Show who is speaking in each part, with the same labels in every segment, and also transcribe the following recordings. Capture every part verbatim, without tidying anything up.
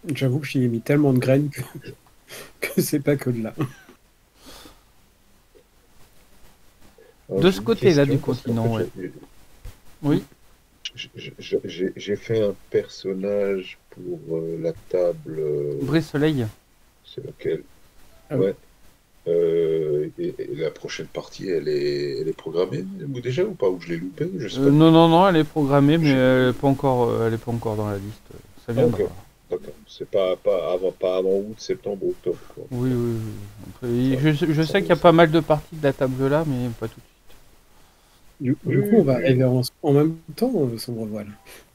Speaker 1: J'avoue que j'y ai mis tellement de graines que, que c'est pas que de là.
Speaker 2: Alors,
Speaker 3: De
Speaker 2: j'ai
Speaker 3: ce
Speaker 2: une
Speaker 3: côté-là du
Speaker 2: question parce qu'en fait,
Speaker 3: continent, ouais.
Speaker 2: j'ai
Speaker 3: Oui.
Speaker 2: j'ai- j'ai- j'ai- j'ai fait un personnage pour euh, la table. euh,
Speaker 3: Brise Soleil.
Speaker 2: c'est lequel?
Speaker 1: Ah oui.
Speaker 2: Ouais. Euh, et, et la prochaine partie, elle est, elle est programmée ou déjà ou pas? Ou je l'ai loupé? Je sais
Speaker 3: Euh,
Speaker 2: pas.
Speaker 3: non, non, non, elle est programmée, mais
Speaker 2: J'ai-
Speaker 3: elle est pas encore, euh, elle est pas encore dans la liste. Ça
Speaker 2: Ah, ok.
Speaker 3: viendra.
Speaker 2: D'accord. C'est pas, pas avant, pas avant août, septembre, octobre, quoi.
Speaker 3: Oui, oui, oui.
Speaker 2: Ça,
Speaker 3: Après, je, je
Speaker 2: ça
Speaker 3: sais qu'il
Speaker 2: roule,
Speaker 3: y a
Speaker 2: ça.
Speaker 3: pas mal de parties de la table là, mais pas tout de suite.
Speaker 1: Du,
Speaker 2: Oui,
Speaker 1: du coup, on
Speaker 2: oui,
Speaker 1: va
Speaker 2: oui.
Speaker 1: arriver en, en même temps, euh, Sombre Voile.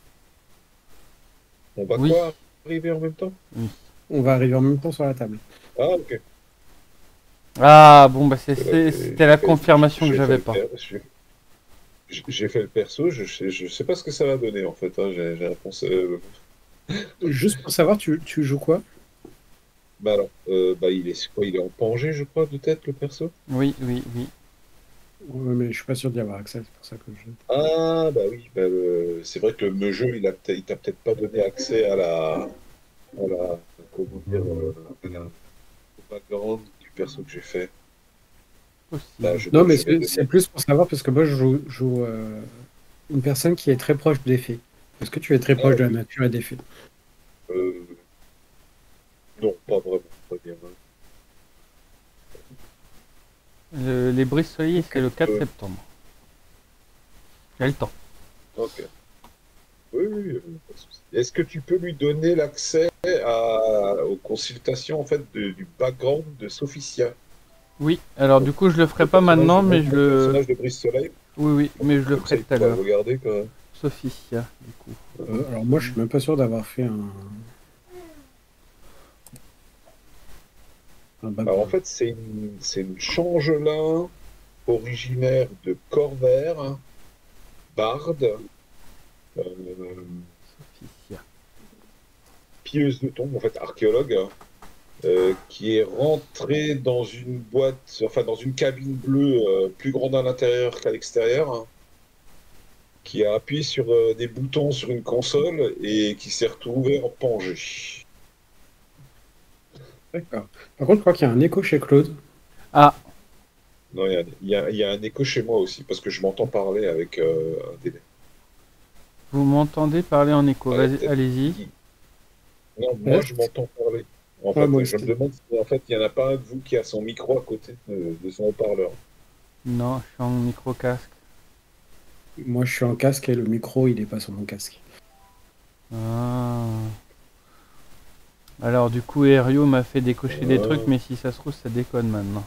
Speaker 2: On va
Speaker 3: Oui,
Speaker 2: quoi arriver en même temps?
Speaker 3: oui.
Speaker 1: On va arriver en même temps sur la table.
Speaker 2: Ah, ok.
Speaker 3: Ah, bon, bah c'est-
Speaker 2: Parce que là,
Speaker 3: c'est-
Speaker 2: j'ai
Speaker 3: c'était
Speaker 2: j'ai
Speaker 3: la
Speaker 2: fait,
Speaker 3: confirmation que
Speaker 2: j'ai fait
Speaker 3: j'avais
Speaker 2: le
Speaker 3: pas.
Speaker 2: per- j'ai j'ai fait le perso, je sais, je sais pas ce que ça va donner en fait. Hein. J'ai j'ai l'impression- euh,
Speaker 1: Juste pour savoir, tu, tu joues quoi?
Speaker 2: Bah alors, euh, bah il est quoi? Il est en Pangée, je crois, de tête le perso.
Speaker 3: Oui, oui, oui.
Speaker 1: Ouais, mais je suis pas sûr d'y avoir accès, c'est pour ça que je...
Speaker 2: Ah bah oui, bah, le- c'est vrai que le jeu, il a peut-être, il t'a peut-être pas donné accès à la, à la, comment dire, euh, à la- au background du perso que j'ai fait. Bah,
Speaker 3: Possible.
Speaker 2: je,
Speaker 1: Non,
Speaker 2: dois-
Speaker 1: mais
Speaker 2: je vais
Speaker 1: c'est c'est
Speaker 2: donner.
Speaker 1: plus pour savoir, parce que moi, je joue, joue, euh, une personne qui est très proche des fées. Est-ce que tu es très
Speaker 2: Ah
Speaker 1: proche de
Speaker 2: ok.
Speaker 1: la nature et des fées?
Speaker 2: Euh, non, pas vraiment. Pas bien, hein.
Speaker 3: Le- les Brises Soleil, c'est le quatre
Speaker 2: Euh,
Speaker 3: septembre. J'ai le temps.
Speaker 2: ok. Oui, oui, euh, pas de souci. Est-ce que tu peux lui donner l'accès à- aux consultations en fait de- du background de Sophicia,
Speaker 3: Oui, alors
Speaker 2: donc,
Speaker 3: du coup, je le
Speaker 2: le
Speaker 3: ferai pas
Speaker 2: personnage
Speaker 3: maintenant,
Speaker 2: de mon,
Speaker 3: mais je
Speaker 2: mon
Speaker 3: le.
Speaker 2: personnage de Brise Soleil?
Speaker 3: Oui, oui, mais je le
Speaker 2: Comme
Speaker 3: ferai
Speaker 2: ça, il
Speaker 3: tout à
Speaker 2: pourra
Speaker 3: l'heure.
Speaker 2: le regarder quand même.
Speaker 3: Sophia, du coup.
Speaker 1: Euh, alors moi, je suis même pas sûr d'avoir fait un, un
Speaker 2: Alors en
Speaker 1: background.
Speaker 2: fait, c'est une, c'est une changelin originaire de Corvère, hein, barde, euh,
Speaker 3: Sophia.
Speaker 2: pilleuse de tombes, en fait archéologue, hein, euh, qui est rentrée dans une boîte, enfin dans une cabine bleue euh, plus grande à l'intérieur qu'à l'extérieur, hein, qui a appuyé sur euh, des boutons sur une console et qui s'est retrouvée en Pangée.
Speaker 1: D'accord. Par contre, je crois qu'il y a un écho chez Claude.
Speaker 3: Ah,
Speaker 2: Non, il y a, il y a- il y a un écho chez moi aussi, parce que je m'entends parler avec euh, un délai.
Speaker 3: vous m'entendez parler en écho.
Speaker 2: Ouais,
Speaker 3: Vas-y,
Speaker 2: peut-être
Speaker 3: allez-y.
Speaker 2: qui- Non, moi
Speaker 1: Ouais,
Speaker 2: je m'entends parler. En
Speaker 1: ouais,
Speaker 2: fait,
Speaker 1: moi
Speaker 2: je me
Speaker 1: aussi.
Speaker 2: demande si en fait il n'y en a pas un de vous qui a son micro à côté de, de son haut-parleur.
Speaker 3: Non, je suis en micro-casque.
Speaker 1: Moi, je suis en casque et le micro, il est pas sur mon casque.
Speaker 3: Ah. Alors, du coup, Erio m'a fait décocher des trucs,
Speaker 2: Ah,
Speaker 3: mais si ça se trouve, ça déconne maintenant.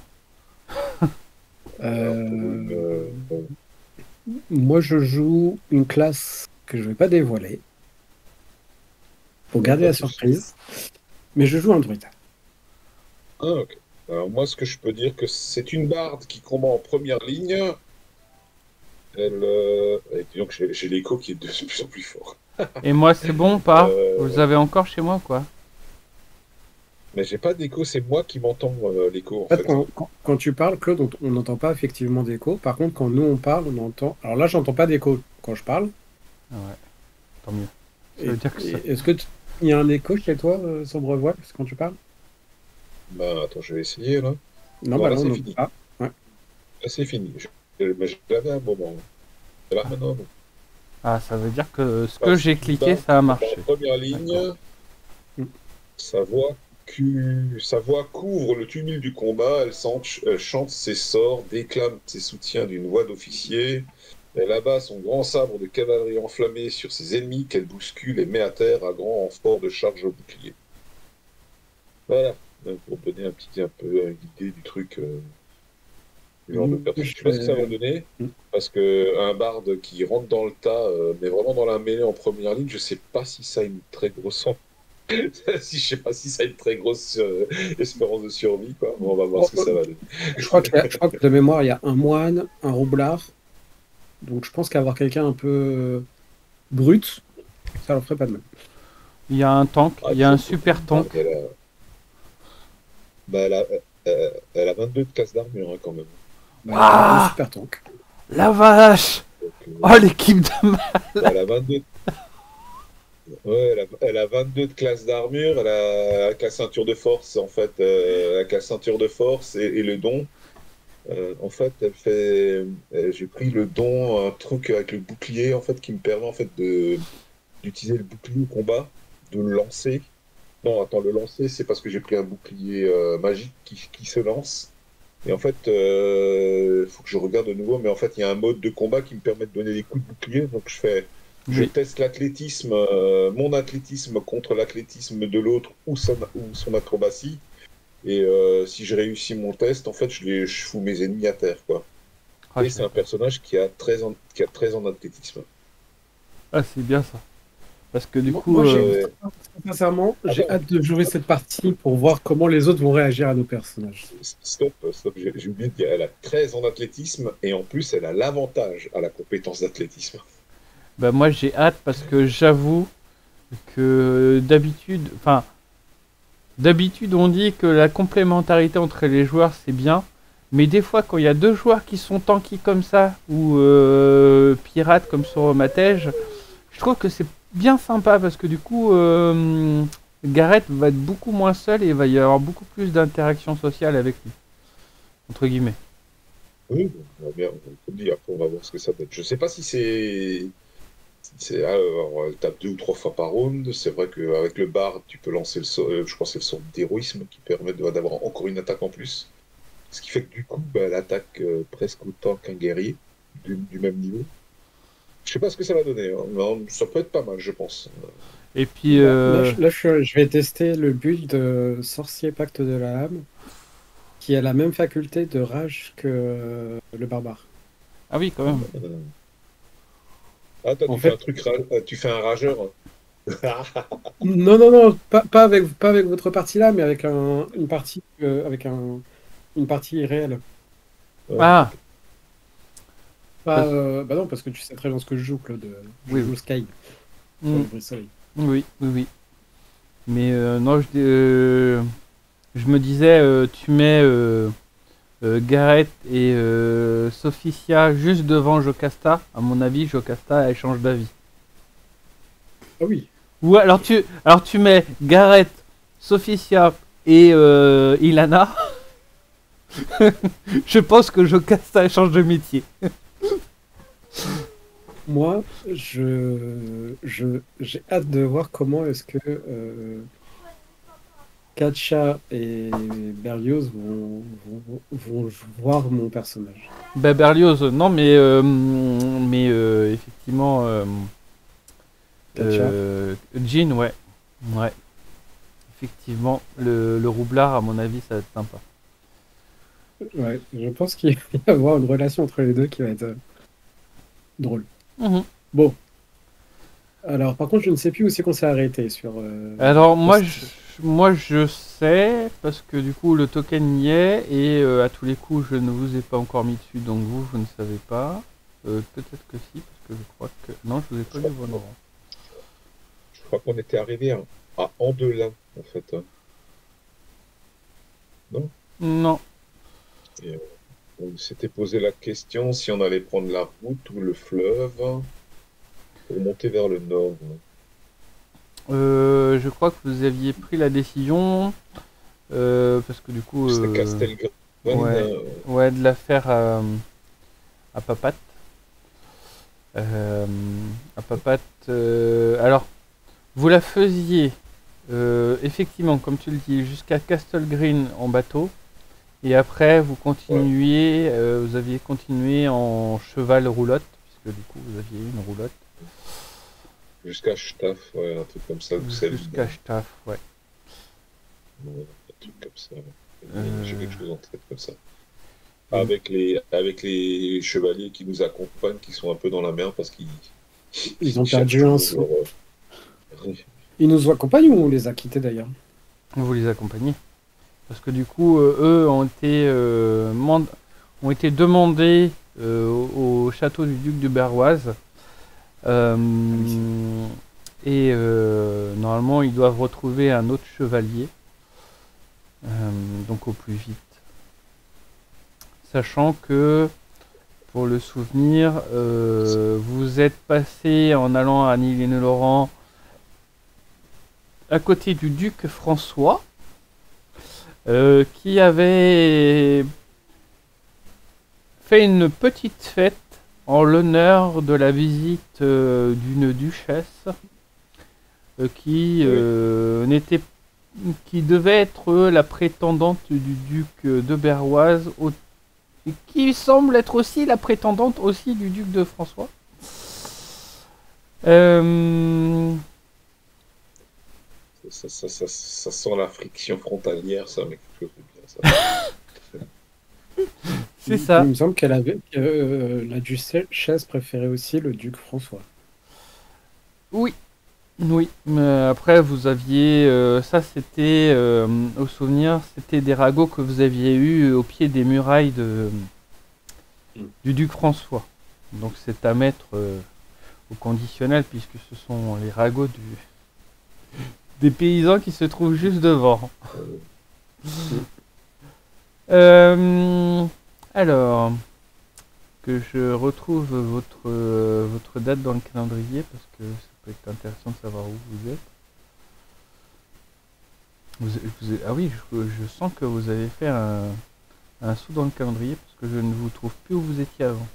Speaker 2: alors pour une,
Speaker 1: Euh,
Speaker 2: euh, bon.
Speaker 1: Moi, je joue une classe que je vais pas dévoiler pour
Speaker 2: Non,
Speaker 1: garder
Speaker 2: pas
Speaker 1: la
Speaker 2: de souci.
Speaker 1: surprise, mais je joue un druide.
Speaker 2: Ah, ok. Alors moi, ce que je peux dire, que c'est une barde qui combat en première ligne. Elle, euh, et donc j'ai j'ai l'écho qui est de plus en plus fort.
Speaker 3: Et moi, c'est bon ou pas? Vous
Speaker 2: Euh,
Speaker 3: avez encore chez moi, quoi?
Speaker 2: mais j'ai pas d'écho, c'est moi qui m'entends euh, l'écho en
Speaker 1: En fait,
Speaker 2: fait.
Speaker 1: quand, quand- quand tu parles, Claude, on on n'entend pas effectivement d'écho. Par contre, quand nous on parle, on entend. Alors là, j'entends pas d'écho quand je parle.
Speaker 3: Ah ouais, tant mieux. Ça
Speaker 1: Et,
Speaker 3: veut dire que ça.
Speaker 1: et est-ce que tu- il y a un écho chez toi, euh, Sombre Voile, quand tu parles?
Speaker 2: Bah attends, je vais essayer là.
Speaker 1: Non,
Speaker 2: Non,
Speaker 1: bah
Speaker 2: là
Speaker 1: là, on
Speaker 2: c'est
Speaker 1: n'entend
Speaker 2: fini.
Speaker 1: pas. Ouais.
Speaker 2: Là c'est fini. Je, je- mais je l'avais à un moment. Là maintenant, non.
Speaker 3: Ah, ça veut dire que ce
Speaker 2: Alors,
Speaker 3: que
Speaker 2: c'est
Speaker 3: j'ai
Speaker 2: une
Speaker 3: cliqué,
Speaker 2: barde
Speaker 3: ça a
Speaker 2: qui combat
Speaker 3: marché.
Speaker 2: en première ligne.
Speaker 3: D'accord.
Speaker 1: Mm.
Speaker 2: Sa voix, cu- sa voix couvre le tumulte du combat. Elle, sent- elle chante ses sorts, déclame ses soutiens d'une voix d'officier. Elle abat son grand sabre de cavalerie enflammé sur ses ennemis qu'elle bouscule et met à terre à grand renfort de charge au bouclier. Voilà. Donc, pour donner un petit un peu une idée du truc, euh, du genre de
Speaker 1: Mm,
Speaker 2: perso. Je
Speaker 1: je
Speaker 2: sais pas ce que ça va
Speaker 1: fais-
Speaker 2: donner,
Speaker 1: Mm.
Speaker 2: parce que un barde qui rentre dans le tas, euh, mais vraiment dans la mêlée en première ligne, je sais pas si ça a une très grosse si je sais pas si ça a une très grosse euh, espérance de survie, quoi. Bon, on va voir
Speaker 1: Oh,
Speaker 2: ce que ça va donner.
Speaker 1: Je crois que, je crois que de mémoire, il y a un moine, un roublard. Donc je pense qu'avoir quelqu'un un peu euh, brut, ça leur ferait pas de mal.
Speaker 3: Il y a un tank,
Speaker 2: Ah,
Speaker 3: il y a un
Speaker 2: disons que
Speaker 3: super tank.
Speaker 2: Elle a, bah, elle a, euh, elle a vingt-deux de casse d'armure hein, quand même.
Speaker 1: Bah, il y a un
Speaker 3: Ah,
Speaker 1: super tank.
Speaker 3: la vache!
Speaker 2: Donc, euh,
Speaker 3: Oh, l'équipe de mal!
Speaker 2: bah, elle a vingt-deux, Ouais, elle a, elle a vingt-deux de classe d'armure, elle a avec la ceinture de force, en fait, euh, avec la ceinture de force et, et le don. Euh, en fait, elle fait, euh, j'ai pris le don, un truc avec le bouclier, en fait, qui me permet, en fait, de, d'utiliser le bouclier au combat, de le lancer. Non, attends, le lancer, c'est parce que j'ai pris un bouclier euh, magique qui, qui se lance. Et en fait, il faut que je regarde de nouveau, mais en fait, il y a un mode de combat qui me permet de donner des coups de bouclier. Donc, je fais, je
Speaker 3: Oui.
Speaker 2: teste l'athlétisme, euh, mon athlétisme contre l'athlétisme de l'autre ou son, ou son acrobatie. Et euh, si je réussis mon test, en fait, je, les, je fous mes ennemis à terre, quoi.
Speaker 3: Ah,
Speaker 2: Et
Speaker 3: je
Speaker 2: c'est
Speaker 3: savais
Speaker 2: un
Speaker 3: pas.
Speaker 2: personnage qui a treize ans, qui a treize ans d'athlétisme.
Speaker 3: Ah, c'est bien ça. Parce que du
Speaker 1: Moi,
Speaker 3: coup,
Speaker 1: moi, j'ai
Speaker 3: euh,
Speaker 2: Euh,
Speaker 1: sincèrement, j'ai
Speaker 2: attends,
Speaker 1: hâte de jouer cette partie pour voir comment les autres vont réagir à nos personnages.
Speaker 2: stop, stop, j'ai j'ai oublié de dire, elle a treize ans d'athlétisme et en plus, elle a l'avantage à la compétence d'athlétisme.
Speaker 3: bah moi j'ai hâte parce que j'avoue que d'habitude, enfin, d'habitude on dit que la complémentarité entre les joueurs c'est bien, mais des fois quand il y a deux joueurs qui sont tanky comme ça ou euh, pirates comme sur Matej, je trouve que c'est bien sympa parce que du coup euh, Gareth va être beaucoup moins seul et il va y avoir beaucoup plus d'interaction sociale avec lui, entre guillemets.
Speaker 2: Oui, on va bien, comme dit, après on va voir ce que ça donne. Je sais pas si c'est, si c'est, alors, elle tape deux ou trois fois par round. C'est vrai qu'avec le bar, tu peux lancer le sort, euh, je crois que c'est le sort d'héroïsme qui permet de- d'avoir encore une attaque en plus. Ce qui fait que du coup, bah, elle attaque euh, presque autant qu'un guerrier du, du même niveau. Je sais pas ce que ça va donner, hein, mais ça peut être pas mal, je pense.
Speaker 3: Et puis
Speaker 1: Là, là,
Speaker 3: euh,
Speaker 1: je, là, je- je vais tester le build de Sorcier Pacte de la Lame, qui a la même faculté de rage que euh, le barbare.
Speaker 3: ah oui quand même.
Speaker 2: Euh, Ah, toi,
Speaker 1: En
Speaker 2: tu fais un
Speaker 1: fait,
Speaker 2: truc, ra- euh, tu fais un rageur.
Speaker 1: non, non, non, pas, pas avec, pas avec votre partie là, mais avec un, une partie, euh, avec un, une partie réelle.
Speaker 2: Ouais,
Speaker 3: Ah,
Speaker 2: ok.
Speaker 1: Pas,
Speaker 3: parce-
Speaker 1: euh, bah non, parce que tu sais très bien ce que je joue, Claude. Je
Speaker 3: oui,
Speaker 1: joue Sky sur
Speaker 3: oui.
Speaker 1: le Brise-Soleil.
Speaker 3: Oui, oui, oui. Mais euh, non, je, euh, je me disais, euh, tu mets euh, euh, Gareth et euh, Sophicia juste devant Jocasta. À mon avis, Jocasta, elle change d'avis.
Speaker 1: Ah oui.
Speaker 3: Ou alors tu, alors tu mets Gareth, Sophicia et euh, Ilana. Je pense que Jocasta, elle change de métier.
Speaker 1: Moi, je, je, j'ai hâte de voir comment est-ce que euh, Katja et Berlioz vont, vont, vont voir mon personnage.
Speaker 3: Bah, Berlioz, non, mais, euh, mais euh, effectivement, euh,
Speaker 1: Katja.
Speaker 3: euh, Jean, ouais. Ouais. Effectivement, le, le roublard, à mon avis, ça va être sympa.
Speaker 1: Ouais, je pense qu'il va y avoir une relation entre les deux qui va être euh, drôle.
Speaker 3: Mhm.
Speaker 1: Bon, alors par contre, je ne sais plus où c'est qu'on s'est arrêté sur euh,
Speaker 3: Alors, moi je,
Speaker 1: Host.
Speaker 3: moi, je sais, parce que du coup, le token y est, et euh, à tous les coups, je ne vous ai pas encore mis dessus, donc vous, vous ne savez pas. Euh, peut-être que si, parce que je crois que... Non, je vous ai
Speaker 2: Je
Speaker 3: pas mis
Speaker 2: crois,
Speaker 3: au bon ordre.
Speaker 2: je crois qu'on était arrivé à, à Andelin, en fait, hein. Non?
Speaker 3: Non.
Speaker 2: Et, euh, on s'était posé la question si on allait prendre la route ou le fleuve pour monter vers le nord.
Speaker 3: Euh, je crois que vous aviez pris la décision, euh, parce que du coup...
Speaker 2: C'était
Speaker 3: euh,
Speaker 2: Castelgraven.
Speaker 3: ouais,
Speaker 2: euh,
Speaker 3: ouais, de la faire à, à Papat. Euh, à Papat. euh, alors, vous la faisiez, euh, effectivement, comme tu le dis, jusqu'à Castle Green en bateau. Et après, vous
Speaker 2: ouais,
Speaker 3: continuiez, euh, vous aviez continué en cheval roulotte, puisque du coup, vous aviez une roulotte,
Speaker 2: jusqu'à Staff, ouais, un truc comme ça, ou Selden,
Speaker 3: jusqu'à Staff, ouais.
Speaker 2: ouais, un truc comme ça. Ouais. J'ai
Speaker 3: Euh,
Speaker 2: quelque chose en tête comme ça.
Speaker 3: et-
Speaker 2: Avec les, avec les chevaliers qui nous accompagnent, qui sont un peu dans la merde parce qu'ils
Speaker 1: Ils
Speaker 2: ils
Speaker 1: ont
Speaker 2: cherchent
Speaker 1: perdu un
Speaker 2: toujours
Speaker 1: saut.
Speaker 2: leur. euh,
Speaker 1: Ils nous accompagnent ou on les a quittés d'ailleurs?
Speaker 3: vous les accompagnez. Parce que du coup, euh, eux ont été, euh, mand- ont été demandés euh, au, au château du duc de Berroise. Euh,
Speaker 1: Ah oui.
Speaker 3: et euh, normalement, ils doivent retrouver un autre chevalier, euh, donc au plus vite. Sachant que, pour le souvenir, euh, vous êtes passé en allant à Nîmes-et-Laurent à côté du duc François, euh, qui avait fait une petite fête en l'honneur de la visite euh, d'une duchesse euh, qui euh, n'était qui devait être la prétendante du duc de Berroise, au, qui semble être aussi la prétendante aussi du duc de François. Euh...
Speaker 2: Ça, ça, ça, ça sent la friction frontalière, ça, mais quelque chose de bien, ça.
Speaker 3: C'est ça.
Speaker 1: Il me semble qu'elle avait que euh, la duchesse préférait aussi le duc François.
Speaker 3: Oui. Oui, mais après vous aviez, euh, ça c'était, euh, au souvenir, c'était des ragots que vous aviez eu au pied des murailles de, du duc François. Donc c'est à mettre euh, au conditionnel puisque ce sont les ragots du, des paysans qui se trouvent juste devant. Euh, alors, que je retrouve votre, euh, votre date dans le calendrier parce que ça peut être intéressant de savoir où vous êtes. Vous, vous, ah oui, je, je sens que vous avez fait un, un saut dans le calendrier parce que je ne vous trouve plus où vous étiez avant.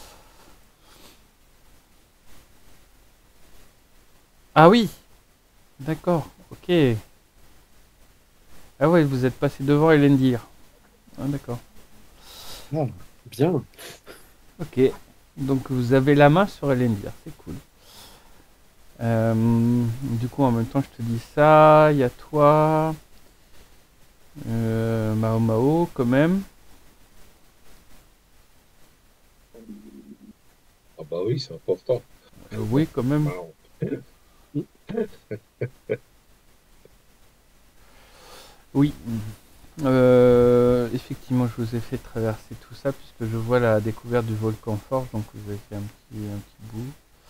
Speaker 3: Ah oui, d'accord, ok. Ah ouais, vous êtes passé devant Elendir. Ah d'accord.
Speaker 1: Ah, bien.
Speaker 3: Ok, donc vous avez la main sur Elendir, c'est cool. Euh, du coup, en même temps, je te dis ça. Il y a toi, euh, Mao Mao, quand même.
Speaker 2: Ah bah oui, c'est important.
Speaker 3: Euh, oui, quand même. Oui. Euh, effectivement, je vous ai fait traverser tout ça puisque je vois la découverte du volcan Forge, donc vous avez fait un petit, un petit bout.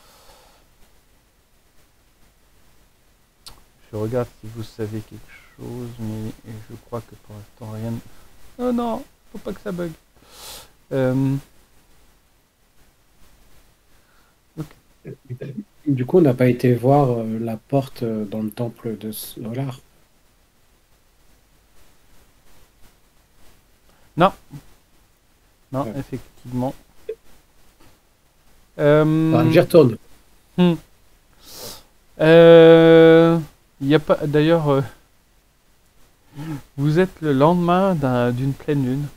Speaker 3: Je regarde si vous savez quelque chose, mais je crois que pour l'instant rien. Oh non, faut pas que ça bug. Euh...
Speaker 1: Okay. Du coup, on n'a pas été voir euh, la porte euh, dans le temple de Solar.
Speaker 3: Non. Non, ouais. Effectivement. Euh...
Speaker 1: Enfin, j'y retourne.
Speaker 3: Hmm. Euh... Il y a pas. D'ailleurs, euh... vous êtes le lendemain d'un... d'une pleine lune.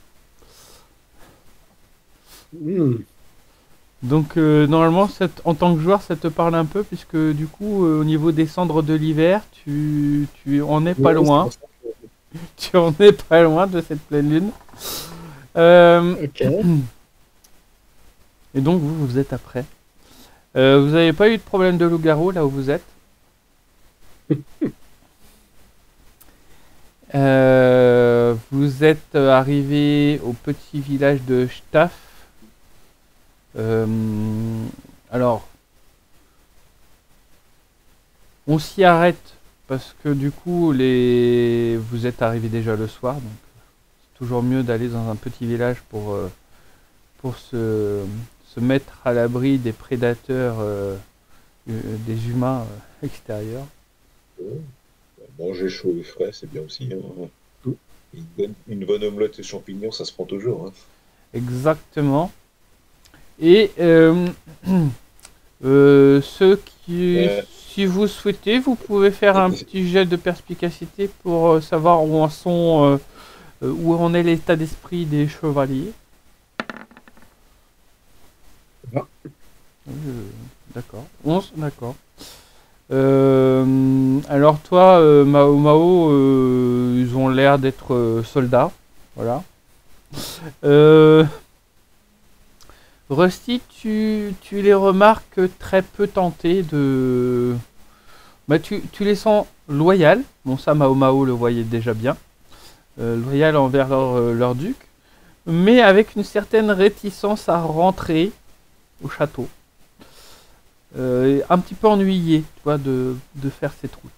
Speaker 1: Mmh.
Speaker 3: Donc euh, normalement, cette... en tant que joueur, ça te parle un peu puisque du coup, euh, au niveau des cendres de l'hiver, tu, tu en es pas
Speaker 1: Oui,
Speaker 3: loin. Tu en es pas loin de cette pleine lune. Euh...
Speaker 1: Ok.
Speaker 3: Et donc vous, vous êtes après. Euh, vous n'avez pas eu de problème de loup-garou là où vous êtes? euh, Vous êtes arrivé au petit village de Staff. Euh, alors, on s'y arrête parce que du coup, les... vous êtes arrivé déjà le soir, donc c'est toujours mieux d'aller dans un petit village pour, euh, pour se, se mettre à l'abri des prédateurs, euh, euh, des humains euh, extérieurs.
Speaker 2: Manger chaud et frais, c'est bien aussi. Hein. Une, bonne, une bonne omelette et champignons, ça se prend toujours. Hein.
Speaker 3: Exactement. Et euh, euh, ceux qui, euh, si vous souhaitez, vous pouvez faire un petit jet de perspicacité pour euh, savoir où en sont, euh, où en est l'état d'esprit des chevaliers.
Speaker 1: Ah.
Speaker 3: Euh, d'accord. onze, d'accord. Euh, alors toi, euh, Mao Mao, euh, ils ont l'air d'être euh, soldats. Voilà. Euh, Rusty, tu, tu les remarques très peu tentés de... Bah, tu, tu les sens loyales. Bon, ça, Mao Mao le voyait déjà bien. Euh, loyal envers leur, euh, leur duc. Mais avec une certaine réticence à rentrer au château. Euh, un petit peu ennuyé, tu vois, de, de faire cette route.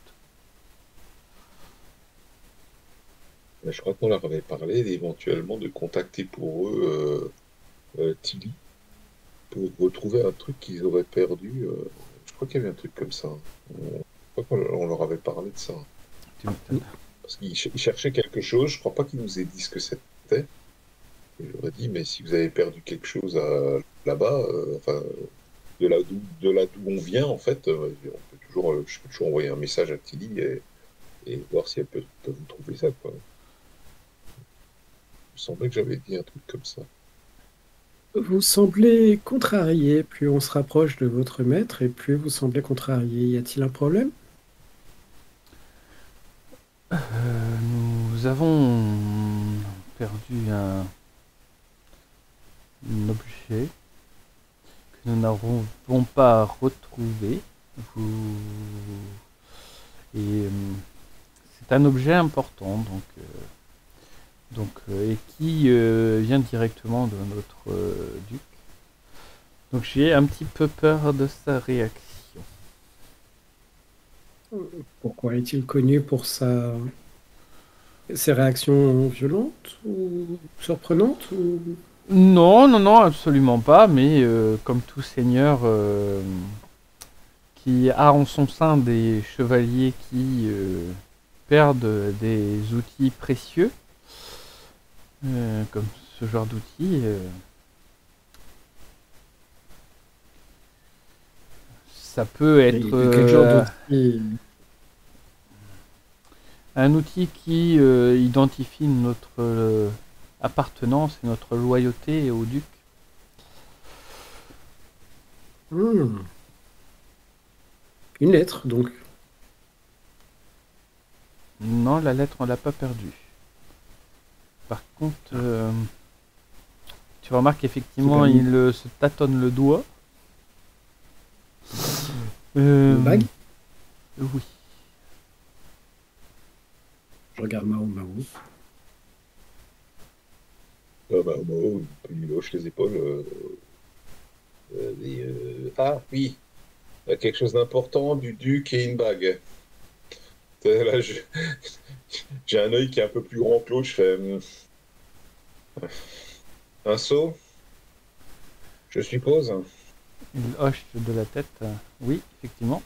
Speaker 2: Je crois qu'on leur avait parlé éventuellement de contacter pour eux euh, euh, Tilly pour retrouver un truc qu'ils auraient perdu. Euh, je crois qu'il y avait un truc comme ça. Euh, je pas qu'on on leur avait parlé de ça.
Speaker 3: Tu m'étonnes.
Speaker 2: Parce qu'ils ch- ils cherchaient quelque chose, je crois pas qu'ils nous aient dit ce que c'était. Et j'aurais dit, mais si vous avez perdu quelque chose à- là-bas, euh, enfin, de là d'où de là d'où on vient, en fait, euh, on peut toujours, euh, je peux toujours envoyer un message à Tilly et, et voir si elle peut, peut vous trouver ça, quoi. Il me semblait que j'avais dit un truc comme ça.
Speaker 1: Vous semblez contrarié. Plus on se rapproche de votre maître et plus vous semblez contrarié. Y a-t-il un problème?
Speaker 3: Euh, nous avons perdu un, un objet que nous n'arrivons pas à retrouver. Vous... Et euh, c'est un objet important, donc, euh, donc euh, et qui euh, vient directement de notre euh, duc. Donc j'ai un petit peu peur de sa réaction.
Speaker 1: Pourquoi est-il connu pour sa... ses réactions violentes ou surprenantes ou...
Speaker 3: Non, non, non, absolument pas, mais euh, comme tout seigneur euh, qui a en son sein des chevaliers qui euh, perdent des outils précieux, euh, comme ce genre d'outils, euh, ça peut
Speaker 1: Et
Speaker 3: être
Speaker 1: de quel genre
Speaker 3: euh,
Speaker 1: d'outil?
Speaker 3: un outil qui euh, identifie notre euh, appartenance et notre loyauté au duc.
Speaker 1: Hmm. Une lettre, donc.
Speaker 3: Non, la lettre, on l'a pas perdue. Par contre, euh, tu remarques
Speaker 1: C'est
Speaker 3: qu'effectivement,
Speaker 1: pas une,
Speaker 3: il euh, se tâtonne le doigt.
Speaker 1: une
Speaker 3: Euh,
Speaker 1: bague?
Speaker 3: oui.
Speaker 1: Je regarde Mao Mao.
Speaker 2: Ah bah, bon, il lui hoche les épaules. euh, euh, et, euh, Ah oui, il y a quelque chose d'important, du duc et une bague. Euh, Là, je- j'ai un œil qui est un peu plus grand que l'autre, je fais hum, un seau, je suppose.
Speaker 3: Il hoche de la tête. euh, oui, effectivement.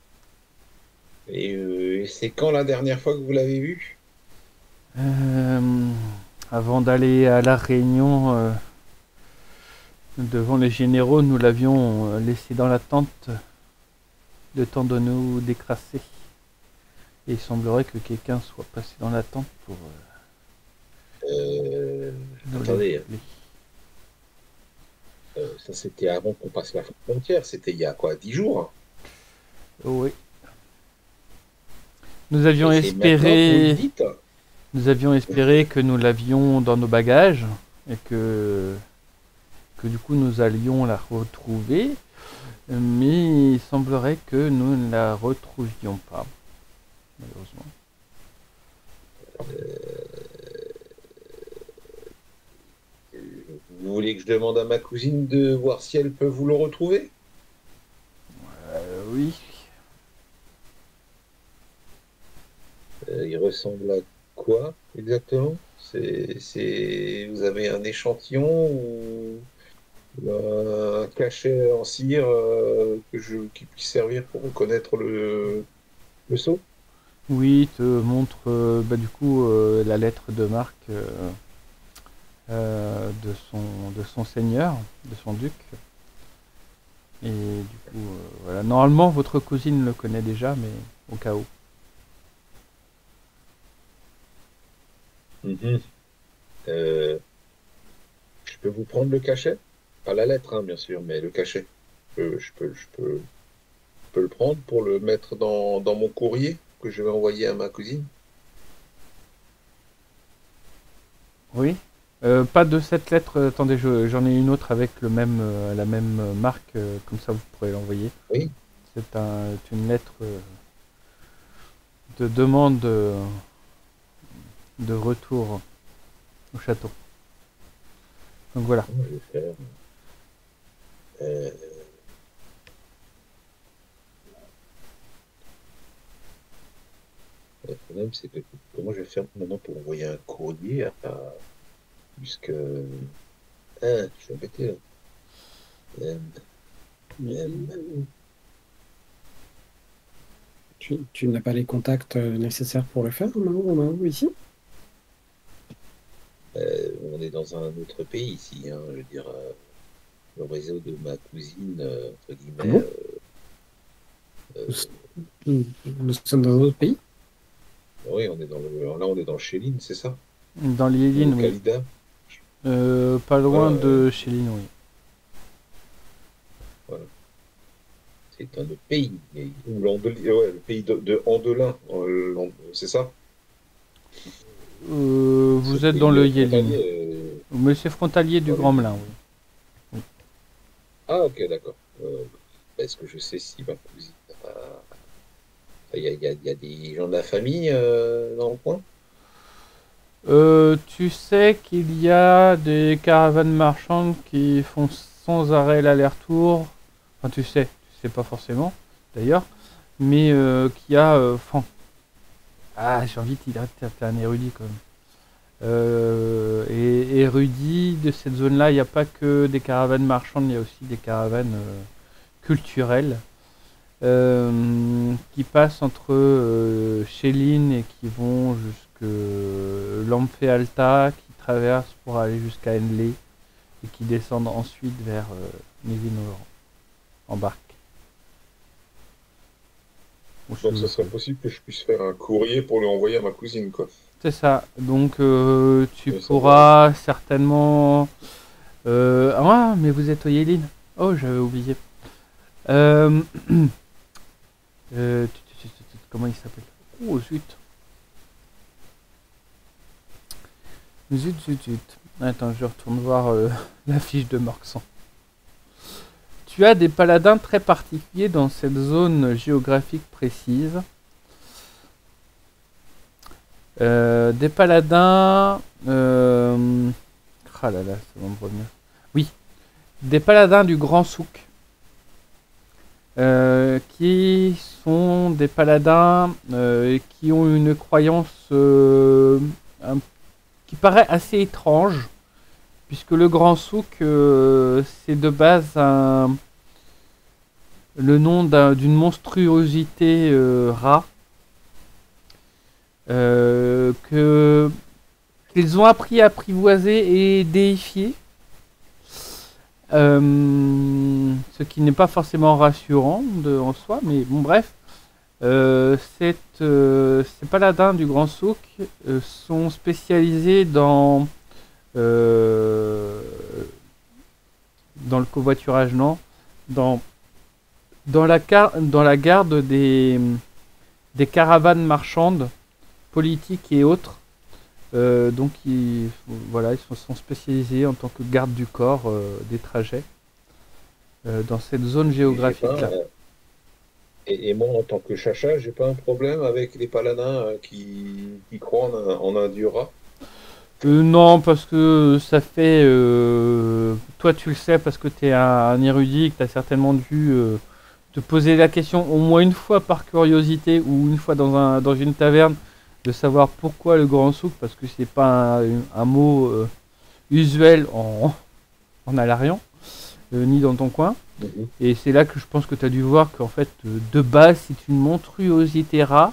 Speaker 2: Et euh, c'est quand la dernière fois que vous l'avez vu?
Speaker 3: Euh, avant d'aller à la réunion euh, devant les généraux, nous l'avions euh, laissé dans la tente le temps de nous décrasser. Et il semblerait que quelqu'un soit passé dans la tente pour euh,
Speaker 2: Euh,
Speaker 3: nous les
Speaker 2: Attendez,
Speaker 3: voler.
Speaker 2: euh, ça c'était avant qu'on passe la frontière, c'était il y a quoi, dix jours?
Speaker 3: Oui. Nous avions
Speaker 2: Et c'est maintenant que vous le
Speaker 3: espéré,
Speaker 2: dites?
Speaker 3: nous avions espéré que nous l'avions dans nos bagages et que, que du coup nous allions la retrouver, mais il semblerait que nous ne la retrouvions pas, malheureusement.
Speaker 2: Vous voulez que je demande à ma cousine de voir si elle peut vous le retrouver?
Speaker 3: Euh, oui.
Speaker 2: Euh, il ressemble à quoi exactement? C'est, c'est... Vous avez un échantillon ou ou un cachet en cire euh, que je... qui puisse servir pour reconnaître le, le sceau?
Speaker 3: Oui, il te montre euh, bah, du coup euh, la lettre de marque euh, euh, de son de son seigneur, de son duc. Et du coup, euh, voilà. Normalement, votre cousine le connaît déjà, mais au cas où.
Speaker 2: Mhm. Euh, je peux vous prendre le cachet? Pas la lettre, hein, bien sûr, mais le cachet. Euh, je peux, je peux, je peux le prendre pour le mettre dans, dans mon courrier que je vais envoyer à ma cousine.
Speaker 3: Oui. Euh, pas de cette lettre. euh, Attendez, je- j'en ai une autre avec le même, euh, la même euh, marque. euh, comme ça, vous pourrez l'envoyer.
Speaker 2: Oui.
Speaker 3: C'est un, une lettre euh, de demande euh, de retour au château. Donc voilà.
Speaker 2: Je vais faire. Euh, le problème, c'est que comment je vais faire maintenant pour envoyer un courrier à, à- puisque ah, je suis embêté là. Euh,
Speaker 1: Mais
Speaker 2: euh,
Speaker 1: Tu, tu n'as pas les contacts euh, nécessaires pour le faire, Mao, Mao, ici?
Speaker 2: Euh, on est dans un autre pays ici, hein, je veux dire, euh, le réseau de ma cousine, euh, entre
Speaker 1: Ah
Speaker 2: guillemets,
Speaker 1: bon?
Speaker 2: euh,
Speaker 1: Nous,
Speaker 2: euh,
Speaker 1: nous- nous sommes dans un autre pays?
Speaker 2: oui, on est dans le, là, on est dans Chéline, c'est ça?
Speaker 3: Dans les
Speaker 2: Ou
Speaker 3: lignes, oui.
Speaker 2: Calida?
Speaker 3: Euh, pas loin
Speaker 2: Voilà, euh,
Speaker 3: de chez Lynn, oui.
Speaker 2: voilà. C'est un autre pays. Mais, ou l'Andeli- ouais, le pays de, de Andelin, euh, l'And- c'est ça?
Speaker 3: Euh,
Speaker 2: Ce
Speaker 3: vous êtes dans
Speaker 2: pays
Speaker 3: le
Speaker 2: euh,
Speaker 3: Yéline.
Speaker 2: frontalier, euh,
Speaker 3: Mais c'est frontalier du
Speaker 2: dans le
Speaker 3: Grand Melun,
Speaker 2: Yéline.
Speaker 3: oui.
Speaker 2: Ah, ok, d'accord. Euh, Est-ce que je sais si ma cousine a- il y a, il y a- il y a des gens de la famille euh, dans le coin?
Speaker 3: Euh, tu sais qu'il y a des caravanes marchandes qui font sans arrêt l'aller-retour. Enfin, tu sais, tu sais pas forcément, d'ailleurs. Mais euh, qu'il y a... euh, enfin, ah, j'ai envie de dire, t'es t'es un érudit quand même. Euh, et érudit de cette zone-là, il n'y a pas que des caravanes marchandes, il y a aussi des caravanes euh, culturelles. Euh, qui passent entre euh, Chéline et qui vont jusque Lampe Alta, qui traversent pour aller jusqu'à Henley et qui descendent ensuite vers euh, Mévino en barque. Ou
Speaker 2: Donc,
Speaker 3: sous-
Speaker 2: ça serait possible que je puisse faire un courrier pour lui envoyer à ma cousine, quoi.
Speaker 3: C'est ça. Donc euh, tu
Speaker 2: Et ça va.
Speaker 3: pourras certainement. Euh... Ah, mais vous êtes au Yéline. Oh, j'avais oublié. Euh... euh, tu- tu- tu- tu- Comment il s'appelle? Oh zut. Zut, zut, zut. Attends, je retourne voir euh, la fiche de Morxan. Tu as des paladins très particuliers dans cette zone géographique précise. Euh, des paladins... Euh... Ah là là, ça va me revenir. Oui, des paladins du Grand Souk. Euh, qui sont des paladins euh, qui ont une croyance euh, un qui paraît assez étrange, puisque le Grand Souk, euh, c'est de base un, le nom d'un- d'une monstruosité euh, rat, euh, que, qu'ils ont appris à apprivoiser et déifier, euh, ce qui n'est pas forcément rassurant de, en soi, mais bon bref. Euh, cette, euh, ces paladins du Grand Souk euh, sont spécialisés dans euh, dans le covoiturage, non, dans dans la car dans la garde des des caravanes marchandes politiques et autres. Euh, donc ils voilà, ils sont, sont spécialisés en tant que garde du corps euh, des trajets euh, dans cette zone
Speaker 2: Et j'ai
Speaker 3: géographique
Speaker 2: pas,
Speaker 3: là.
Speaker 2: euh, et, et moi, en tant que chacha, j'ai pas un problème avec les paladins euh, qui, qui croient en un, en un dieu rat.
Speaker 3: Euh, non, parce que ça fait. Euh, toi, tu le sais parce que tu es un, un érudit, que tu as certainement dû euh, te poser la question au moins une fois par curiosité ou une fois dans, un, dans une taverne de savoir pourquoi le grand souk, parce que c'est pas un, un mot euh, usuel en, en alarian, euh, ni dans ton coin.
Speaker 2: Mhm.
Speaker 3: Et c'est là que je pense que tu as dû voir qu'en fait, euh, de base, c'est une monstruosité rare.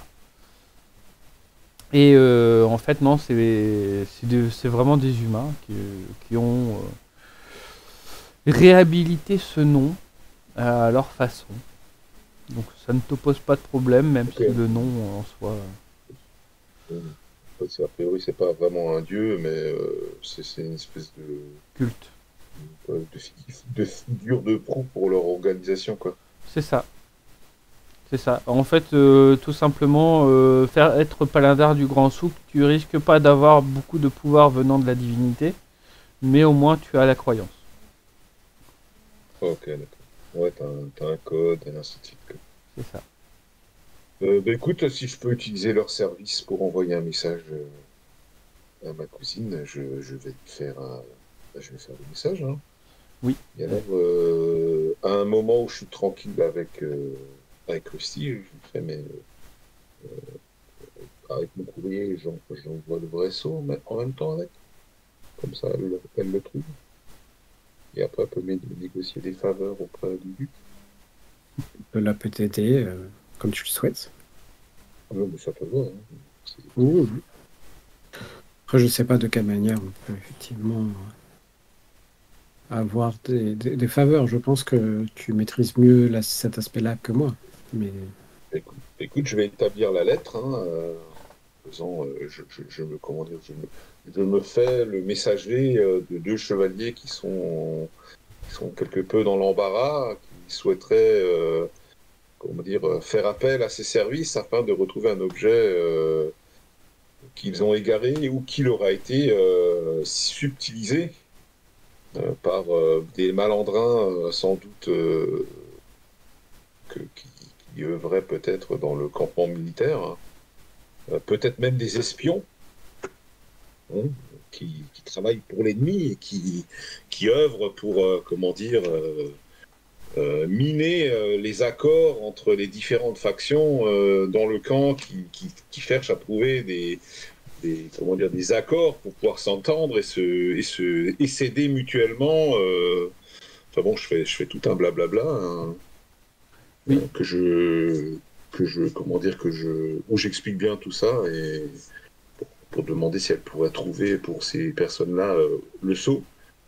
Speaker 3: Et euh, en fait, non, c'est c'est de- c'est vraiment des humains qui, qui ont euh, réhabilité ce nom à leur façon. Donc ça ne te pose pas de problème, même
Speaker 2: Ok.
Speaker 3: si le nom en soi.
Speaker 2: Mhm. Parce qu'a priori, c'est pas vraiment un dieu, mais euh, c'est c'est une espèce de,
Speaker 3: Culte.
Speaker 2: euh, de, fi- de figure de proue pour leur organisation, quoi.
Speaker 3: C'est ça. C'est ça. En fait, euh, tout simplement, euh, faire être paladin du Grand Souk, tu risques pas d'avoir beaucoup de pouvoir venant de la divinité, mais au moins tu as la croyance.
Speaker 2: Ok, d'accord. Ouais, t'as un, t'as un code, et ainsi de suite, quoi.
Speaker 3: C'est ça.
Speaker 2: Euh, bah, écoute, si je peux utiliser leur service pour envoyer un message euh, à ma cousine, je, je vais lui faire un, bah, je vais faire le message, hein.
Speaker 3: Oui.
Speaker 2: Et alors, euh, à un moment où je suis tranquille avec, euh, avec Rusty, je lui fais, mais avec mon courrier, j'en- j'envoie le vrai saut, mais en même temps avec. Comme ça, elle, le- elle le trouve. Et après, elle peut me négocier des faveurs auprès du duc.
Speaker 1: Cela peut t'aider, euh, comme tu le souhaites.
Speaker 2: Ouais, mais ça peut voir. Hein. C'est-
Speaker 1: Oui, oui. Après, je sais pas de quelle manière on peut effectivement avoir des, des- des faveurs. Je pense que tu maîtrises mieux là, cet aspect-là que moi. Mais
Speaker 2: Écoute, écoute, je vais établir la lettre. Hein, euh, en faisant, euh, je, je- je me, comment dire, je me, je me fais le messager euh, de deux chevaliers qui sont, qui sont quelque peu dans l'embarras, qui souhaiteraient, euh, comment dire, euh, faire appel à ces services afin de retrouver un objet euh, qu'ils ont égaré ou qui leur a été euh, subtilisé euh, par euh, des malandrins, euh, sans doute, euh, que- qui, qui œuvraient peut-être dans le campement militaire, hein. Euh, peut-être même des espions, hein, qui, qui travaillent pour l'ennemi et qui, qui œuvrent pour, euh, comment dire, euh, euh, miner euh, les accords entre les différentes factions euh, dans le camp qui, qui, qui cherchent à trouver des, des, comment dire, des accords pour pouvoir s'entendre et se, et se et s'aider mutuellement. Euh... Enfin bon, je fais, je fais tout un blablabla, hein,
Speaker 3: Oui.
Speaker 2: que je, que je, comment dire, que je, où j'explique bien tout ça et pour, pour demander si elle pourrait trouver pour ces personnes-là euh, le sceau,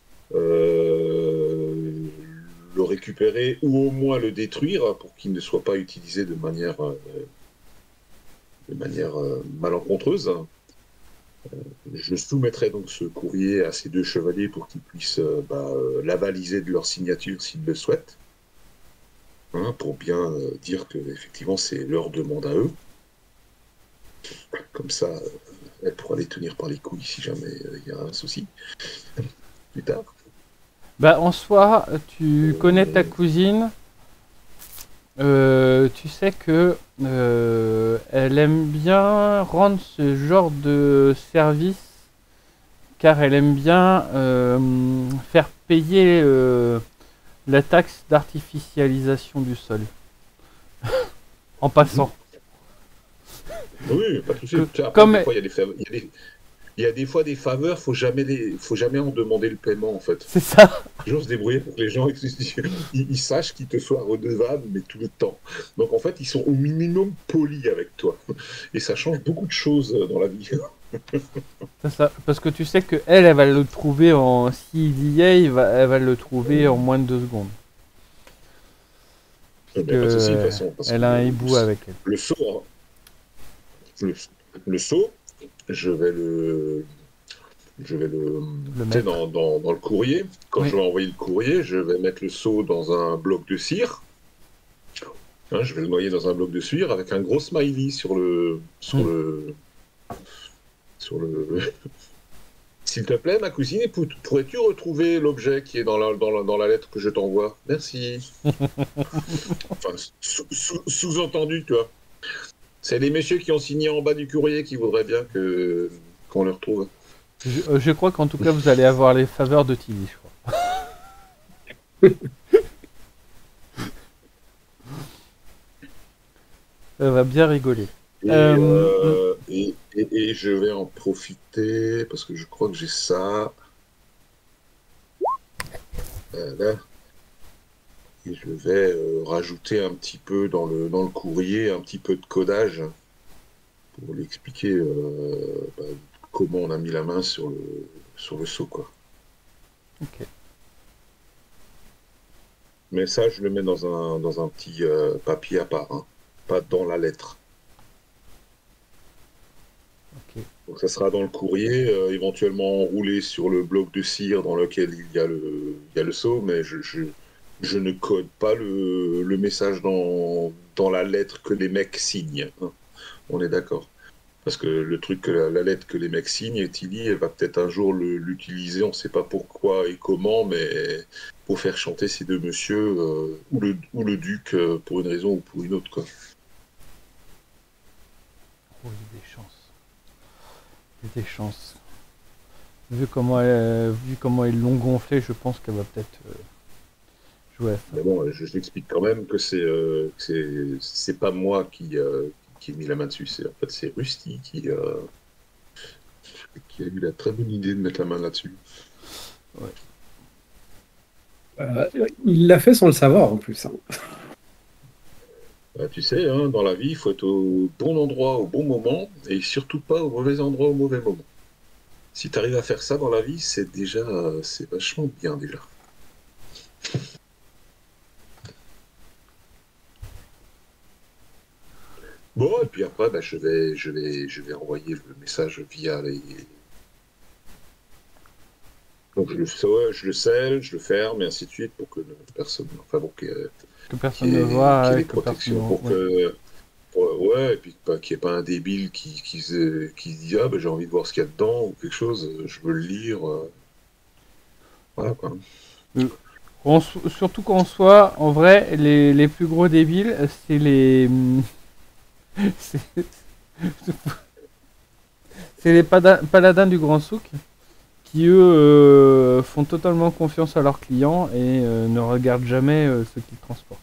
Speaker 2: euh, le récupérer ou au moins le détruire pour qu'il ne soit pas utilisé de manière, euh, de manière euh, malencontreuse. Je soumettrai donc ce courrier à ces deux chevaliers pour qu'ils puissent euh, bah, euh, l'avaliser de leur signature s'ils le souhaitent, hein, pour bien euh, dire que effectivement c'est leur demande à eux. Comme ça, euh, elle pourra les tenir par les couilles si jamais il euh, y a un souci plus tard.
Speaker 3: Bah, en soi, tu connais ta
Speaker 2: Euh,
Speaker 3: cousine. Euh, tu sais que euh, elle aime bien rendre ce genre de service car elle aime bien euh, faire payer euh, la taxe d'artificialisation du sol en passant.
Speaker 2: oui, pas de souci.
Speaker 3: Que,
Speaker 2: Tu sais, après,
Speaker 3: comme
Speaker 2: des fois, il y a des, fa- il y a des, il y a des fois des faveurs, faut jamais les, faut jamais en demander le paiement en fait.
Speaker 3: c'est ça,
Speaker 2: Toujours se débrouiller pour que les gens ils, ils sachent qu'ils te soient redevables, mais tout le temps. Donc en fait, ils sont au minimum polis avec toi. Et ça change beaucoup de choses dans la vie.
Speaker 3: c'est ça, parce que tu sais que elle, elle va le trouver en s'il y est, il va, elle va le trouver en moins de deux secondes. Parce
Speaker 2: Mais pas de souci, de toute
Speaker 3: que
Speaker 2: façon, parce que
Speaker 3: elle a un
Speaker 2: le,
Speaker 3: hibou avec elle.
Speaker 2: le saut, hein, le, le saut, je vais le, je vais le,
Speaker 3: Le
Speaker 2: tu sais,
Speaker 3: maître.
Speaker 2: dans, dans, dans le courrier, quand
Speaker 3: Oui.
Speaker 2: je vais envoyer le courrier, je vais mettre le seau dans un bloc de cire. Hein, je vais le noyer dans un bloc de cire avec un gros smiley sur le, sur
Speaker 3: Mm.
Speaker 2: le, sur le. S'il te plaît, ma cousine, pourrais-tu retrouver l'objet qui est dans la, dans la, dans la lettre que je t'envoie? Merci. Enfin, sous- sous- sous-entendu, tu vois. C'est les messieurs qui ont signé en bas du courrier qui voudraient bien que qu'on le retrouve.
Speaker 3: Je, euh, je crois qu'en tout cas, vous allez avoir les faveurs de Tilly, je crois. Elle va bien rigoler.
Speaker 2: Et,
Speaker 3: Euh,
Speaker 2: euh, et, et, et je vais en profiter parce que je crois que j'ai ça. Euh, là. Et je vais euh, rajouter un petit peu dans le, dans le courrier, un petit peu de codage pour lui expliquer euh, bah, comment on a mis la main sur le, sur le seau, quoi.
Speaker 3: ok.
Speaker 2: Mais ça, je le mets dans un, dans un petit euh, papier à part, hein, pas dans la lettre.
Speaker 3: Ok.
Speaker 2: Donc ça sera dans le courrier, euh, éventuellement enroulé sur le bloc de cire dans lequel il y a le, il y a le seau, mais je, je, je ne code pas le, le message dans, dans la lettre que les mecs signent, hein. On est d'accord. Parce que le truc, que la, la lettre que les mecs signent, Tilly, elle va peut-être un jour le- l'utiliser, on ne sait pas pourquoi et comment, mais pour faire chanter ces deux messieurs, euh, ou, le, ou le duc, euh, pour une raison ou pour une autre, quoi.
Speaker 3: Oh, il y a des chances. Il y a des chances. Vu comment, elle, vu comment ils l'ont gonflé, je pense qu'elle va peut-être euh, jouer à ça.
Speaker 2: Mais bon, je, je l'explique quand même que c'est euh, que c'est c'est pas moi qui, euh, qui ai mis la main dessus, c'est en fait c'est Rusty qui, euh, qui a eu la très bonne idée de mettre la main là-dessus.
Speaker 1: euh, il l'a fait sans le savoir en plus, hein.
Speaker 2: Bah, tu sais, hein, dans la vie, il faut être au bon endroit au bon moment et surtout pas au mauvais endroit au mauvais moment. Si tu arrives à faire ça dans la vie, c'est déjà, euh, c'est vachement bien déjà. Bon, et puis après, bah, je vais, je vais, je vais envoyer le message via les. Donc je le, ouais, je le scelle, je le ferme et ainsi de suite pour que personne, enfin bon, qu'il y ait,
Speaker 3: Que
Speaker 2: qu'il
Speaker 3: personne
Speaker 2: y
Speaker 3: ne
Speaker 2: ait-
Speaker 3: voit,
Speaker 2: qu'il y ait
Speaker 3: ouais,
Speaker 2: les
Speaker 3: que personne
Speaker 2: protections
Speaker 3: ne...
Speaker 2: pour
Speaker 3: ouais.
Speaker 2: que, pour- ouais, et puis pas- qu'il n'y ait pas un débile qui, qui, se- qui se dit ah ben j'ai envie de voir ce qu'il y a dedans ou quelque chose, euh, je veux le lire, euh, voilà quoi.
Speaker 3: Euh, en so- surtout qu'en soi, en vrai, les, les plus gros débiles, c'est les... c'est c'est les pada- paladins du Grand Souk qui, eux, euh, font totalement confiance à leurs clients et euh, ne regardent jamais euh, ce qu'ils transportent.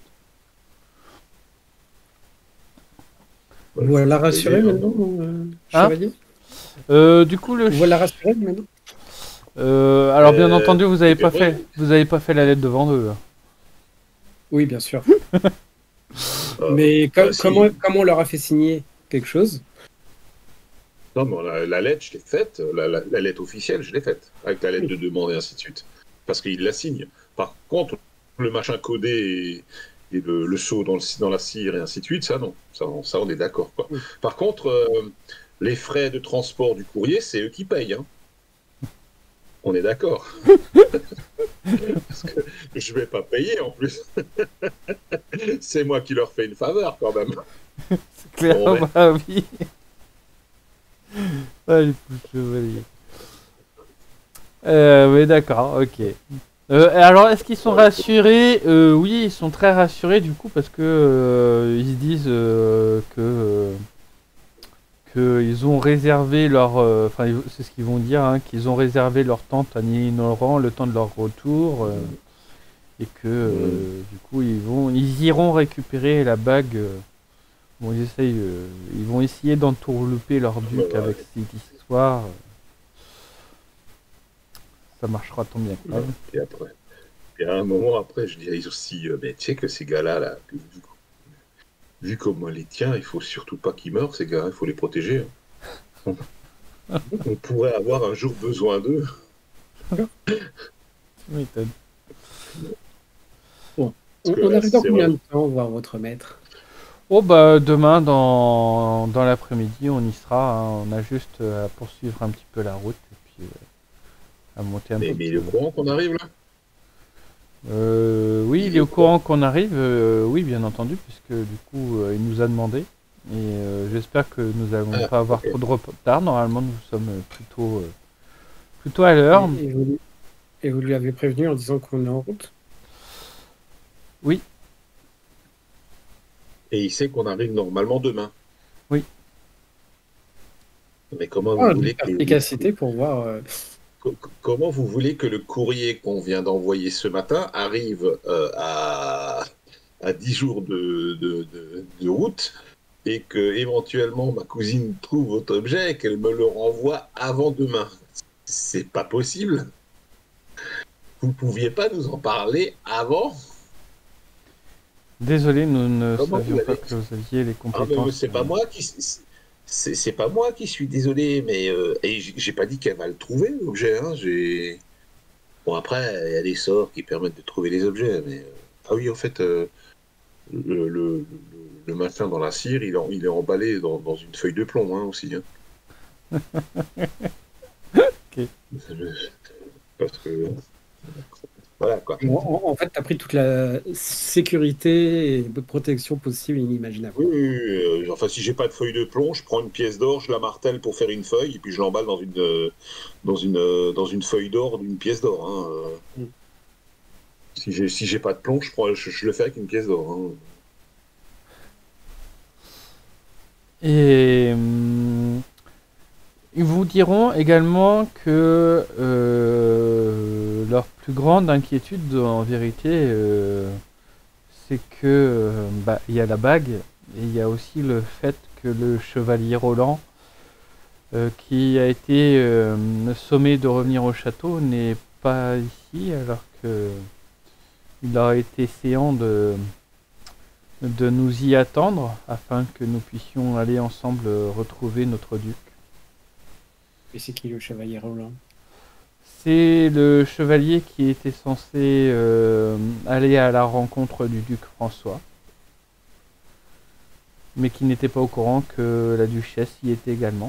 Speaker 2: Ouais,
Speaker 1: Vous
Speaker 2: faut,
Speaker 1: la
Speaker 2: faut payer,
Speaker 1: rassurer
Speaker 2: hein.
Speaker 1: maintenant, euh,
Speaker 3: Hein
Speaker 1: chevalier?
Speaker 3: Euh, du coup, le...
Speaker 1: Vous la
Speaker 3: ch-
Speaker 1: rassurer maintenant?
Speaker 3: Euh, alors, bien
Speaker 2: Euh,
Speaker 3: entendu, vous
Speaker 2: et
Speaker 3: avez
Speaker 2: puis
Speaker 3: pas
Speaker 2: après,
Speaker 3: fait, vous avez pas fait la lettre devant eux.
Speaker 1: Oui, bien sûr.
Speaker 2: euh,
Speaker 1: Mais
Speaker 2: bah
Speaker 1: co- comment,
Speaker 2: si,
Speaker 1: comment on leur a fait signer quelque chose?
Speaker 2: non, mais la, la lettre, je l'ai faite, la, la- la lettre officielle, je l'ai faite, avec la lettre
Speaker 1: Oui.
Speaker 2: de demande et ainsi de suite, parce qu'il la signe. Par contre, le machin codé et, et le, le saut dans, le, dans la cire et ainsi de suite, ça non, ça, on- ça on est d'accord quoi.
Speaker 1: Oui.
Speaker 2: Par contre, euh, les frais de transport du courrier, c'est eux qui payent, hein. On est d'accord. Parce que je vais pas payer en plus. C'est moi qui leur fais une faveur quand même.
Speaker 3: C'est clair,
Speaker 2: Bon, ben,
Speaker 3: bah oui. Ah, les pouces chevaliers. Euh, oui, d'accord, ok. Euh, et alors, est-ce qu'ils sont
Speaker 2: ouais,
Speaker 3: rassurés? Euh, Oui, ils sont très rassurés du coup parce que euh, ils se disent euh, que euh, que ils ont réservé leur, euh, enfin, ils- c'est ce qu'ils vont dire, hein, qu'ils ont réservé leur tente à Ninoran le temps de leur retour euh, et que euh, du coup ils vont, ils iront récupérer la bague. euh, bon, ils essayent, euh, ils vont essayer d'entourlouper leur
Speaker 2: ouais,
Speaker 3: duc avec
Speaker 2: ouais,
Speaker 3: cette histoire. Ça marchera tant bien que
Speaker 2: ouais.
Speaker 3: mal.
Speaker 2: Et après, et à un moment après, je dis aussi, euh, mais tu sais que ces gars-là, là, que- vu, vu comment on les tient, il faut surtout pas qu'ils meurent, ces gars, il faut les protéger, hein. On, on pourrait avoir un jour besoin d'eux.
Speaker 3: Tu m'étonnes.
Speaker 1: Bon.
Speaker 2: Parce
Speaker 1: On,
Speaker 2: que
Speaker 1: on
Speaker 2: là,
Speaker 1: arrive dans
Speaker 2: c'est
Speaker 1: combien
Speaker 2: vrai.
Speaker 1: de temps voir votre maître?
Speaker 3: Oh bah demain dans, dans l'après-midi on y sera, hein. On a juste euh, à poursuivre un petit peu la route et puis euh, à monter un
Speaker 2: Mais,
Speaker 3: peu
Speaker 2: mais
Speaker 3: plus
Speaker 2: il est au
Speaker 3: haut.
Speaker 2: courant qu'on arrive là?
Speaker 3: Euh, oui, il
Speaker 2: Il
Speaker 3: est
Speaker 2: est
Speaker 3: au
Speaker 2: au courant.
Speaker 3: courant qu'on arrive, euh, oui bien entendu, puisque du coup euh, il nous a demandé. Et euh, j'espère que nous n'allons
Speaker 2: Ah,
Speaker 3: pas avoir
Speaker 2: ok.
Speaker 3: trop de retard. Normalement nous sommes euh, plutôt, euh, plutôt à
Speaker 1: Et,
Speaker 3: l'heure.
Speaker 1: et vous, et vous lui avez prévenu en disant qu'on est en route?
Speaker 3: Oui,
Speaker 2: Et il sait qu'on arrive normalement demain.
Speaker 3: oui.
Speaker 2: Mais comment vous
Speaker 1: Ah, de
Speaker 2: voulez que le, le-
Speaker 1: perspicacité pour voir. euh,
Speaker 2: co- comment vous voulez que le courrier qu'on vient d'envoyer ce matin arrive euh, à, à dix jours de, de, de- de route et que éventuellement ma cousine trouve votre objet et qu'elle me le renvoie avant demain? C'est pas possible. Vous pouviez pas nous en parler avant?
Speaker 3: Désolé, nous ne
Speaker 2: Comment vous
Speaker 3: savions pas
Speaker 2: l'avez?
Speaker 3: que vous aviez les
Speaker 2: Ah, mais
Speaker 3: compétences.
Speaker 2: c'est
Speaker 3: euh.
Speaker 2: pas moi qui. C'est c'est pas moi qui suis désolé, mais. euh, et j- j'ai pas dit qu'elle va le trouver, l'objet, hein. J'ai. Bon, après, il y a des sorts qui permettent de trouver les objets, mais. euh, Ah oui, en fait, euh, le, le, le, le machin dans la cire, il, en- il est emballé dans, dans une feuille de plomb, hein, aussi, hein.
Speaker 3: Ok.
Speaker 2: Parce que. Voilà, quoi.
Speaker 1: En, en- en fait, tu as pris toute la sécurité et protection possible et inimaginable.
Speaker 2: Oui, oui, oui, euh, enfin, si j'ai pas de feuille de plomb, je prends une pièce d'or, je la martèle pour faire une feuille, et puis je l'emballe dans une, euh, dans une, euh, dans une feuille d'or d'une pièce d'or, hein. euh.
Speaker 1: Mm.
Speaker 2: Si j'ai si j'ai pas de plomb, je, prends, je, je le fais avec une pièce d'or, hein.
Speaker 3: Et hum, ils vous diront également que euh, leur plus grande inquiétude en vérité, euh, c'est que euh, bah, il y a la bague et il y a aussi le fait que le chevalier Roland, euh, qui a été euh, sommé de revenir au château, n'est pas ici alors que il a été séant de, de nous y attendre afin que nous puissions aller ensemble euh, retrouver notre duc.
Speaker 1: Et c'est qui le chevalier Roland?
Speaker 3: C'est le chevalier qui était censé euh, aller à la rencontre du duc François, mais qui n'était pas au courant que la duchesse y était également.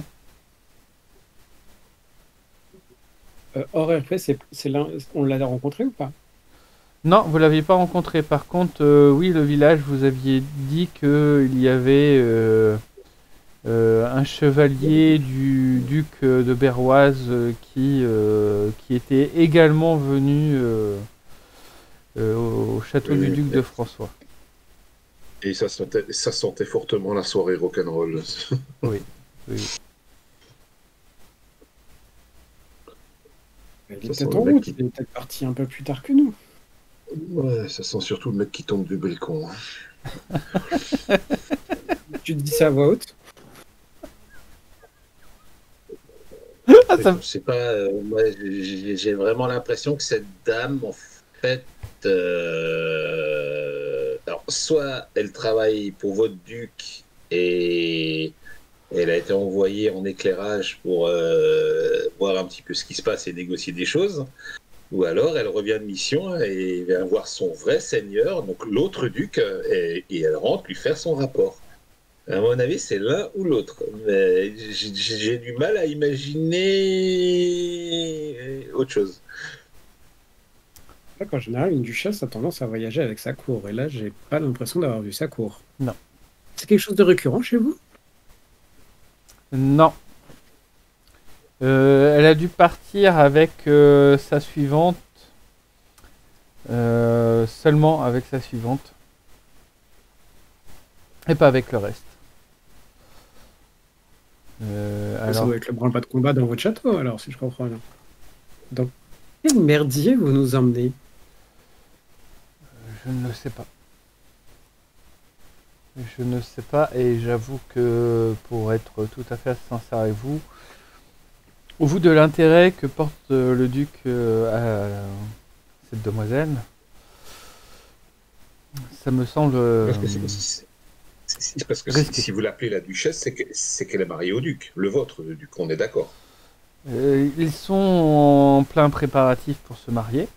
Speaker 1: Euh, hors R P, c'est, c'est l'un... on l'a rencontré ou pas?
Speaker 3: Non, vous l'aviez pas rencontré. Par contre, euh, oui, le village, vous aviez dit qu'il y avait euh, euh, un chevalier du duc de Berroise euh, qui, euh, qui était également venu euh, euh, au château
Speaker 2: Oui,
Speaker 3: du
Speaker 2: oui.
Speaker 3: duc de François.
Speaker 2: Et ça sentait, ça sentait fortement la soirée rock'n'roll.
Speaker 3: Oui, oui.
Speaker 1: Il est
Speaker 2: Ça
Speaker 1: peut-être
Speaker 2: sent
Speaker 1: en
Speaker 2: le mec
Speaker 1: route,
Speaker 2: qui-
Speaker 1: il est peut-être parti un peu plus tard que nous.
Speaker 2: Ouais, ça sent surtout le mec qui tombe du balcon. hein.
Speaker 1: Tu te dis ça à voix haute?
Speaker 3: Ah, ça...
Speaker 4: Je sais pas, euh, moi, j'ai j'ai vraiment l'impression que cette dame, en fait, euh, alors, soit elle travaille pour votre duc et elle a été envoyée en éclairage pour euh, voir un petit peu ce qui se passe et négocier des choses, ou alors elle revient de mission et vient voir son vrai seigneur, donc l'autre duc, et, et elle rentre lui faire son rapport. À mon avis, c'est l'un ou l'autre. Mais j'ai j'ai du mal à imaginer autre chose.
Speaker 1: C'est vrai qu'en général, une duchesse a tendance à voyager avec sa cour. Et là, j'ai pas l'impression d'avoir vu sa cour.
Speaker 3: Non.
Speaker 1: C'est quelque chose de récurrent chez vous?
Speaker 3: Non. Euh, elle a dû partir avec euh, sa suivante. Euh, seulement avec sa suivante. Et pas avec le reste. Euh,
Speaker 1: Ça
Speaker 3: alors,
Speaker 1: doit être le branle-bas de combat dans votre château, alors, si je comprends bien. Donc, quel merdier vous nous emmenez?
Speaker 3: je ne le sais pas. Je ne sais pas et j'avoue que pour être tout à fait sincère avec vous, au vu de l'intérêt que porte euh, le duc euh, à cette demoiselle, ça me semble euh,
Speaker 2: Parce que c'est- c'est- c'est parce que
Speaker 3: risqué.
Speaker 2: si, si vous l'appelez la duchesse, c'est que- c'est qu'elle est mariée au duc, le vôtre, le duc, on est d'accord.
Speaker 3: Euh, ils sont en plein préparatif pour se marier.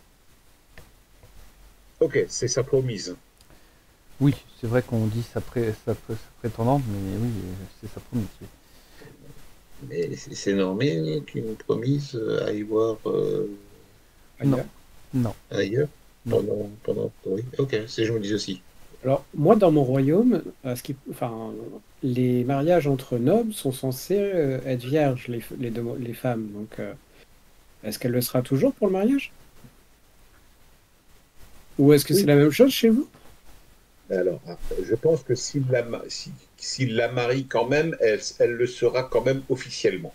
Speaker 2: Ok, c'est sa promise.
Speaker 3: Oui, c'est vrai qu'on dit sa, pré- sa, pré- sa prétendante, mais oui, euh, c'est sa promise. Oui.
Speaker 4: Mais c'est c'est normal qu'une promise euh, aille voir euh,
Speaker 3: Non. Non.
Speaker 4: ailleurs
Speaker 3: Non.
Speaker 4: pendant, pendant. Oui, ok, c'est je me dis aussi.
Speaker 1: Alors, moi, dans mon royaume, euh, ce qui... enfin, les mariages entre nobles sont censés euh, être vierges, les, f- les, demo- les femmes. Donc, euh, est-ce qu'elle le sera toujours pour le mariage? Ou est-ce que
Speaker 2: Oui.
Speaker 1: c'est la même chose chez vous?
Speaker 2: Alors, je pense que s'il la, ma- si- s'il la marie quand même, elle, elle le sera quand même officiellement.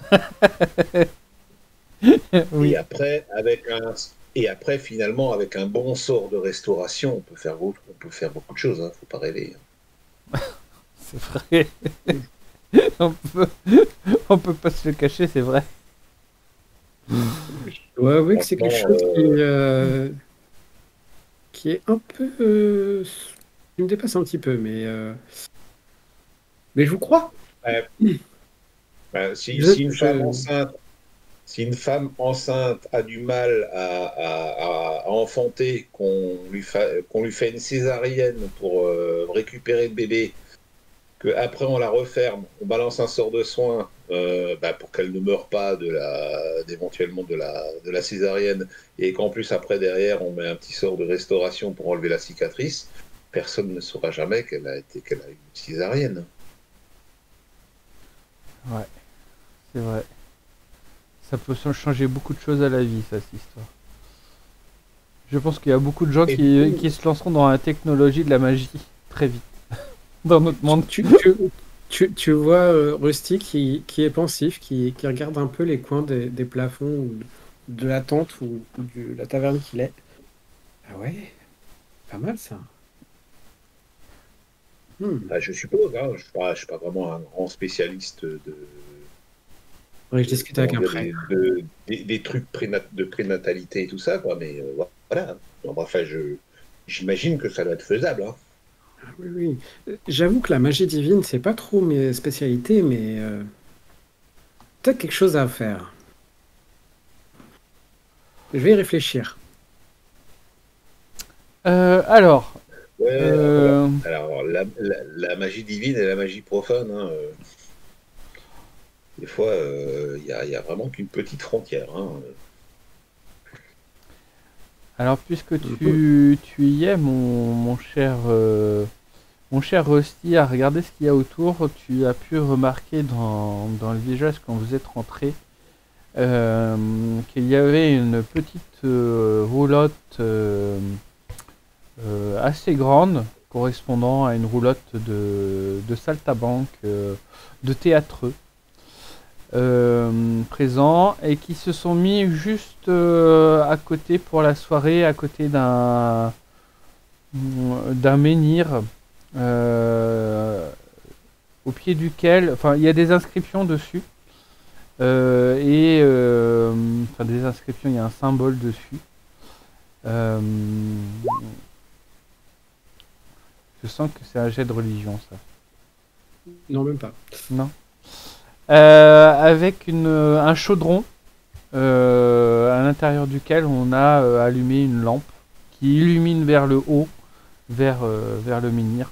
Speaker 3: Oui.
Speaker 2: Et après, avec un, et après, finalement, avec un bon sort de restauration, on peut faire, beaucoup- on peut faire beaucoup de choses. Hein, faut pas rêver.
Speaker 3: C'est vrai. on peut, on peut pas se le cacher, c'est vrai.
Speaker 1: Je dois avouer que c'est quelque
Speaker 2: Franchement,
Speaker 1: chose qui, euh, qui est un peu... euh, qui me dépasse un petit peu, mais... euh, Mais je vous crois.
Speaker 2: Ben, si,
Speaker 1: Je-
Speaker 2: si une
Speaker 1: je-
Speaker 2: femme enceinte, si une femme enceinte a du mal à, à- à enfanter, qu'on lui, fa- qu'on lui fait une césarienne pour euh, récupérer le bébé, qu'après on la referme, on balance un sort de soin euh, bah, pour qu'elle ne meure pas de la, d'éventuellement de la, de la césarienne, et qu'en plus après derrière on met un petit sort de restauration pour enlever la cicatrice, personne ne saura jamais qu'elle a été qu'elle a eu une césarienne.
Speaker 3: Ouais, c'est vrai. Ça peut changer beaucoup de choses à la vie, ça, cette histoire. Je pense qu'il y a beaucoup de gens
Speaker 2: Et
Speaker 3: qui,
Speaker 2: du coup-
Speaker 3: qui se lanceront dans la technologie de la magie très vite. Dans notre monde.
Speaker 1: Tu, tu, tu, tu vois euh, Rusty qui, qui est pensif, qui, qui regarde un peu les coins des, des plafonds ou de la tente ou, ou de la taverne qu'il est. Ah ouais, pas mal ça. Hmm.
Speaker 2: Bah, je suppose, hein, je ne suis, pas- je suis pas vraiment un grand spécialiste de,
Speaker 1: Faudrait que je discute avec un
Speaker 2: comment
Speaker 1: prêtre.
Speaker 2: dire, des, de- des- des trucs prénat- de prénatalité et tout ça, quoi, mais euh, voilà. Bon, enfin, je, j'imagine que ça doit être faisable. Hein.
Speaker 1: Oui, oui. Euh, J'avoue que la magie divine, c'est pas trop mes spécialités, mais euh, peut-être quelque chose à faire. Je vais y réfléchir.
Speaker 3: Euh, alors,
Speaker 4: Ouais, alors,
Speaker 3: euh,
Speaker 4: alors la, la- la magie divine et la magie profane, hein, euh, des fois, euh, il y, a, il y a vraiment qu'une petite frontière. Hein.
Speaker 3: alors puisque
Speaker 1: Mhm.
Speaker 3: tu, tu y es, mon, mon cher, euh, mon cher Rusty, à regarder ce qu'il y a autour, tu as pu remarquer dans, dans le visage quand vous êtes rentré euh, qu'il y avait une petite euh, roulotte euh, euh, assez grande, correspondant à une roulotte de, de saltabanque, euh, de théâtreux, euh, présents et qui se sont mis juste euh, à côté pour la soirée, à côté d'un d'un menhir euh, au pied duquel, enfin, il y a des inscriptions dessus. Euh, et euh, enfin des inscriptions, il y a un symbole dessus. Euh, je sens que c'est un jet de religion, ça.
Speaker 1: Non, même pas.
Speaker 3: Non. Euh, avec une, un chaudron euh, à l'intérieur duquel on a euh, allumé une lampe qui illumine vers le haut, vers, euh, vers le menhir.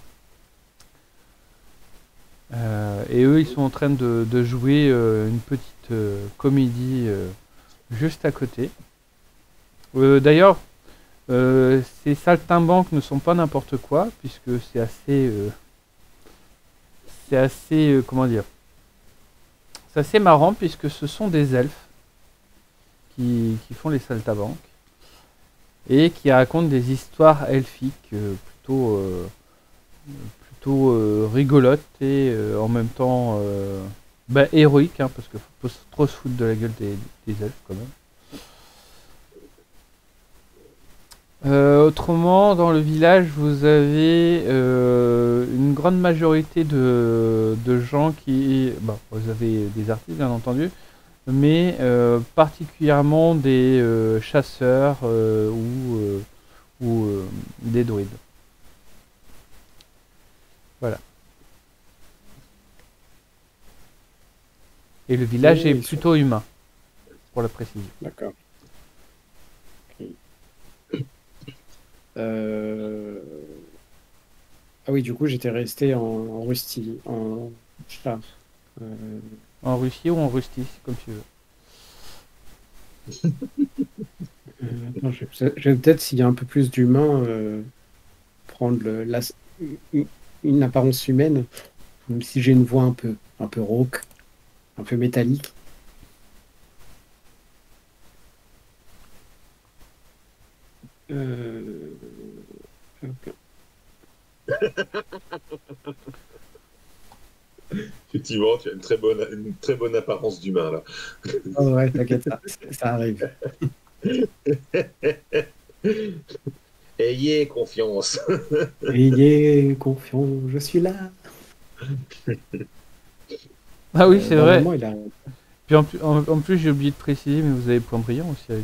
Speaker 3: Euh, et eux, ils sont en train de, de jouer euh, une petite euh, comédie euh, juste à côté. Euh, D'ailleurs, euh, ces saltimbanques ne sont pas n'importe quoi, puisque c'est assez, euh, c'est assez, euh, comment dire, c'est assez marrant puisque ce sont des elfes qui, qui font les saltimbanques et qui racontent des histoires elfiques euh, plutôt, euh, plutôt euh, rigolotes et euh, en même temps euh, bah, héroïques, hein, parce qu'il faut pas trop se foutre de la gueule des, des elfes quand même. Euh, autrement, dans le village, vous avez euh, une grande majorité de, de gens qui... Bon, vous avez des artistes, bien entendu, mais euh, particulièrement des euh, chasseurs euh, ou, euh, ou euh, des druides. Voilà. Et le
Speaker 1: Ok,
Speaker 3: village est
Speaker 1: ils sont.
Speaker 3: plutôt humain, pour la précision.
Speaker 1: D'accord. Ok. Euh, Ah oui, du coup, j'étais resté en, en rusty, en chat. Euh,
Speaker 3: En Russie ou en Rustie, comme tu veux.
Speaker 1: euh, attends, je vais, je vais peut-être, s'il y a un peu plus d'humain, euh, prendre le, la- une, une apparence humaine, même si j'ai une voix un peu, un peu rauque, un peu métallique. Euh, ok.
Speaker 2: Effectivement, tu as une très bonne, une très bonne apparence d'humain, là.
Speaker 1: Oh ouais, t'inquiète, ça, ça arrive.
Speaker 4: Ayez confiance.
Speaker 1: Ayez confiance, je suis là.
Speaker 3: Ah oui,
Speaker 1: Euh,
Speaker 3: c'est vrai.
Speaker 1: normalement, il a.
Speaker 3: Puis en, plus- en, en plus, j'ai oublié de préciser, mais vous avez point brillant aussi avec.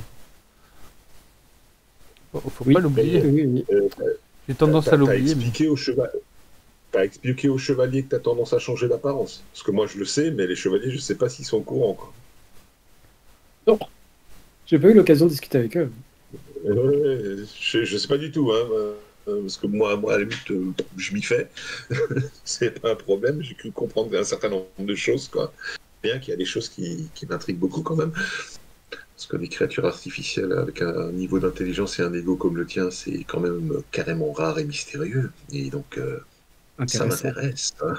Speaker 3: Faut, faut pas
Speaker 1: Oui,
Speaker 3: l'oublier.
Speaker 1: oui, oui.
Speaker 2: Euh,
Speaker 3: J'ai tendance à
Speaker 2: t'as, t'as
Speaker 3: l'oublier, mais.
Speaker 2: expliqué au cheval. T'as expliqué aux chevaliers que tu as tendance à changer d'apparence. Parce que moi, je le sais, mais les chevaliers, je sais pas s'ils sont au courant. Quoi.
Speaker 1: Non, j'ai pas eu l'occasion de discuter avec eux.
Speaker 2: Euh, je, je sais pas du tout, hein, euh, parce que moi, moi, à la limite, euh, je m'y fais. C'est pas un problème. J'ai pu comprendre un certain nombre de choses, quoi. Bien qu'il y a des choses qui, qui m'intriguent beaucoup quand même. Parce que les créatures artificielles avec un niveau d'intelligence et un ego comme le tien, c'est quand même carrément rare et mystérieux. Et donc, euh, ça
Speaker 1: Intéressant.
Speaker 2: m'intéresse. Hein.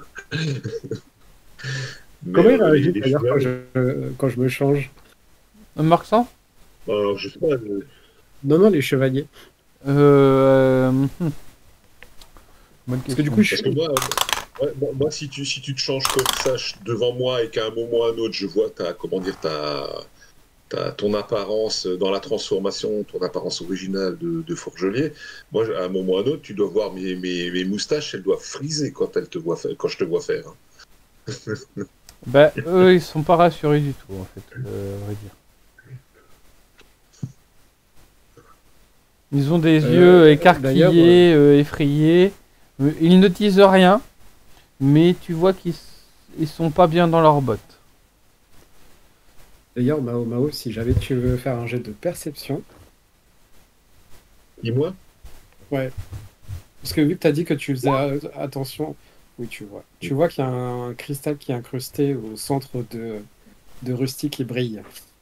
Speaker 2: Mais
Speaker 1: Comment il
Speaker 2: euh, les,
Speaker 1: réagit
Speaker 2: les
Speaker 1: d'ailleurs quand
Speaker 2: chevaliers,
Speaker 1: je, quand je me change?
Speaker 3: Un Marsan
Speaker 2: alors, je sais pas, euh,
Speaker 1: Non, non, les chevaliers.
Speaker 3: euh, hum, Bonne
Speaker 1: Parce que du
Speaker 3: question.
Speaker 1: coup, je
Speaker 2: parce que
Speaker 1: suis.
Speaker 2: moi, ouais, moi, moi, si, tu, si tu te changes comme ça devant moi et qu'à un moment ou à un autre, je vois ta, comment dire, ta, ta, ton apparence dans la transformation, ton apparence originale de, de forgelier, moi, à un moment ou à un autre, tu dois voir mes, mes, mes moustaches, elles doivent friser quand, elles te voient faire, quand je te vois faire. Hein.
Speaker 3: Bah, eux, ils sont pas rassurés du tout, en fait, euh, à vrai dire. Ils ont des
Speaker 1: Euh,
Speaker 3: yeux
Speaker 1: D'ailleurs, euh,
Speaker 3: écarquillés, euh, effrayés. Euh, Ils ne disent rien, mais tu vois qu'ils s- ils sont pas bien dans leurs bottes.
Speaker 1: D'ailleurs, Mao Mao, si jamais tu veux faire un jet de perception,
Speaker 2: Dis-moi.
Speaker 1: ouais. Parce que vu que tu as dit que tu faisais euh, attention, oui, tu vois. Tu vois qu'il y a un cristal qui est incrusté au centre de, de Rusty qui brille.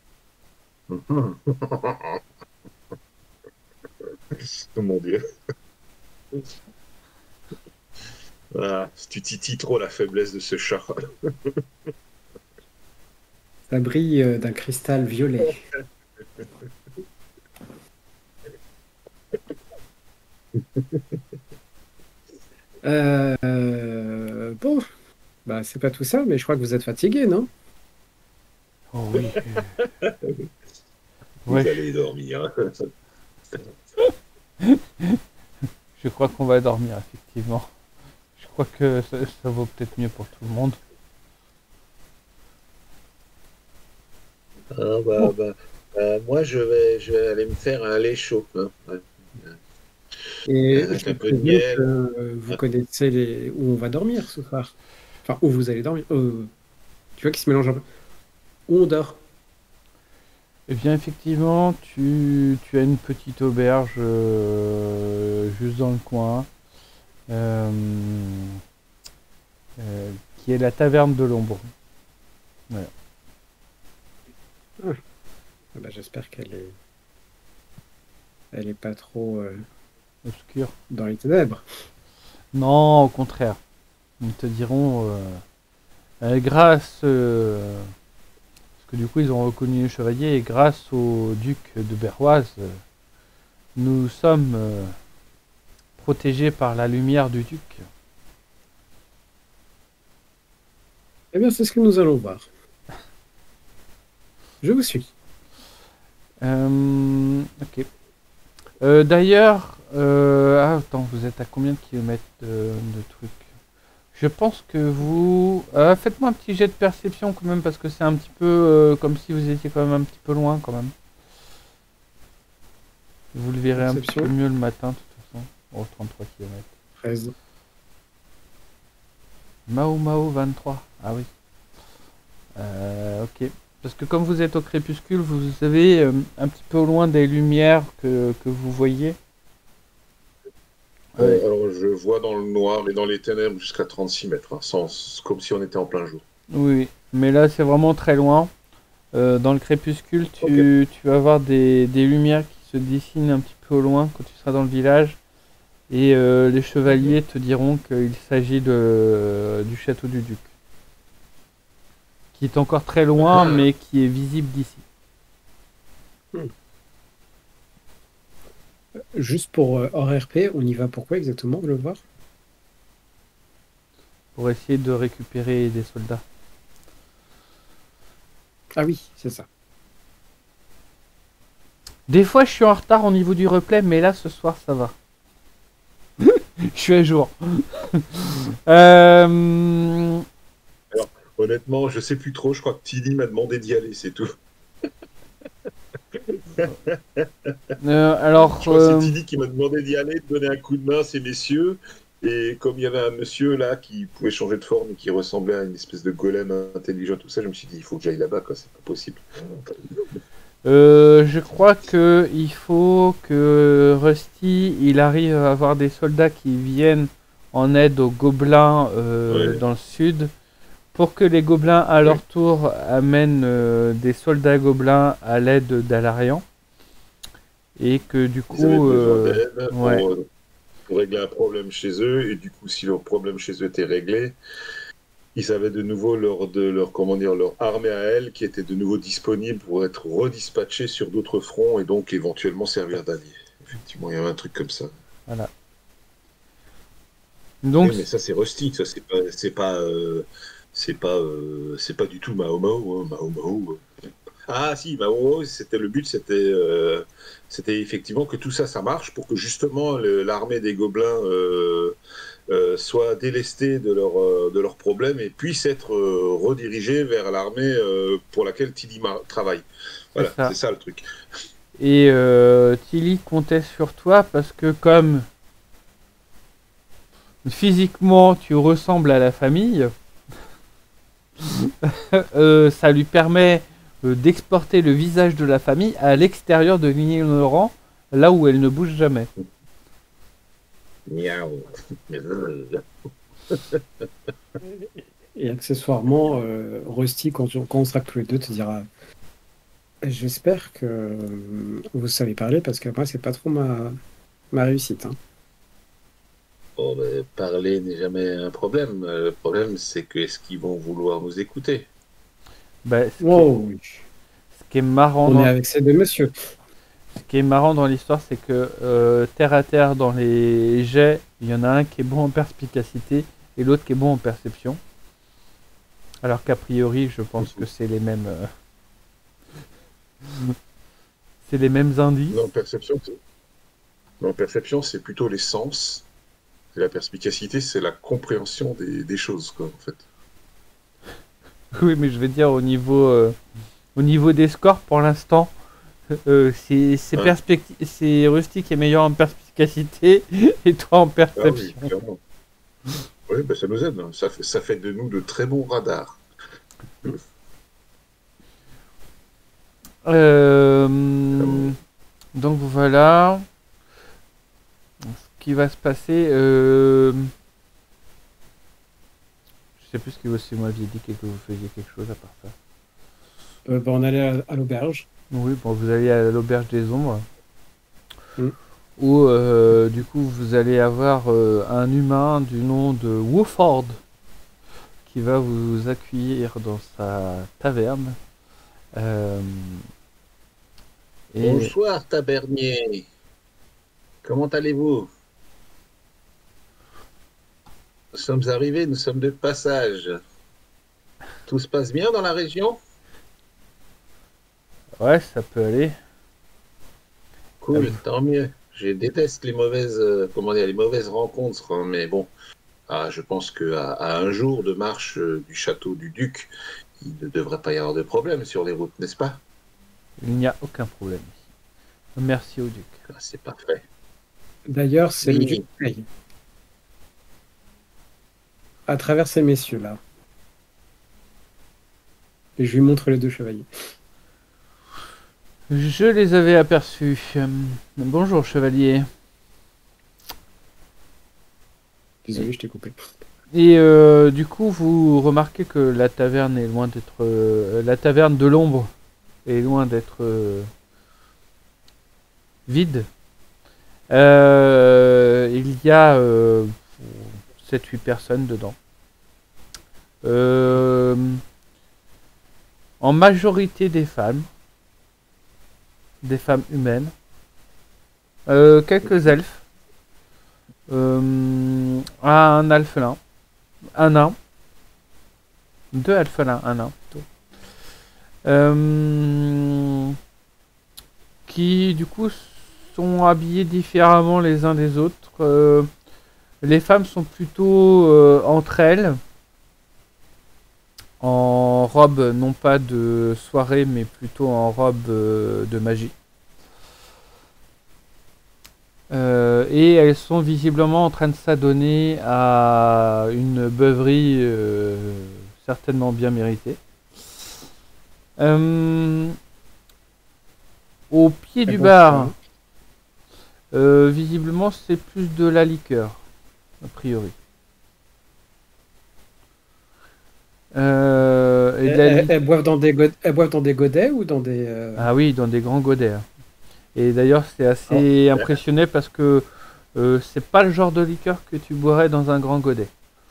Speaker 2: Oh mon Dieu. Ah, tu titilles trop la faiblesse de ce chat.
Speaker 1: Ça brille euh, d'un cristal violet. Euh, euh, bon, bah c'est pas tout ça, mais je crois que vous êtes fatigué, non?
Speaker 3: Oh oui. euh,
Speaker 2: Vous
Speaker 3: Ouais,
Speaker 2: allez dormir.
Speaker 3: je crois qu'on va dormir, effectivement. Je crois que ça, ça vaut peut-être mieux pour tout le monde.
Speaker 4: Ah, bah, bah, euh, moi, je vais, je vais aller me faire un lait chaud, hein. Ouais.
Speaker 1: Et je
Speaker 4: Avec
Speaker 1: vous
Speaker 4: un peu de
Speaker 1: préviens que
Speaker 4: miel.
Speaker 1: euh, vous connaissez les... où on va dormir ce soir. Enfin, où vous allez dormir. Euh, tu vois qu'il se mélange un peu. Où on dort.
Speaker 3: Eh bien, effectivement, tu, tu as une petite auberge euh, juste dans le coin, euh, euh, qui est la taverne de l'ombre. Voilà.
Speaker 1: Ah, bah, j'espère qu'elle est... Elle est pas trop euh,
Speaker 3: Obscur.
Speaker 1: dans les ténèbres.
Speaker 3: Non, au contraire. Ils te diront, euh, euh, grâce, euh, parce que du coup ils ont reconnu le chevalier, et grâce au duc de Berroise, euh, nous sommes euh, protégés par la lumière du duc.
Speaker 1: Eh bien, c'est ce que nous allons voir. Je vous suis.
Speaker 3: Euh, ok. Euh, D'ailleurs, euh, ah, attends, vous êtes à combien de kilomètres de, de trucs? Je pense que vous... euh, faites-moi un petit jet de perception quand même, parce que c'est un petit peu euh, comme si vous étiez quand même un petit peu loin quand même. Vous le verrez un petit peu
Speaker 1: Perception.
Speaker 3: mieux le matin de toute façon. Oh, trente-trois kilomètres.
Speaker 1: treize.
Speaker 3: Mao Mao vingt-trois. Ah oui. Euh, ok. Parce que comme vous êtes au crépuscule, vous avez euh, un petit peu au loin des lumières que, que vous voyez. Ouais.
Speaker 2: Euh, alors, je vois dans le noir et dans les ténèbres jusqu'à trente-six mètres, hein, sans, comme si on était en plein jour.
Speaker 3: Oui, oui. Mais là c'est vraiment très loin. Euh, dans le crépuscule, tu, tu vas voir des, des lumières qui se dessinent un petit peu au loin quand tu seras dans le village. Et euh, les chevaliers te diront qu'il s'agit de, du château du duc. Qui est encore très loin, mais qui est visible d'ici.
Speaker 1: Juste pour euh, hors R P, on y va pourquoi exactement, le voir?
Speaker 3: Pour essayer de récupérer des soldats.
Speaker 1: Ah oui, c'est ça.
Speaker 3: Des fois, je suis en retard au niveau du replay, mais là, ce soir, ça va. Je suis à jour. euh...
Speaker 2: Honnêtement, je sais plus trop. Je crois que Tilly m'a demandé d'y aller, c'est tout.
Speaker 3: euh, alors,
Speaker 2: Je crois que
Speaker 3: euh,
Speaker 2: c'est Tilly qui m'a demandé d'y aller, de donner un coup de main à ces messieurs. Et comme il y avait un monsieur là qui pouvait changer de forme et qui ressemblait à une espèce de golem intelligent, tout ça, je me suis dit, il faut que j'aille là-bas, quoi. C'est pas possible.
Speaker 3: euh, je crois que il faut que Rusty, il arrive à avoir des soldats qui viennent en aide aux gobelins euh,
Speaker 2: Ouais.
Speaker 3: dans le sud, pour que les gobelins, à leur tour, amènent euh, des soldats gobelins à l'aide d'Alarian. Et que du
Speaker 2: Ils avaient
Speaker 3: coup,
Speaker 2: besoin
Speaker 3: euh,
Speaker 2: d'aide
Speaker 3: ouais.
Speaker 2: pour, euh, pour régler un problème chez eux. Et du coup, si leur problème chez eux était réglé, ils avaient de nouveau leur, de, leur, comment dire, leur armée à elle qui était de nouveau disponible pour être redispatchée sur d'autres fronts et donc éventuellement servir d'alliés. Effectivement, il y avait un truc comme ça.
Speaker 3: Voilà. Donc,
Speaker 2: Oui, mais ça, c'est rustique, ça, c'est pas, c'est pas, euh, c'est pas, euh, c'est pas du tout Mao Mao, hein, Mao Mao. Ah, si, Mao Mao, c'était le but, c'était, euh, c'était effectivement que tout ça, ça marche pour que justement le- l'armée des gobelins euh, euh, soit délestée de leurs euh, de leurs problèmes et puisse être euh, redirigée vers l'armée euh, pour laquelle Tilly ma- travaille.
Speaker 3: c'est
Speaker 2: Voilà,
Speaker 3: ça.
Speaker 2: c'est ça le truc.
Speaker 3: Et euh, Tilly comptait sur toi parce que comme physiquement tu ressembles à la famille, euh, ça lui permet euh, d'exporter le visage de la famille à l'extérieur de l'ignorant, là où elle ne bouge jamais.
Speaker 4: Miaou.
Speaker 1: Et accessoirement, euh, Rusty, quand, tu- quand on sera tous les deux, te dira j'espère que euh, vous savez parler parce que moi, c'est pas trop ma, ma réussite. Hein.
Speaker 4: Bon, ben, parler n'est jamais un problème. Euh, Le problème, c'est que est-ce qu'ils vont vouloir nous écouter?
Speaker 3: Bah, ce, qui est,
Speaker 1: Wow, oui.
Speaker 3: ce qui est marrant
Speaker 1: On est
Speaker 3: dans,
Speaker 1: avec ces deux messieurs.
Speaker 3: ce qui est marrant dans l'histoire, c'est que euh, terre à terre dans les jets, il y en a un qui est bon en perspicacité et l'autre qui est bon en perception. Alors qu'a priori, je pense que c'est les mêmes, euh, c'est les mêmes indices.
Speaker 2: Non, perception, c'est... non, perception, c'est plutôt les sens. Et la perspicacité, c'est la compréhension des, des choses, quoi, en fait.
Speaker 3: Oui, mais je vais dire au niveau, euh, au niveau des scores pour l'instant, euh, c'est c'est
Speaker 2: Ouais.
Speaker 3: perspecti- c'est Rusty qui est meilleur en perspicacité et toi en
Speaker 2: Ah oui,
Speaker 3: perception.
Speaker 2: clairement. Oui, ben ça nous aide. Hein. Ça fait, ça fait de nous de très bons radars.
Speaker 3: Euh, donc voilà. Ce qui va se passer. Euh, je sais plus ce que vous, si vous m'aviez dit que vous faisiez quelque chose à part ça.
Speaker 1: Euh, bah, on allait à, à l'auberge.
Speaker 3: Oui, bon, vous allez à l'auberge des ombres.
Speaker 1: Mm.
Speaker 3: Où euh, du coup vous allez avoir euh, un humain du nom de Wooford qui va vous accueillir dans sa taverne. Euh, et
Speaker 4: Bonsoir, tabernier. Comment allez-vous? Nous sommes arrivés, nous sommes de passage. Tout se passe bien dans la région?
Speaker 3: ouais, ça peut aller.
Speaker 4: Cool,
Speaker 3: Ah,
Speaker 4: tant mieux. Je déteste les mauvaises, euh, comment dire, les mauvaises rencontres, hein, mais bon, ah, je pense que à, à un jour de marche euh, du château du duc, il ne devrait pas y avoir de problème sur les routes, n'est-ce pas?
Speaker 3: il n'y a aucun problème ici. Merci au duc.
Speaker 4: Ah, c'est parfait.
Speaker 1: D'ailleurs, c'est le
Speaker 4: Oui.
Speaker 1: duc qui paye. À travers ces messieurs-là. Et je lui montre les deux chevaliers.
Speaker 3: Je les avais aperçus. Euh, bonjour chevalier.
Speaker 1: Désolé, je t'ai coupé.
Speaker 3: Et euh, du coup, vous remarquez que la taverne est loin d'être euh, la taverne de l'ombre est loin d'être euh, vide. Euh, il y a euh, sept huit personnes dedans. Euh, en majorité des femmes, des femmes humaines, euh, quelques elfes, euh, un alphelin, un nain, deux alphelins, un nain plutôt, euh, qui du coup sont habillés différemment les uns des autres. Euh, les femmes sont plutôt euh, entre elles, en robe non pas de soirée mais plutôt en robe euh, de magie. Euh, et elles sont visiblement en train de s'adonner à une beuverie euh, certainement bien méritée. Euh, au pied
Speaker 1: Et
Speaker 3: du
Speaker 1: bon,
Speaker 3: bar, euh, visiblement c'est plus de la liqueur, a priori. Euh, et de
Speaker 1: Elles,
Speaker 3: la
Speaker 1: elles-
Speaker 3: li-
Speaker 1: elles boivent dans des godets, elles boivent dans des godets ou dans des... euh,
Speaker 3: Ah oui, dans des grands godets. hein. Et d'ailleurs, c'est assez impressionné parce que euh, c'est pas le genre de liqueur que tu boirais dans un grand godet.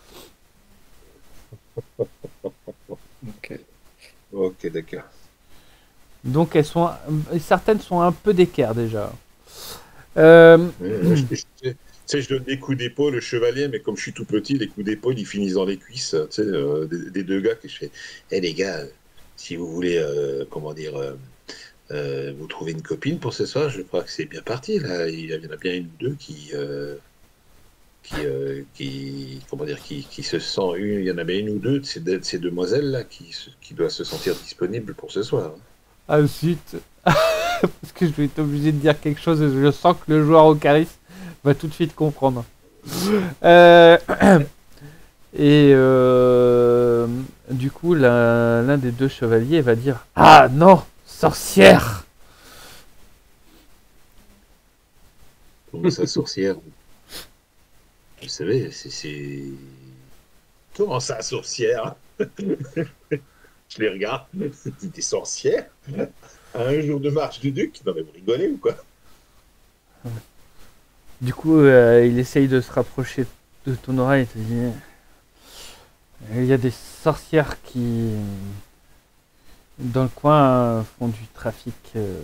Speaker 1: ok.
Speaker 2: Ok, d'accord.
Speaker 3: Donc elles sont, certaines sont un peu d'équerre déjà. Euh,
Speaker 2: Euh, je- je- Tu sais, je donne des coups d'épaule au chevalier, mais comme je suis tout petit, les coups d'épaule, ils finissent dans les cuisses, tu sais, euh, des, des deux gars que je fais. Eh les gars, euh, si vous voulez, euh, comment dire, euh, euh, vous trouver une copine pour ce soir, je crois que c'est bien parti, là. Il y en a bien une ou deux qui, euh, qui, euh, qui, comment dire, qui, qui se sent, une, il y en a bien une ou deux de ces, de ces demoiselles-là qui, se- qui doivent se sentir disponibles pour ce soir.
Speaker 3: ensuite, parce que je vais être obligé de dire quelque chose et je sens que le joueur au charisme va tout de suite comprendre. Euh, et euh, du coup, l'un l'un des deux chevaliers va dire: Ah non, sorcière!
Speaker 4: Comment ça, sorcière? Vous savez, c'est... c'est- Comment ça, sorcière? Je les regarde. C'est des sorcières? À un jour de marche du duc? Non mais vous rigolez ou quoi?
Speaker 3: Du coup, euh, il essaye de se rapprocher de ton oreille et te dit: Il y a des sorcières qui, dans le coin, font du trafic euh,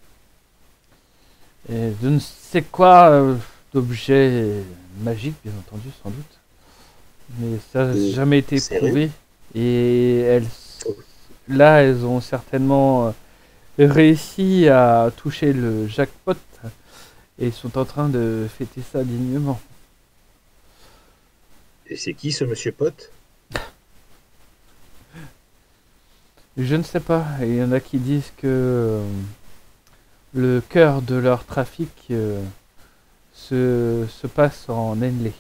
Speaker 3: et de ne sais quoi, euh, d'objets magiques, bien entendu, sans doute. Mais ça n'a
Speaker 4: Euh,
Speaker 3: jamais été
Speaker 4: Sérieux?
Speaker 3: prouvé. Et elles, là, elles ont certainement euh, réussi à toucher le jackpot et sont en train de fêter ça dignement.
Speaker 4: Et c'est qui ce monsieur Pote?
Speaker 3: Je ne sais pas. Il y en a qui disent que euh, le cœur de leur trafic euh, se, se passe en Henley.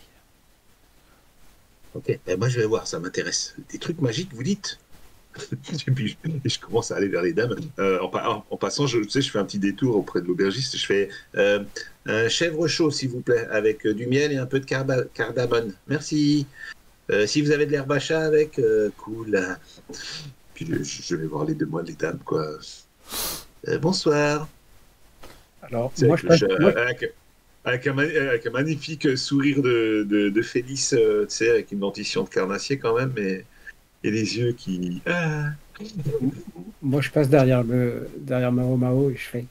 Speaker 4: Ok, ben moi je vais voir, ça m'intéresse. Des trucs magiques, vous dites? Et puis je, je commence à aller vers les dames. Euh, en, pa- en- en passant, je, tu sais, je fais un petit détour auprès de l'aubergiste. Je fais euh, un chèvre chaud, s'il vous plaît, avec euh, du miel et un peu de carba- cardamone. Merci. Euh, si vous avez de l'herbe à chat avec, euh, cool. Puis je, je vais voir les deux moines, les dames, quoi. Euh, bonsoir.
Speaker 1: Alors,
Speaker 4: C'est
Speaker 1: moi,
Speaker 4: avec
Speaker 1: je
Speaker 4: le
Speaker 1: passe,
Speaker 4: cha-
Speaker 1: moi,
Speaker 4: avec, avec un, ma- avec un magnifique sourire de, de, de Félix, euh, tu sais, avec une dentition de carnassier quand même, et, et les yeux qui. Ah.
Speaker 1: moi, je passe derrière le, derrière Mao Mao et je fais.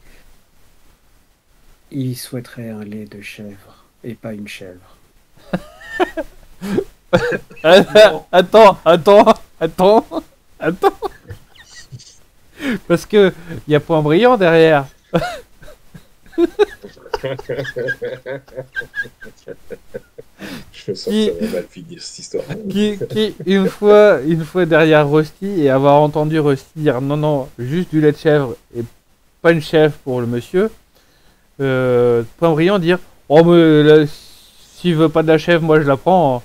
Speaker 1: Il souhaiterait un lait de chèvre et pas une chèvre.
Speaker 4: Non.
Speaker 3: Attends, attends, attends, attends. Parce que il y a Point Brillant derrière.
Speaker 2: Je sens que
Speaker 3: Qui,
Speaker 2: ça va mal finir cette histoire.
Speaker 3: qui, qui une fois, une fois derrière Rusty et avoir entendu Rusty dire non, non, juste du lait de chèvre et pas une chèvre pour le monsieur. Euh, Point Brillant dire: Oh, mais là, s'il veut pas de la chèvre, moi je la prends.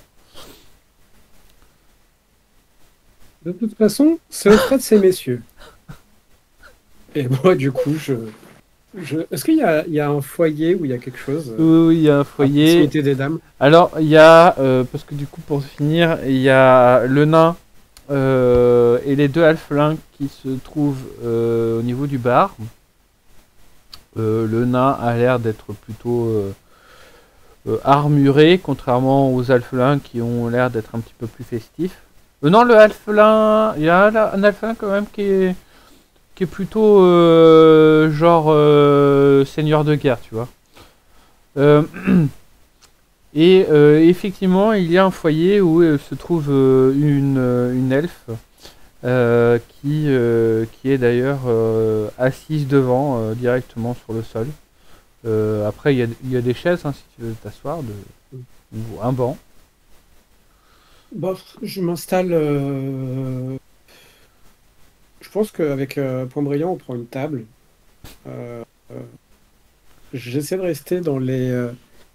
Speaker 1: De toute façon, c'est au frais de ces messieurs. Et moi, du coup, je. je... Est-ce qu'il y a, il y a un foyer où il y a quelque chose
Speaker 3: Oui,
Speaker 1: euh,
Speaker 3: oui, il y a un
Speaker 1: à
Speaker 3: foyer.
Speaker 1: proximité des dames?
Speaker 3: Alors, il y a, euh, parce que du coup, pour finir, il y a le nain euh, et les deux alphelins qui se trouvent euh, au niveau du bar. Euh, le nain a l'air d'être plutôt euh, euh, armuré, contrairement aux alphelins qui ont l'air d'être un petit peu plus festifs. Euh, non, le alphelin, il y a un, un alphelin quand même qui est, qui est plutôt euh, genre euh, seigneur de guerre, tu vois. Euh, Et euh, effectivement, il y a un foyer où euh, se trouve euh, une, euh, une elfe euh, qui, euh, qui est d'ailleurs euh, assise devant, euh, directement sur le sol. Euh, après, il y a, il y a des chaises, hein, si tu veux t'asseoir, de, ou un banc.
Speaker 1: Bon, je m'installe. euh, Je pense qu'avec euh, Point Brillant, on prend une table. Euh, euh, J'essaie de rester dans les. euh,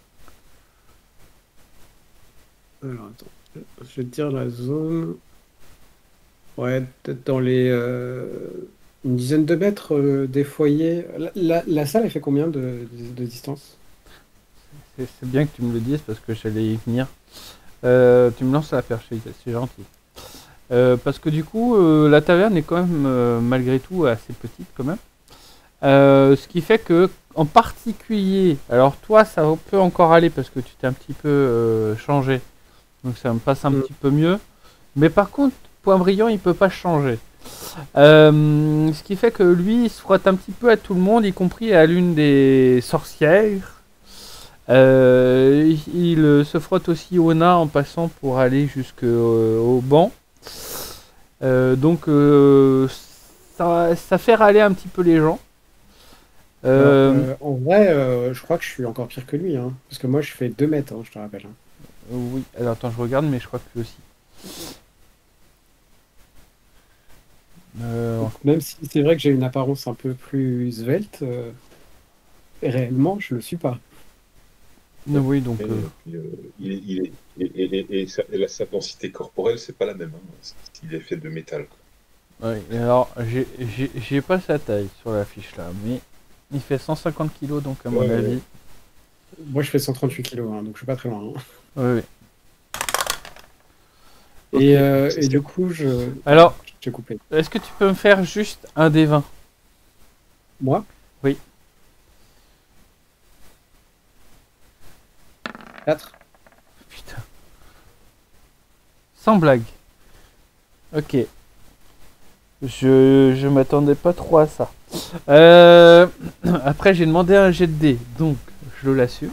Speaker 1: Alors, attends. Je vais te dire la zone. Ouais, peut-être dans les. euh, Une dizaine de mètres euh, des foyers. La, la- la salle, elle fait combien de, de- de distance?
Speaker 3: C'est c'est bien que tu me le dises parce que j'allais y venir. Euh, tu me lances la perche, c'est c'est gentil. Euh, parce que du coup, euh, la taverne est quand même, euh, malgré tout, assez petite quand même. Euh, ce qui fait que, en particulier, alors toi, ça peut encore aller parce que tu t'es un petit peu euh, changé, donc ça me passe un
Speaker 1: Mm.
Speaker 3: petit peu mieux. Mais par contre, Point Brillant, il peut pas changer. Euh, ce qui fait que lui, il se frotte un petit peu à tout le monde, y compris à l'une des sorcières. Euh, il, il, euh, se frotte aussi au nain en passant pour aller jusqu'au banc. Euh, donc euh, ça, ça fait râler un petit peu les gens.
Speaker 1: Alors,
Speaker 3: Euh,
Speaker 1: euh, en vrai, euh, je crois que je suis encore pire que lui, hein, parce que moi, je fais deux mètres, hein, je te rappelle, hein.
Speaker 3: oui, alors attends, je regarde, mais je crois que lui aussi. Euh,
Speaker 1: Donc, même si c'est vrai que j'ai une apparence un peu plus svelte, euh, réellement, je le suis pas.
Speaker 3: Oui, donc.
Speaker 2: Et,
Speaker 3: euh,
Speaker 2: puis, euh, il est, il est- et, et- et- et sa, et la- sa densité corporelle, c'est pas la même. Hein. Il est fait de métal. Quoi.
Speaker 3: ouais, et alors, j'ai j'ai- j'ai pas sa taille sur la fiche là, mais il fait cent cinquante kilos, donc à mon
Speaker 2: Ouais, ouais.
Speaker 3: avis.
Speaker 1: Moi, je fais cent trente-huit kilos, hein, donc je suis pas très loin. hein.
Speaker 3: Ouais, ouais.
Speaker 1: Et,
Speaker 2: Ok,
Speaker 1: euh,
Speaker 2: c'est
Speaker 1: et
Speaker 2: ça.
Speaker 1: du coup, je.
Speaker 3: Alors,
Speaker 1: Je t'ai coupé.
Speaker 3: est-ce que tu peux me faire juste un des vingt?
Speaker 1: Moi?
Speaker 3: Oui.
Speaker 1: quatre.
Speaker 3: Putain. Sans blague. Ok. Je, je m'attendais pas trop à ça. Euh, Après, j'ai demandé un jet de dés, donc je l'assume.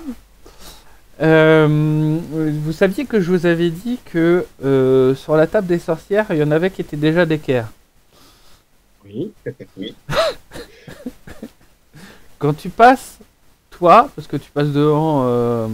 Speaker 3: Euh, vous saviez que je vous avais dit que euh, sur la table des sorcières, il y en avait qui étaient déjà d'équerre.
Speaker 1: Oui.
Speaker 2: Oui.
Speaker 3: Quand tu passes, toi, parce que tu passes devant euh,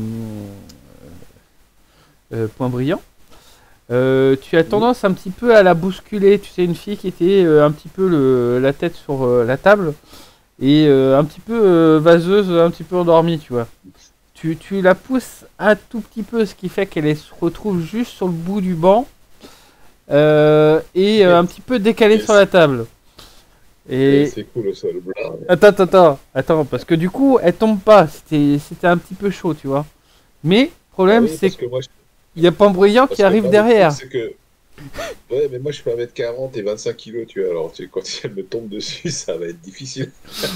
Speaker 3: euh, Point Brillant, euh, tu as tendance un petit peu à la bousculer. Tu sais, une fille qui était euh, un petit peu le, la tête sur euh, la table et euh, un petit peu euh, vaseuse, un petit peu endormie, tu vois. Tu, tu la pousses un tout petit peu, ce qui fait qu'elle est- se retrouve juste sur le bout du banc euh, et euh, un petit peu décalée
Speaker 2: Yes.
Speaker 3: sur la table.
Speaker 2: Et
Speaker 3: Et
Speaker 2: c'est cool le sol blanc.
Speaker 3: attends, attends, attends, attends, parce que du coup, elle tombe pas. C'était, c'était un petit peu chaud, tu vois. Mais le problème,
Speaker 2: Ah oui,
Speaker 3: c'est
Speaker 2: parce que moi, je-
Speaker 3: qu'il y a Point Brillant
Speaker 2: parce
Speaker 3: qui
Speaker 2: que
Speaker 3: arrive
Speaker 2: moi, le truc,
Speaker 3: derrière.
Speaker 2: c'est que ouais, mais moi je fais un mètre quarante et vingt-cinq kilos, tu vois. Alors tu sais, quand elle me tombe dessus, ça va être difficile.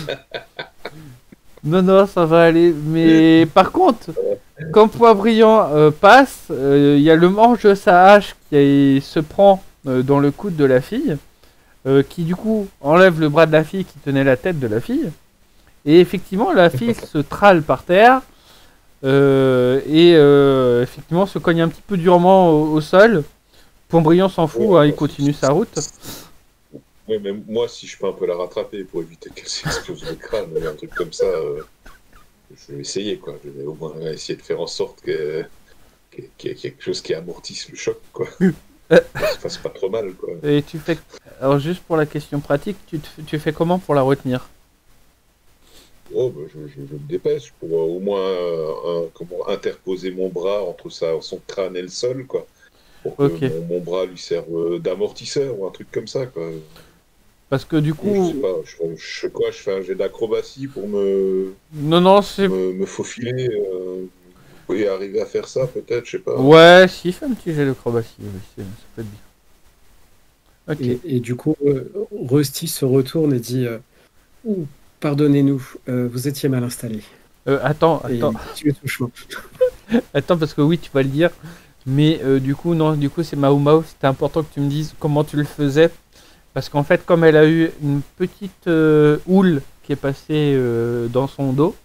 Speaker 3: Non, non, ça va aller. Mais par contre, quand Point Brillant euh, passe, euh, il y a le manche de sa hache qui se prend euh, dans le coude de la fille, euh, qui du coup enlève le bras de la fille qui tenait la tête de la fille. Et effectivement, la fille se trale par terre euh, et euh, effectivement se cogne un petit peu durement au, au sol. Point Brillant s'en fout,
Speaker 2: Ouais,
Speaker 3: hein, il
Speaker 2: bah,
Speaker 3: continue sa route.
Speaker 2: Ouais, mais moi, si je peux un peu la rattraper pour éviter qu'elle s'explose le crâne, ou un truc comme ça, euh, je vais essayer, quoi. Je vais au moins essayer de faire en sorte que- que- qu'il y ait quelque chose qui amortisse le choc, quoi. Que ça se fasse pas trop mal, quoi.
Speaker 3: Et tu fais. Alors, juste pour la question pratique, tu, te- tu fais comment pour la retenir?
Speaker 2: Oh, bah, je, je- je me dépêche pour euh, au moins euh, un- comment, interposer mon bras entre sa, son crâne et le sol, quoi. Pour que
Speaker 3: Ok.
Speaker 2: mon, mon bras lui serve euh, d'amortisseur ou un truc comme ça, quoi.
Speaker 3: Parce que du
Speaker 2: Je
Speaker 3: coup.
Speaker 2: sais pas, je, je fais quoi? Je fais un jet d'acrobatie pour me,
Speaker 3: Non, non, c'est.
Speaker 2: me, me faufiler euh, et arriver à faire ça, peut-être, je sais pas.
Speaker 3: Ouais, si, fais un petit jet d'acrobatie, oui, c'est- ça peut être bien. Ok.
Speaker 1: Et, et du coup, euh, Rusty se retourne et dit euh, Ouh, pardonnez-nous, euh, vous étiez mal installé.
Speaker 3: Euh, attends,
Speaker 1: Et
Speaker 3: attends,
Speaker 1: il continue son chemin.
Speaker 3: attends, parce que oui, tu vas le dire. Mais euh, du coup, non, du coup, c'est Mao Mao. C'était important que tu me dises comment tu le faisais. Parce qu'en fait, comme elle a eu une petite euh, houle qui est passée euh, dans son dos,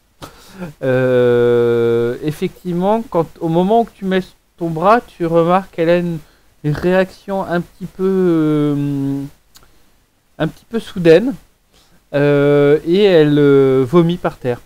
Speaker 3: euh, effectivement, quand, au moment où tu mets ton bras, tu remarques qu'elle a une, une réaction un petit peu, euh, un petit peu soudaine. euh, et elle euh, vomit par terre.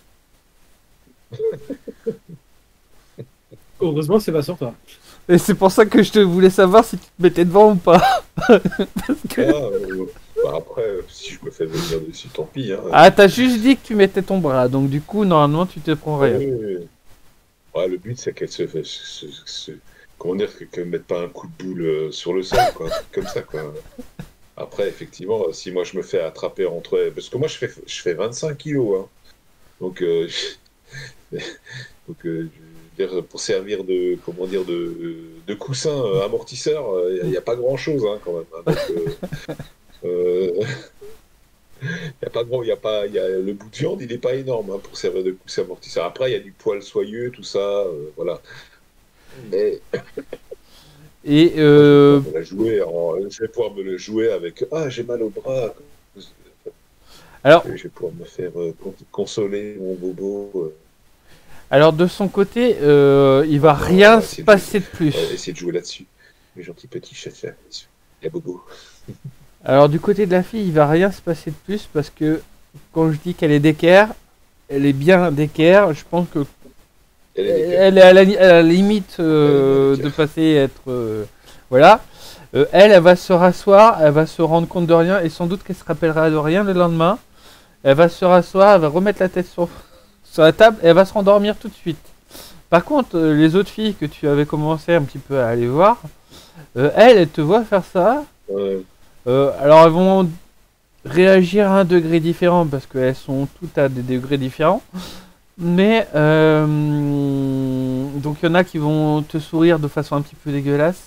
Speaker 1: Heureusement, c'est pas sur toi.
Speaker 3: Et c'est pour ça que je te voulais savoir si tu te mettais devant ou pas. Parce que...
Speaker 2: Ah, euh, bah après, euh, si je me fais venir dessus, tant pis. Hein.
Speaker 3: Ah, t'as juste dit que tu mettais ton bras, donc du coup, normalement, tu te prends rien.
Speaker 2: Oui, oui, oui. Ouais, le but, c'est qu'elle se fait. se- se- se- comment dire, que- qu'elle ne mette pas un coup de boule euh, sur le sol, quoi, un truc comme ça, quoi. Après, effectivement, euh, si moi je me fais attraper entre elles. Parce que moi, je fais, je fais vingt-cinq kilos, hein. Donc, euh, donc euh, je veux dire, pour servir de, comment dire, de, de coussin euh, amortisseur, il n'y a, pas grand-chose, hein, quand même. Hein. Donc, euh, euh, y a pas grand, y a pas, y a, le bout de viande, il n'est pas énorme hein, pour servir de coussin amortisseur. Après, il y a du poil soyeux, tout ça, euh, voilà. Mais
Speaker 3: Et euh,
Speaker 2: je, vais me la jouer en- je vais pouvoir me le jouer avec ah j'ai mal au bras.
Speaker 3: alors,
Speaker 2: Je vais pouvoir me faire euh, con- consoler mon bobo. Euh,
Speaker 3: alors de son côté, euh, il va
Speaker 2: on
Speaker 3: rien
Speaker 2: va
Speaker 3: se
Speaker 2: essayer de-
Speaker 3: passer de plus.
Speaker 2: on va essayer de jouer là-dessus. Mes gentils petits chefs, il y a bobo.
Speaker 3: Alors du côté de la fille, il va rien se passer de plus parce que quand je dis qu'elle est d'équerre, elle est bien d'équerre. Je pense que
Speaker 2: Elle est décalée.
Speaker 3: elle est à la, à la limite euh,
Speaker 2: Elle est bien
Speaker 3: de passer à être euh, voilà. Euh, elle, elle va se rasseoir, elle va se rendre compte de rien et sans doute qu'elle se rappellera de rien le lendemain. Elle va se rasseoir, elle va remettre la tête sur, sur la table et elle va se rendormir tout de suite. Par contre, euh, les autres filles que tu avais commencé un petit peu à aller voir, euh, elles, elles te voient faire ça.
Speaker 2: Ouais.
Speaker 3: Euh, alors elles vont réagir à un degré différent parce qu'elles sont toutes à des degrés différents. Mais euh, donc il y en a qui vont te sourire de façon un petit peu dégueulasse.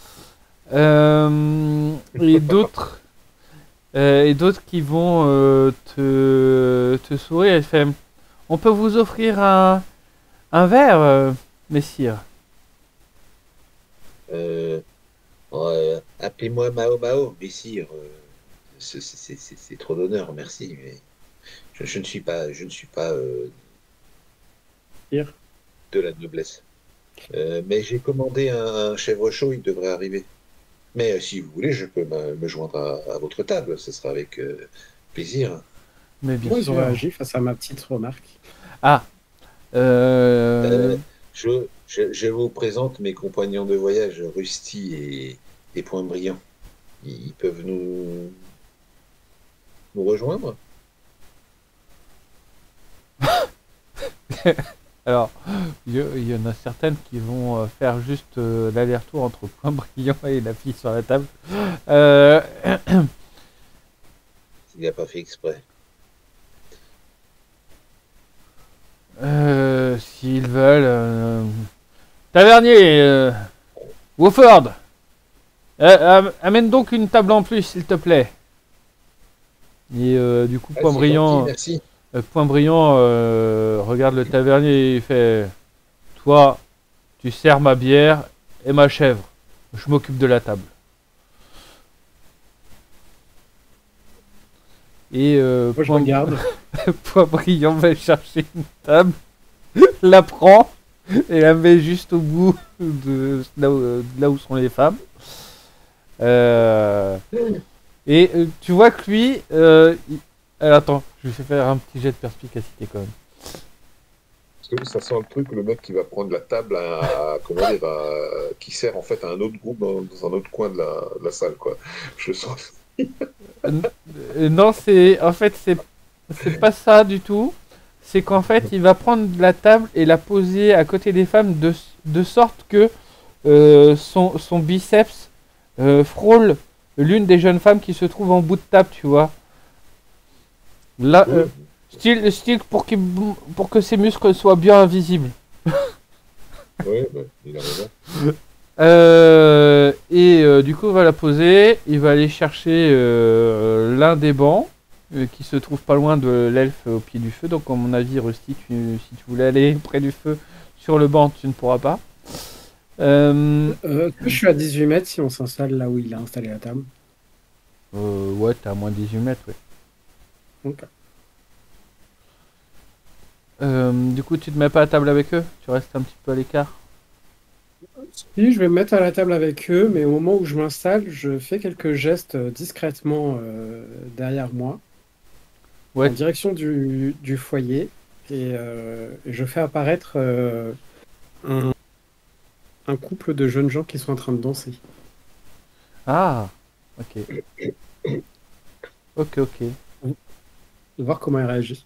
Speaker 3: Euh, et d'autres euh, et d'autres qui vont euh, te, te sourire et faire on peut vous offrir un, un verre, euh, messire.
Speaker 4: Euh, ouais, appelez-moi Mao Mao, messire. Euh, c'est c'est- c'est- c'est trop d'honneur, merci. Mais je, je ne suis pas, je ne suis pas euh,
Speaker 1: Sire.
Speaker 4: de la noblesse. Euh, mais j'ai commandé un, un chèvre chaud, il devrait arriver. Mais euh, si vous voulez, je peux me, me joindre à, à votre table. Ce sera avec euh, plaisir.
Speaker 3: Mais bien
Speaker 1: Comment ils ont
Speaker 3: sûr.
Speaker 1: réagi face à ma petite remarque?
Speaker 3: Ah, euh,
Speaker 4: Euh, je, je, je vous présente mes compagnons de voyage, Rusty et, et Point Brillant. Ils peuvent nous, nous rejoindre?
Speaker 3: alors, il y, il y en a certaines qui vont euh, faire juste euh, l'aller-retour entre Point Brillant et la fille sur la table. Euh,
Speaker 4: Il n'a pas fait exprès.
Speaker 3: euh, S'ils veulent. Euh, Tavernier, euh, Wofford, euh, am- amène donc une table en plus, s'il te plaît. Et euh, du coup,
Speaker 4: Ah,
Speaker 3: Point
Speaker 4: c'est
Speaker 3: Brillant.
Speaker 4: gentil, merci.
Speaker 3: Euh, Point Brillant euh, regarde le tavernier et il fait toi, tu sers ma bière et ma chèvre. Je m'occupe de la table. Et euh,
Speaker 1: Moi, je
Speaker 3: Point,
Speaker 1: regarde.
Speaker 3: Point Brillant va chercher une table, la prend et la met juste au bout de là où, de là où sont les femmes. Euh, et euh, tu vois que lui, euh, il- alors, attends, je vais faire un petit jet de perspicacité quand même.
Speaker 2: Parce que ça sent le truc, le mec qui va prendre la table à, à- comment dire, à- qui sert en fait à un autre groupe dans, dans un autre coin de la, de la salle, quoi. Je le sens.
Speaker 3: Euh, non, c'est en fait c'est c'est pas ça du tout. C'est qu'en fait il va prendre la table et la poser à côté des femmes de, de sorte que euh, son, son biceps euh, frôle l'une des jeunes femmes qui se trouve en bout de table, tu vois. Là, euh, style, style pour, qu'il bou- pour que ses muscles soient bien invisibles.
Speaker 2: Oui, bah, il a raison.
Speaker 3: Euh, et euh, du coup, il va la poser. Il va aller chercher euh, l'un des bancs euh, qui se trouve pas loin de l'elfe au pied du feu. Donc, à mon avis, Rusty, tu- si tu voulais aller près du feu sur le banc, tu ne pourras pas. Euh,
Speaker 1: Euh, je suis à dix-huit mètres si on s'installe là où il a installé la table.
Speaker 3: euh, ouais, t'es à moins dix-huit mètres, ouais.
Speaker 1: Ok.
Speaker 3: Euh, du coup, tu te mets pas à table avec eux. Tu restes un petit peu à l'écart.
Speaker 1: Si, je vais me mettre à la table avec eux, mais au moment où je m'installe, je fais quelques gestes euh, discrètement euh, derrière moi,
Speaker 3: Ouais.
Speaker 1: en direction du, du foyer, et euh, je fais apparaître euh, un, un couple de jeunes gens qui sont en train de danser.
Speaker 3: Ah, ok. Ok, ok.
Speaker 1: Voir comment ils réagissent.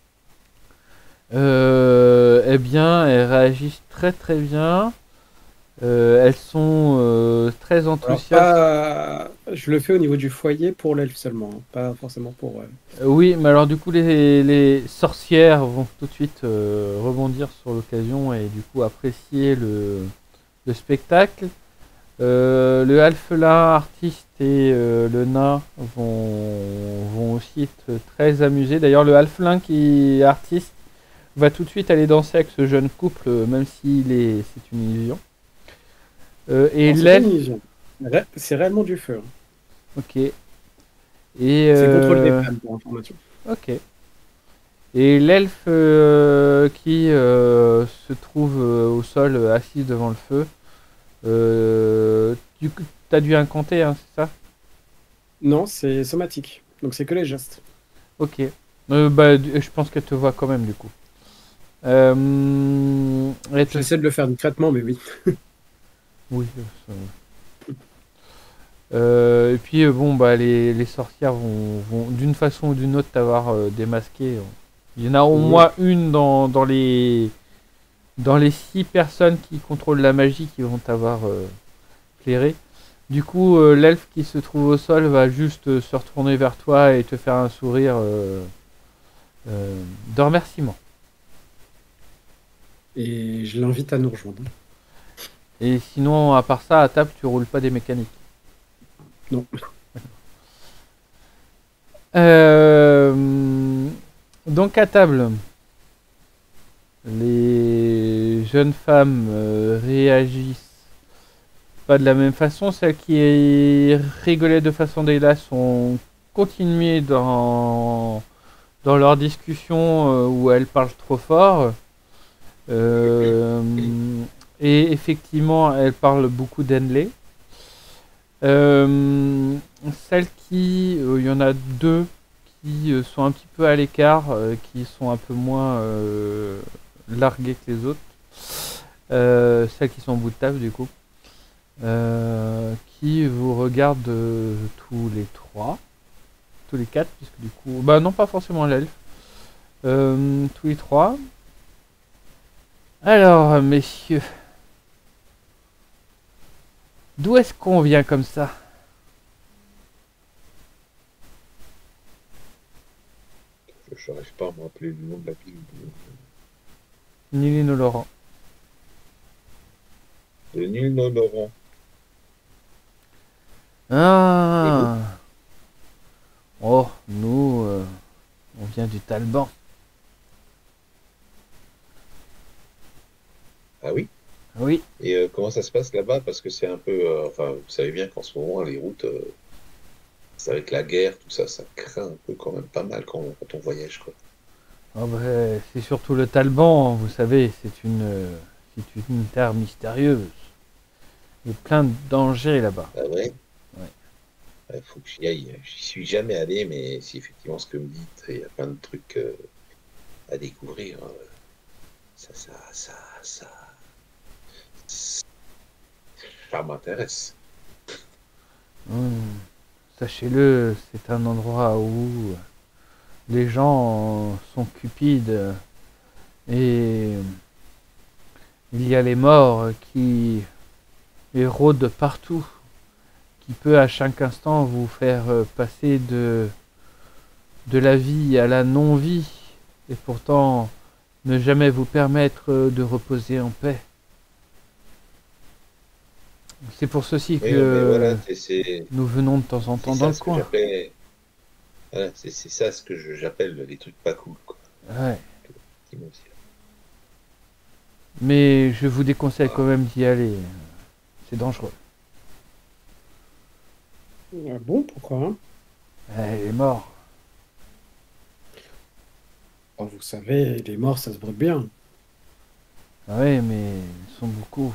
Speaker 3: Euh, eh bien, elles réagissent très très bien. Euh, elles sont euh, très
Speaker 1: Alors,
Speaker 3: enthousiastes.
Speaker 1: pas- je le fais au niveau du foyer pour l'elfe seulement, hein, pas forcément pour... euh,
Speaker 3: Euh, oui, mais alors du coup, les, les sorcières vont tout de suite euh, rebondir sur l'occasion et du coup apprécier le, le spectacle. Euh, le alphelin artiste et euh, le nain vont, vont aussi être très amusés. D'ailleurs, le alphelin qui est artiste va tout de suite aller danser avec ce jeune couple, euh, même s'il est, c'est une illusion. Euh, et
Speaker 1: non, c'est pas une
Speaker 3: l'elfe,
Speaker 1: illusion. Ré- C'est réellement du feu, hein.
Speaker 3: ok. Et
Speaker 1: C'est contrôle des
Speaker 3: euh,
Speaker 1: flammes, pour information.
Speaker 3: ok. Et l'elfe euh, qui euh, se trouve euh, au sol, euh, assise devant le feu, euh, tu as dû incanter, hein, c'est ça?
Speaker 1: Non, c'est somatique, donc c'est que les gestes.
Speaker 3: Ok. Euh, bah, du- je pense qu'elle te voit quand même, du coup. Euh, elle te-
Speaker 1: J'essaie de le faire discrètement, mais oui.
Speaker 3: Oui. euh, ça- Euh, et puis, euh, bon, bah, les, les sorcières vont, vont d'une façon ou d'une autre t'avoir euh, démasqué. Il y en a au
Speaker 1: Oui.
Speaker 3: moins une dans, dans les dans les six personnes qui contrôlent la magie qui vont t'avoir euh, éclairé. Du coup, euh, l'elfe qui se trouve au sol va juste euh, se retourner vers toi et te faire un sourire euh, euh, de remerciement.
Speaker 1: Et je l'invite à nous rejoindre.
Speaker 3: Et sinon, à part ça, à table, tu roules pas des mécaniques.
Speaker 1: Non.
Speaker 3: Euh, donc à table, les jeunes femmes euh, réagissent pas de la même façon. Celles qui rigolaient de façon dégueulasse ont continué dans, dans leur discussion euh, où elles parlent trop fort. Euh, et effectivement, elles parlent beaucoup d'Henley. Euh, celles qui, il euh, y en a deux qui euh, sont un petit peu à l'écart, euh, qui sont un peu moins euh, larguées que les autres. Euh, celles qui sont au bout de table du coup, euh, qui vous regardent euh, tous les trois, tous les quatre, puisque du coup, bah non pas forcément l'elfe, euh, tous les trois. Alors messieurs. D'où est-ce qu'on vient comme ça?
Speaker 2: Je n'arrive pas à me rappeler le nom de la ville.
Speaker 3: Nilino Laurent.
Speaker 2: De Nil-no-Laurent.
Speaker 3: Ah. Oh, nous, euh, on vient du Talban.
Speaker 2: Ah oui?
Speaker 3: Oui.
Speaker 2: Et euh, comment ça se passe là-bas? Parce que c'est un peu... euh, enfin, vous savez bien qu'en ce moment, les routes, euh, c'est avec la guerre, tout ça, ça craint un peu quand même pas mal quand, quand on voyage, quoi.
Speaker 3: Oh, bah, c'est surtout le Talban, vous savez, c'est une, euh, c'est une terre mystérieuse. Il y a plein de dangers là-bas.
Speaker 2: Ah ouais?
Speaker 3: Ouais.
Speaker 2: Il faut que j'y aille. J'y suis jamais allé, mais si effectivement ce que me dites, il y a plein de trucs euh, à découvrir. euh, ça, ça, ça, ça, ça m'intéresse.
Speaker 3: Hum, Sachez-le, c'est un endroit où les gens sont cupides et il y a les morts qui rôdent partout, qui peut à chaque instant vous faire passer de, de la vie à la non-vie et pourtant ne jamais vous permettre de reposer en paix. C'est pour ceci
Speaker 2: Oui,
Speaker 3: que
Speaker 2: non, mais voilà, c'est c'est-
Speaker 3: nous venons de temps en
Speaker 2: c'est
Speaker 3: temps dans
Speaker 2: ça
Speaker 3: le
Speaker 2: ce que
Speaker 3: coin.
Speaker 2: j'appelle. Voilà, c'est c'est ça ce que je- j'appelle les trucs pas cool, quoi.
Speaker 3: Ouais.
Speaker 2: Effectivement, aussi.
Speaker 3: Mais je vous déconseille quand même d'y aller. C'est dangereux.
Speaker 1: Ah bon, pourquoi hein
Speaker 3: Elle est morte.
Speaker 1: Oh, vous savez, les morts, ça se brûle bien.
Speaker 3: Oui, mais ils sont beaucoup.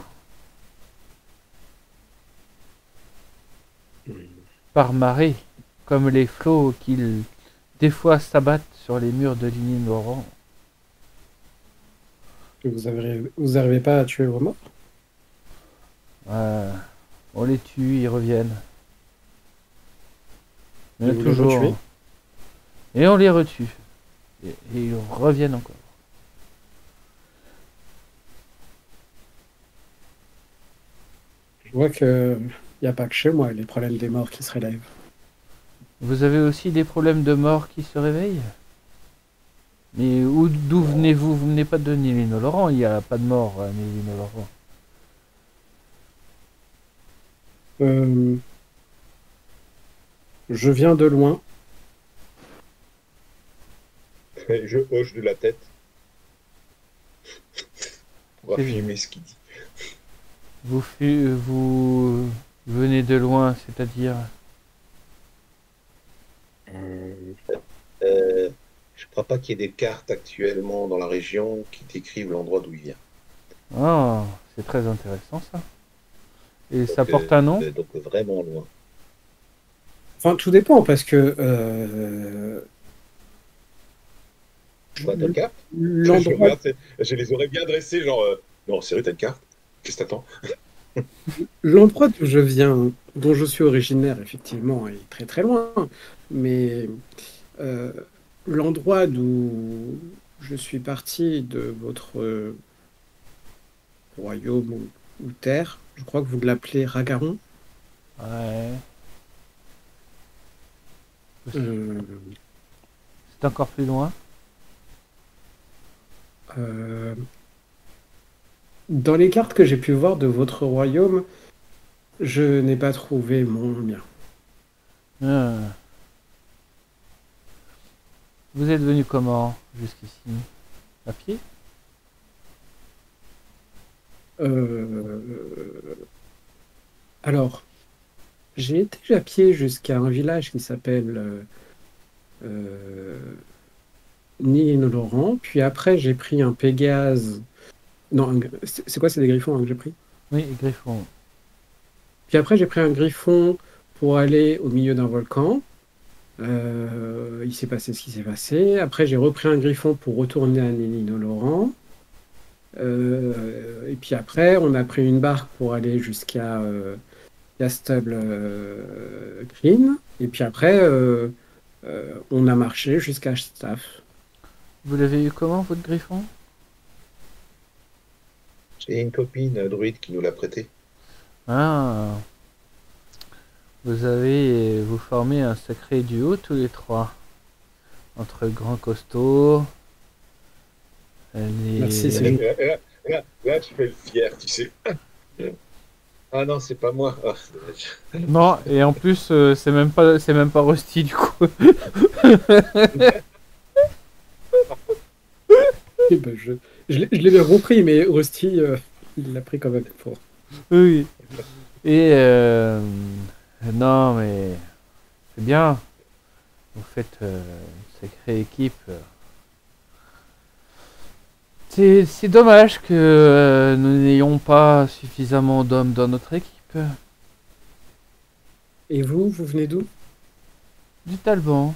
Speaker 1: Hmm.
Speaker 3: Par marée, comme les flots qu'ils des fois s'abattent sur les murs de l'île Laurent.
Speaker 1: Vous avez, vous arrivez pas à tuer vos morts?
Speaker 3: Euh, on les tue, ils reviennent. Il y en
Speaker 1: Et
Speaker 3: a
Speaker 1: vous les
Speaker 3: toujours.
Speaker 1: retuez?
Speaker 3: Et on les retue. Et, et ils reviennent encore.
Speaker 1: Je vois que y a pas que chez moi les problèmes des morts qui se relèvent.
Speaker 3: Vous avez aussi des problèmes de mort qui se réveillent? Mais où, d'où venez-vous? Vous venez pas de Nilino Laurent, il n'y a pas de mort à Nilino Laurent.
Speaker 1: Euh, je viens de loin.
Speaker 2: Et je hoche de la tête pour
Speaker 3: C'est
Speaker 2: affirmer ce qu'il dit.
Speaker 3: Vous, fu- vous venez de loin, c'est-à-dire?
Speaker 2: Euh, je crois pas qu'il y ait des cartes actuellement dans la région qui décrivent l'endroit d'où il vient.
Speaker 3: Ah, c'est très intéressant ça. Et ça
Speaker 2: Donc,
Speaker 3: porte
Speaker 2: euh,
Speaker 3: un nom?
Speaker 2: euh, donc vraiment loin.
Speaker 1: Enfin, tout dépend parce que euh,
Speaker 2: Quoi, t'as une carte? Je
Speaker 1: l'endroit
Speaker 2: regarde, c'est- j'ai les oreilles bien dressées, genre. euh, non, sérieux, t'as une carte? Qu'est-ce que t'attends?
Speaker 1: l'endroit d'où je viens, dont je suis originaire, effectivement, est très très loin. Mais euh, l'endroit d'où je suis parti de votre royaume ou, ou terre. Je crois que vous l'appelez Ragaron.
Speaker 3: Ouais.
Speaker 1: Euh,
Speaker 3: C'est encore plus loin.
Speaker 1: euh, Dans les cartes que j'ai pu voir de votre royaume, je n'ai pas trouvé mon mien.
Speaker 3: Ah. Vous êtes venu comment jusqu'ici? À pied?
Speaker 1: Euh, Alors, j'ai été à pied jusqu'à un village qui s'appelle euh, euh, Nîmes-Laurent. Puis après, j'ai pris un Pégase. Non, un- c'est c'est quoi, c'est des griffons hein, que j'ai pris?
Speaker 3: Oui, Griffon.
Speaker 1: Puis après, j'ai pris un griffon pour aller au milieu d'un volcan. Euh, il s'est passé ce qui s'est passé. Après, j'ai repris un griffon pour retourner à Nîmes-Laurent. Euh, et puis après, on a pris une barque pour aller jusqu'à euh, Castle euh, Green. Et puis après, euh, euh, on a marché jusqu'à Staff.
Speaker 3: Vous l'avez eu comment, votre Griffon?
Speaker 2: J'ai une copine un druide qui nous l'a prêté.
Speaker 3: Ah. Vous avez... Vous formez un sacré duo tous les trois. Entre grand costaud... Les...
Speaker 1: Merci, c'est
Speaker 2: Là,
Speaker 1: gentil.
Speaker 2: là, là, là, tu fais le fier, tu sais. Ah non, c'est pas moi. Ah, dommage.
Speaker 3: Non, et en plus, euh, c'est même pas, c'est même pas Rusty du coup.
Speaker 1: Eh ben, je je l'ai je l'ai bien compris, mais Rusty, euh, il l'a pris quand même pour.
Speaker 3: Oui. Et euh, non, mais c'est bien. Vous faites euh, une sacrée équipe. C'est, c'est dommage que euh, nous n'ayons pas suffisamment d'hommes dans notre équipe.
Speaker 1: Et vous, vous venez d'où?
Speaker 3: Du Talban.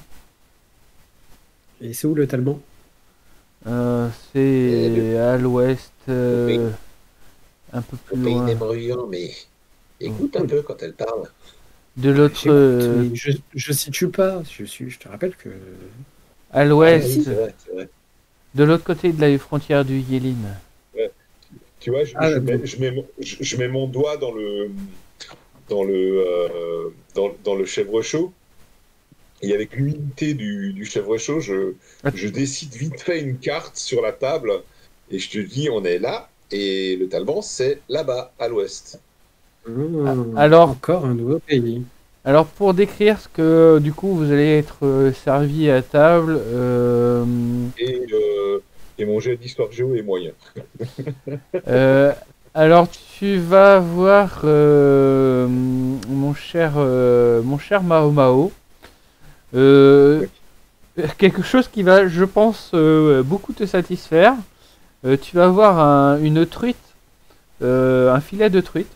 Speaker 1: Et c'est où le Talban?
Speaker 3: Euh,
Speaker 2: Et
Speaker 3: c'est à l'ouest, euh,
Speaker 2: pays-
Speaker 3: un peu
Speaker 2: Le
Speaker 3: plus
Speaker 2: pays
Speaker 3: loin.
Speaker 2: n'est bruyant, mais écoute un peu quand elle parle.
Speaker 3: De l'autre,
Speaker 1: J'écoute,
Speaker 3: euh,
Speaker 1: mais je, je situe pas. Je suis, je te rappelle que.
Speaker 3: à
Speaker 2: Ah
Speaker 3: l'ouest,
Speaker 2: oui, c'est vrai, c'est vrai.
Speaker 3: de l'autre côté de la frontière du Yélin.
Speaker 2: Ouais. Tu vois, je,
Speaker 1: Ah,
Speaker 2: je mets,
Speaker 1: donc,
Speaker 2: je, mets, mon- je, je mets mon doigt dans le dans le euh, dans, dans le chèvre chaud. Et avec l'unité du, du chèvre chaud, je, je décide vite fait une carte sur la table et je te dis on est là et le Talban c'est là-bas à l'ouest.
Speaker 1: hum,
Speaker 3: Alors,
Speaker 1: encore un nouveau pays.
Speaker 3: alors pour décrire ce que du coup vous allez être euh, servi à table, euh,
Speaker 2: Et, euh, et mon jet d'histoire géo est moyen.
Speaker 3: euh, alors tu vas voir euh, mon cher, euh, mon cher Mao Mao, euh, quelque chose qui va, je pense, euh, beaucoup te satisfaire. Euh, tu vas voir un- une truite, euh, un filet de truite.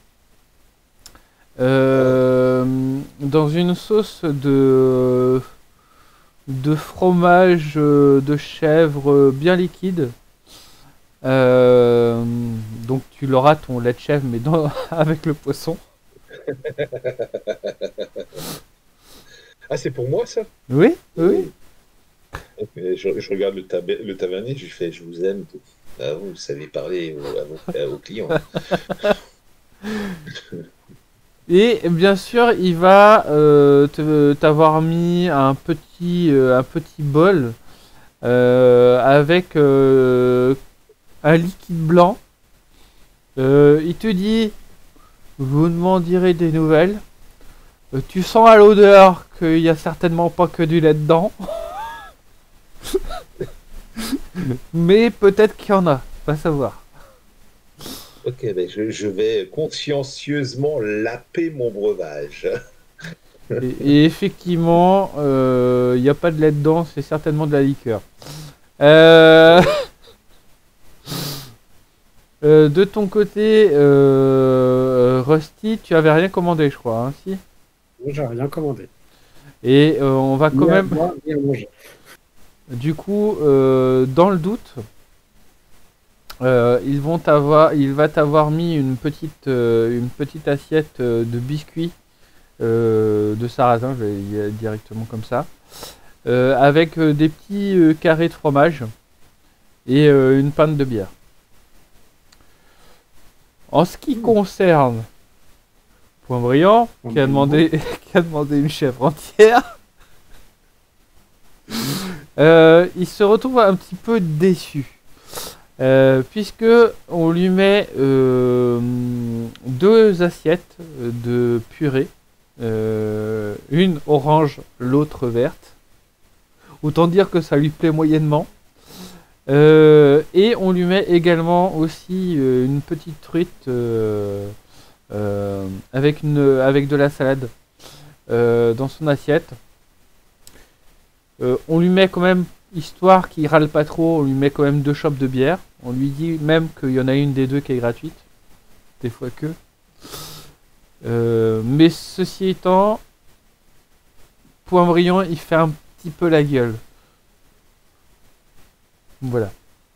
Speaker 3: Euh, dans une sauce de de fromage euh, de chèvre euh, bien liquide. Euh, donc tu l'auras ton lait de chèvre mais dans, avec le poisson.
Speaker 2: Ah, c'est pour moi ça?
Speaker 3: Oui, oui.
Speaker 2: Et je, je regarde le, tab le tavernier, je lui fais je vous aime. Ah, vous savez parler aux, à vos, à vos clients.
Speaker 3: Et bien sûr, il va euh, te- t'avoir mis un petit, euh, un petit bol euh, avec euh, un liquide blanc. Euh, il te dit, vous m'en direz des nouvelles. Euh, tu sens à l'odeur qu'il n'y a certainement pas que du lait dedans. Mais peut-être qu'il y en a, pas savoir.
Speaker 2: Ok, ben je, je vais consciencieusement laper mon breuvage.
Speaker 3: Et, et effectivement, il n'y a pas de lait dedans, c'est certainement de la liqueur. Euh... euh, de ton côté, euh, Rusty, tu avais rien commandé, je crois, hein, si.
Speaker 1: Moi, j'ai rien commandé.
Speaker 3: Et euh, on va quand
Speaker 1: Ni à
Speaker 3: même,
Speaker 1: boire, ni à manger.
Speaker 3: du coup, euh, dans le doute, euh, ils vont t'avoir, il va t'avoir mis une petite, euh, une petite assiette euh, de biscuits euh, de sarrasin, je vais y aller directement comme ça, euh, avec euh, des petits euh, carrés de fromage et euh, une pinte de bière. En ce qui concerne Point Brillant, qui a demandé, qui a demandé une chèvre entière, euh, il se retrouve un petit peu déçu. Euh, puisque on lui met euh, deux assiettes de purée, euh, une orange, l'autre verte. Autant dire que ça lui plaît moyennement. Euh, et on lui met également aussi euh, une petite truite euh, euh, avec, une, avec de la salade euh, dans son assiette. Euh, on lui met quand même, histoire qu'il râle pas trop, on lui met quand même deux chopes de bière. On lui dit même qu'il y en a une des deux qui est gratuite. Des fois que. Euh, mais ceci étant, Point Brillant, il fait un petit peu la gueule. Voilà.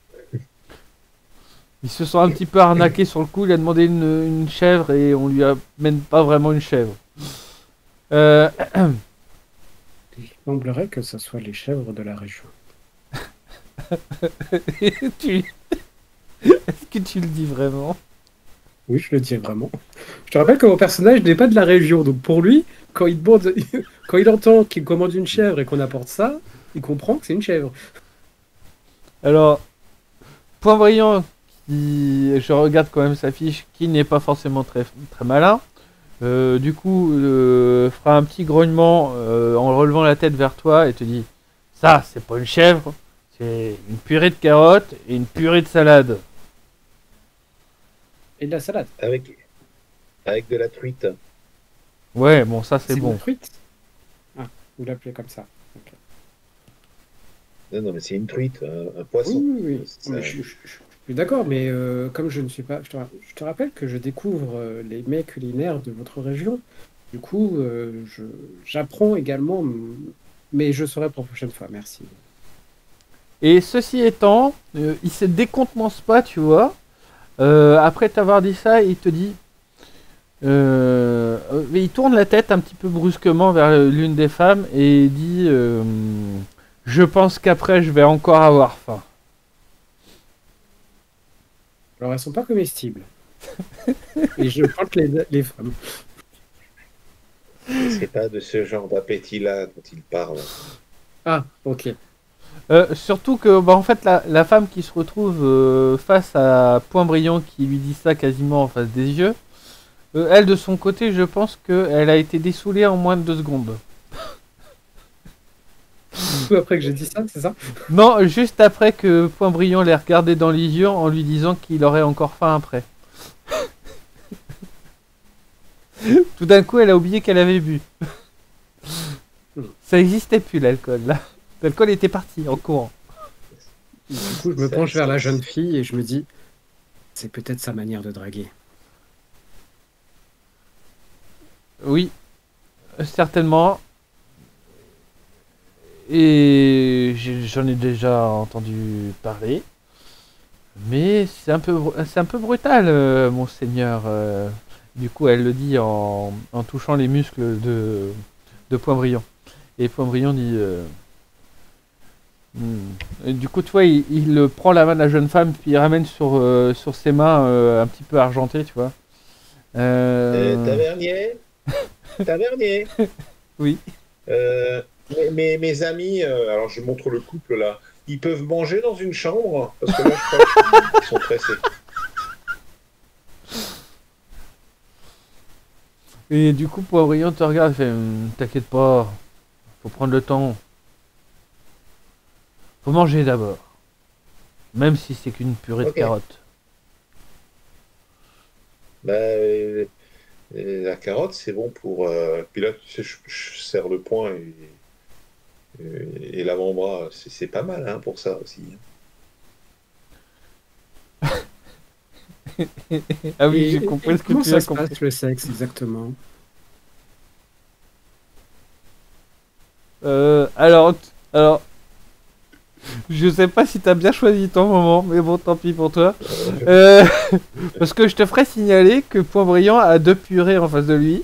Speaker 3: Il se sent un petit peu arnaqué sur le coup. Il a demandé une, une chèvre et on lui amène pas vraiment une chèvre. Euh...
Speaker 1: Il semblerait que ce soit les chèvres de la région.
Speaker 3: tu... Est-ce que tu le dis vraiment?
Speaker 1: Oui, je le dis vraiment. Je te rappelle que mon personnage n'est pas de la région, donc pour lui, quand il demande, quand il entend qu'il commande une chèvre et qu'on apporte ça, il comprend que c'est une chèvre.
Speaker 3: Alors, Point Brillant, qui, je regarde quand même sa fiche, qui n'est pas forcément très, très malin. Euh, du coup, euh, fera un petit grognement euh, en relevant la tête vers toi et te dit: ça, c'est pas une chèvre, c'est une purée de carottes et une purée de salade.
Speaker 1: Et de la salade.
Speaker 4: Avec, avec de la truite.
Speaker 3: Ouais, bon, ça c'est bon.
Speaker 1: Une truite. Ah, vous l'appelez comme ça. Okay.
Speaker 4: Non, non, mais c'est une truite, un, un poisson.
Speaker 1: Oui, oui, oui.
Speaker 4: Ça...
Speaker 1: Mais je, je, je, je suis d'accord, mais euh, comme je ne suis pas... Je te, je te rappelle que je découvre euh, les mets culinaires de votre région. Du coup, euh, je, j'apprends également, mais je saurai pour la prochaine fois. Merci.
Speaker 3: Et ceci étant, euh, il se décontenance pas, tu vois. Euh, après t'avoir dit ça, il te dit... Euh, il tourne la tête un petit peu brusquement vers l'une des femmes et dit euh, je pense qu'après je vais encore avoir faim.
Speaker 1: Alors elles sont pas comestibles. Et je pointe les, les femmes.
Speaker 4: C'est pas de ce genre d'appétit-là dont il parle.
Speaker 1: Ah, ok.
Speaker 3: Euh, surtout que bah, en fait la, la femme qui se retrouve euh, face à Point Brillant qui lui dit ça quasiment en face des yeux, euh, elle de son côté je pense qu'elle a été dessoulée en moins de deux secondes.
Speaker 1: Tout après que j'ai dit ça, c'est ça?
Speaker 3: Non, juste après que Point Brillant l'ait regardé dans les yeux en lui disant qu'il aurait encore faim après. Tout d'un coup elle a oublié qu'elle avait bu. Ça n'existait plus l'alcool là. L'alcool était parti en courant.
Speaker 1: Du coup, je me penche vers la jeune fille et je me dis, c'est peut-être sa manière de draguer.
Speaker 3: Oui, certainement. Et j'en ai déjà entendu parler. Mais c'est un peu, c'est un peu brutal, euh, monseigneur. Euh, du coup, elle le dit en, en touchant les muscles de, de Point Brillant. Et Point Brillant dit... Euh, hmm. Du coup, tu vois, il, il prend la main de la jeune femme, puis il ramène sur, euh, sur ses mains euh, un petit peu argentées, tu vois. Euh...
Speaker 4: Euh, tavernier Tavernier
Speaker 3: Oui.
Speaker 4: Euh, mes, mes amis, euh, alors je montre le couple là, ils peuvent manger dans une chambre? Parce que là, je crois qu'ils sont pressés.
Speaker 3: Et du coup, Point Brillant te regarde et fait t'inquiète pas, faut prendre le temps. Faut manger d'abord. Même si c'est qu'une purée
Speaker 4: Ok.
Speaker 3: de carottes.
Speaker 4: Bah, euh, euh, la carotte, c'est bon pour. Euh... Puis là, tu sais, je, je serre le poing et, et, et l'avant-bras, c'est c'est pas mal hein, pour ça aussi.
Speaker 3: Ah oui,
Speaker 1: Et-
Speaker 3: j'ai compris
Speaker 1: et
Speaker 3: ce que
Speaker 1: comment
Speaker 3: tu
Speaker 1: ça
Speaker 3: as
Speaker 1: se
Speaker 3: compris.
Speaker 1: passe le sexe exactement?
Speaker 3: Euh, alors, t- alors, je sais pas si t'as bien choisi ton moment, mais bon, tant pis pour toi. Euh, parce que je te ferai signaler que Point Brillant a deux purées en face de lui.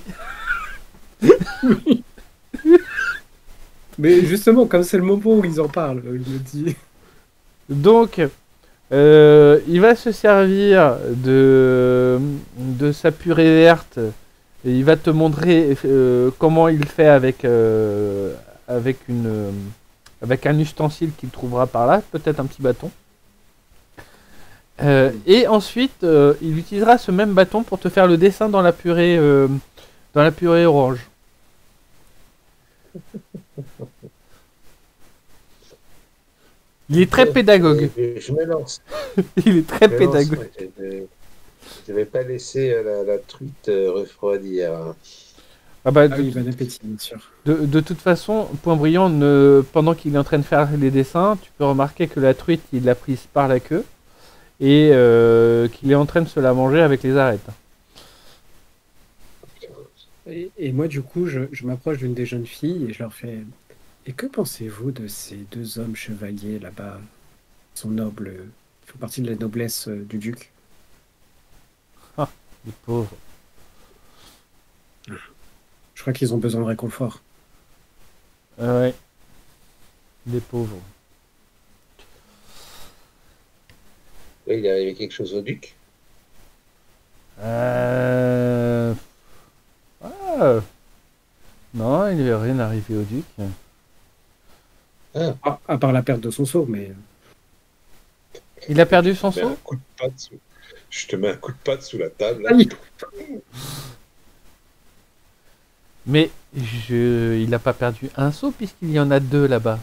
Speaker 1: Mais justement, comme c'est le moment où ils en parlent, il me dit.
Speaker 3: Donc, Euh, il va se servir de, de sa purée verte et il va te montrer euh, comment il fait avec, euh, avec, une, euh, avec un ustensile qu'il trouvera par là, peut-être un petit bâton. Euh, et ensuite, euh, il utilisera ce même bâton pour te faire le dessin dans la purée, euh, dans la purée orange. Il est très pédagogue.
Speaker 4: Je, je me lance.
Speaker 3: Il est très
Speaker 4: Je me lance,
Speaker 3: pédagogue.
Speaker 4: moi. Je ne vais pas laisser euh, la, la truite euh, refroidir. hein.
Speaker 3: Ah bah,
Speaker 1: Ah
Speaker 3: de,
Speaker 1: oui, bon appétit, bien sûr.
Speaker 3: de, de toute façon, Point Brillant, ne, pendant qu'il est en train de faire les dessins, tu peux remarquer que la truite, il l'a prise par la queue et euh, qu'il est en train de se la manger avec les arêtes.
Speaker 1: Et, et moi, du coup, je, je m'approche d'une des jeunes filles et je leur fais: Et que pensez-vous de ces deux hommes chevaliers là-bas, qui sont nobles, euh, qui font partie de la noblesse euh, du duc?
Speaker 3: Les pauvres.
Speaker 1: Je crois qu'ils ont besoin de réconfort.
Speaker 3: Ah ouais. Les pauvres.
Speaker 4: Oui, il est arrivé quelque chose au duc.
Speaker 3: Euh... Ah. Non, il n'y avait rien arrivé au duc.
Speaker 4: Ah,
Speaker 1: Ah, à part la perte de son sceau, mais
Speaker 3: Il a perdu son
Speaker 2: Je te mets un
Speaker 3: seau?
Speaker 2: coup de patte sous... Je te mets un coup de patte sous la table. Là.
Speaker 1: Aïe.
Speaker 3: Mais je... il n'a pas perdu un seau puisqu'il y en a deux là-bas.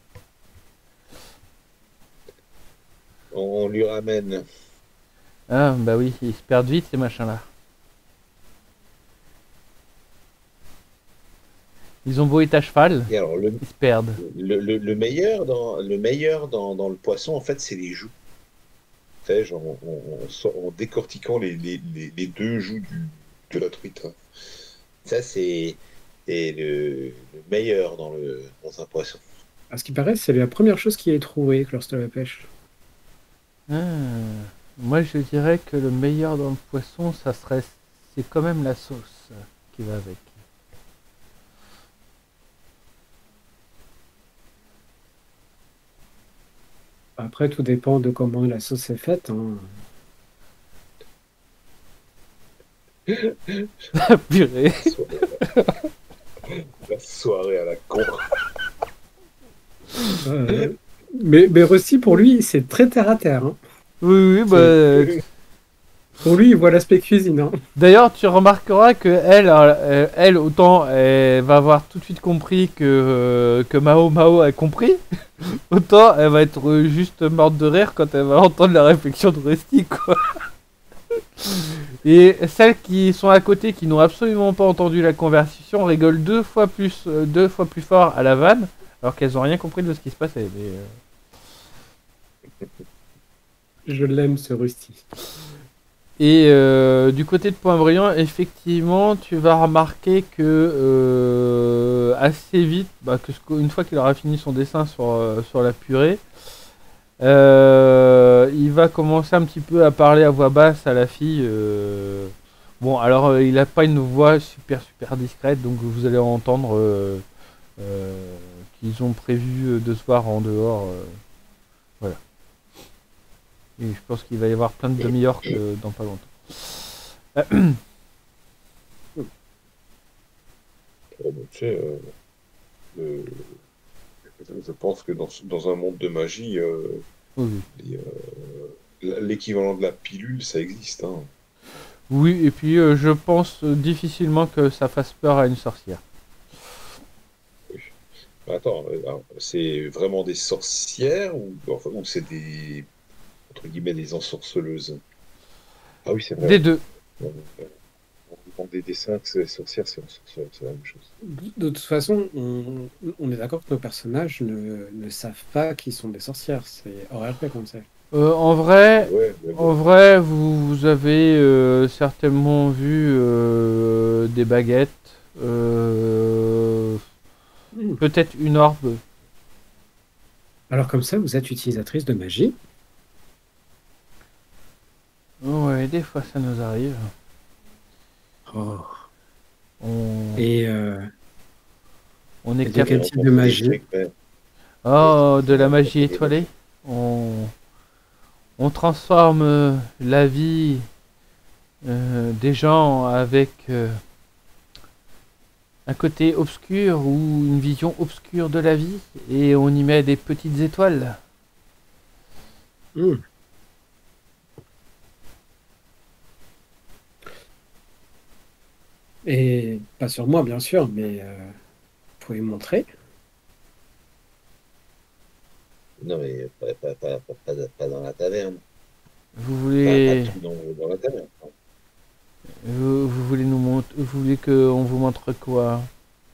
Speaker 4: on, on lui ramène.
Speaker 3: Ah bah oui, ils se perdent vite ces machins-là. Ils ont beau être à cheval,
Speaker 4: Et alors, le,
Speaker 3: ils se perdent.
Speaker 4: le, le, le meilleur, dans, le meilleur dans, dans le poisson, en fait, c'est les joues. Tu sais, genre, en, en- en décortiquant les, les, les, les deux joues du, de la truite. hein. Ça, c'est c'est le, le meilleur dans, le, dans un poisson.
Speaker 1: à ce qui paraît, c'est la première chose qu'il ait trouvée lorsque la pêche.
Speaker 3: Ah, moi je dirais que le meilleur dans le poisson, ça serait, c'est quand même la sauce qui va avec.
Speaker 1: Après, tout dépend de comment la sauce est faite, hein.
Speaker 3: Purée.
Speaker 2: La soirée, la soirée à la con.
Speaker 1: Euh, mais, mais Rusty, pour lui, c'est très terre à terre, hein.
Speaker 3: Oui, oui, bah.
Speaker 1: Pour lui, il voit l'aspect cuisine, hein.
Speaker 3: D'ailleurs, tu remarqueras que elle, euh, elle, autant elle va avoir tout de suite compris que, euh, que Mao Mao a compris, autant elle va être euh, juste morte de rire quand elle va entendre la réflexion de Rusty, quoi. Et celles qui sont à côté, qui n'ont absolument pas entendu la conversation, rigolent deux fois plus, euh, deux fois plus fort à la vanne, alors qu'elles n'ont rien compris de ce qui se passait. Mais, euh,
Speaker 1: Je l'aime, ce Rusty.
Speaker 3: Et euh, du côté de Point Brillant, effectivement, tu vas remarquer que euh, assez vite, bah, que ce- une fois qu'il aura fini son dessin sur, euh, sur la purée, euh, il va commencer un petit peu à parler à voix basse à la fille. euh. Bon, alors euh, il n'a pas une voix super super discrète, donc vous allez entendre euh, euh, qu'ils ont prévu euh, de se voir en dehors. euh. Voilà. Et je pense qu'il va y avoir plein de demi-heures que dans pas longtemps. Euh,
Speaker 2: Oh, bah, tu sais, euh, le- je pense que dans, dans un monde de magie, euh,
Speaker 3: oui, oui.
Speaker 2: les, euh, l'équivalent de la pilule, ça existe. Hein.
Speaker 3: Oui, et puis euh, je pense euh, difficilement que ça fasse peur à une sorcière.
Speaker 2: Attends, euh, alors, c'est vraiment des sorcières ou, enfin, ou c'est des, entre guillemets, des ensorceleuses? Ah oui, c'est
Speaker 3: Des
Speaker 2: vrai.
Speaker 3: deux.
Speaker 2: On, on demande des dessins que c'est sorcières, c'est ensorceleuses, c'est la même chose.
Speaker 1: De toute façon, on, on est d'accord que nos personnages ne, ne savent pas qu'ils sont des sorcières. C'est hors R P comme ça.
Speaker 3: Euh, en vrai,
Speaker 2: Ouais, mais
Speaker 3: en
Speaker 2: bon.
Speaker 3: vrai, vous, vous avez euh, certainement vu euh, des baguettes, euh,
Speaker 1: Hmm.
Speaker 3: peut-être une orbe.
Speaker 1: Alors comme ça, vous êtes utilisatrice de magie.
Speaker 3: Ouais, des fois ça nous arrive.
Speaker 1: Oh.
Speaker 3: On,
Speaker 1: Et, euh,
Speaker 3: on est
Speaker 1: et de
Speaker 3: capable.
Speaker 1: quel type de magie?
Speaker 3: Oh, de la magie étoilée. On, on transforme euh, la vie euh, des gens avec euh, un côté obscur ou une vision obscure de la vie et on y met des petites étoiles.
Speaker 1: Hmm. Et pas sur moi, bien sûr, mais euh, vous pouvez me montrer.
Speaker 4: Non, mais pas, pas, pas, pas, pas- pas dans la taverne.
Speaker 3: Vous
Speaker 4: Enfin, pas
Speaker 3: voulez,
Speaker 4: tout dans, dans la taverne.
Speaker 3: vous, vous voulez nous montrer, vous voulez qu'on vous montre quoi?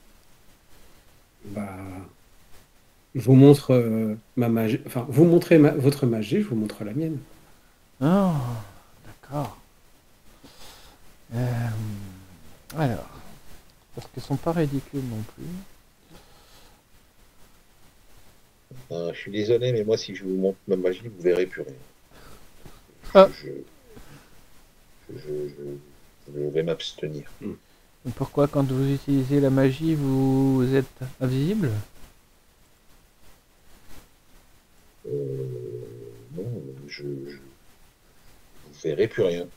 Speaker 1: Bah, je vous montre euh, ma magie. Enfin, vous montrez ma- votre magie, je vous montre la mienne.
Speaker 3: Ah, d'accord. Euh, alors, parce qu'elles sont pas ridicules non plus.
Speaker 4: Enfin, je suis désolé, mais moi, si je vous montre ma magie, vous verrez plus rien.
Speaker 3: Ah.
Speaker 4: Je, je, je, je- je vais m'abstenir.
Speaker 3: Et pourquoi quand vous utilisez la magie, vous êtes invisible?
Speaker 4: Euh, non, je, je vous verrai plus rien.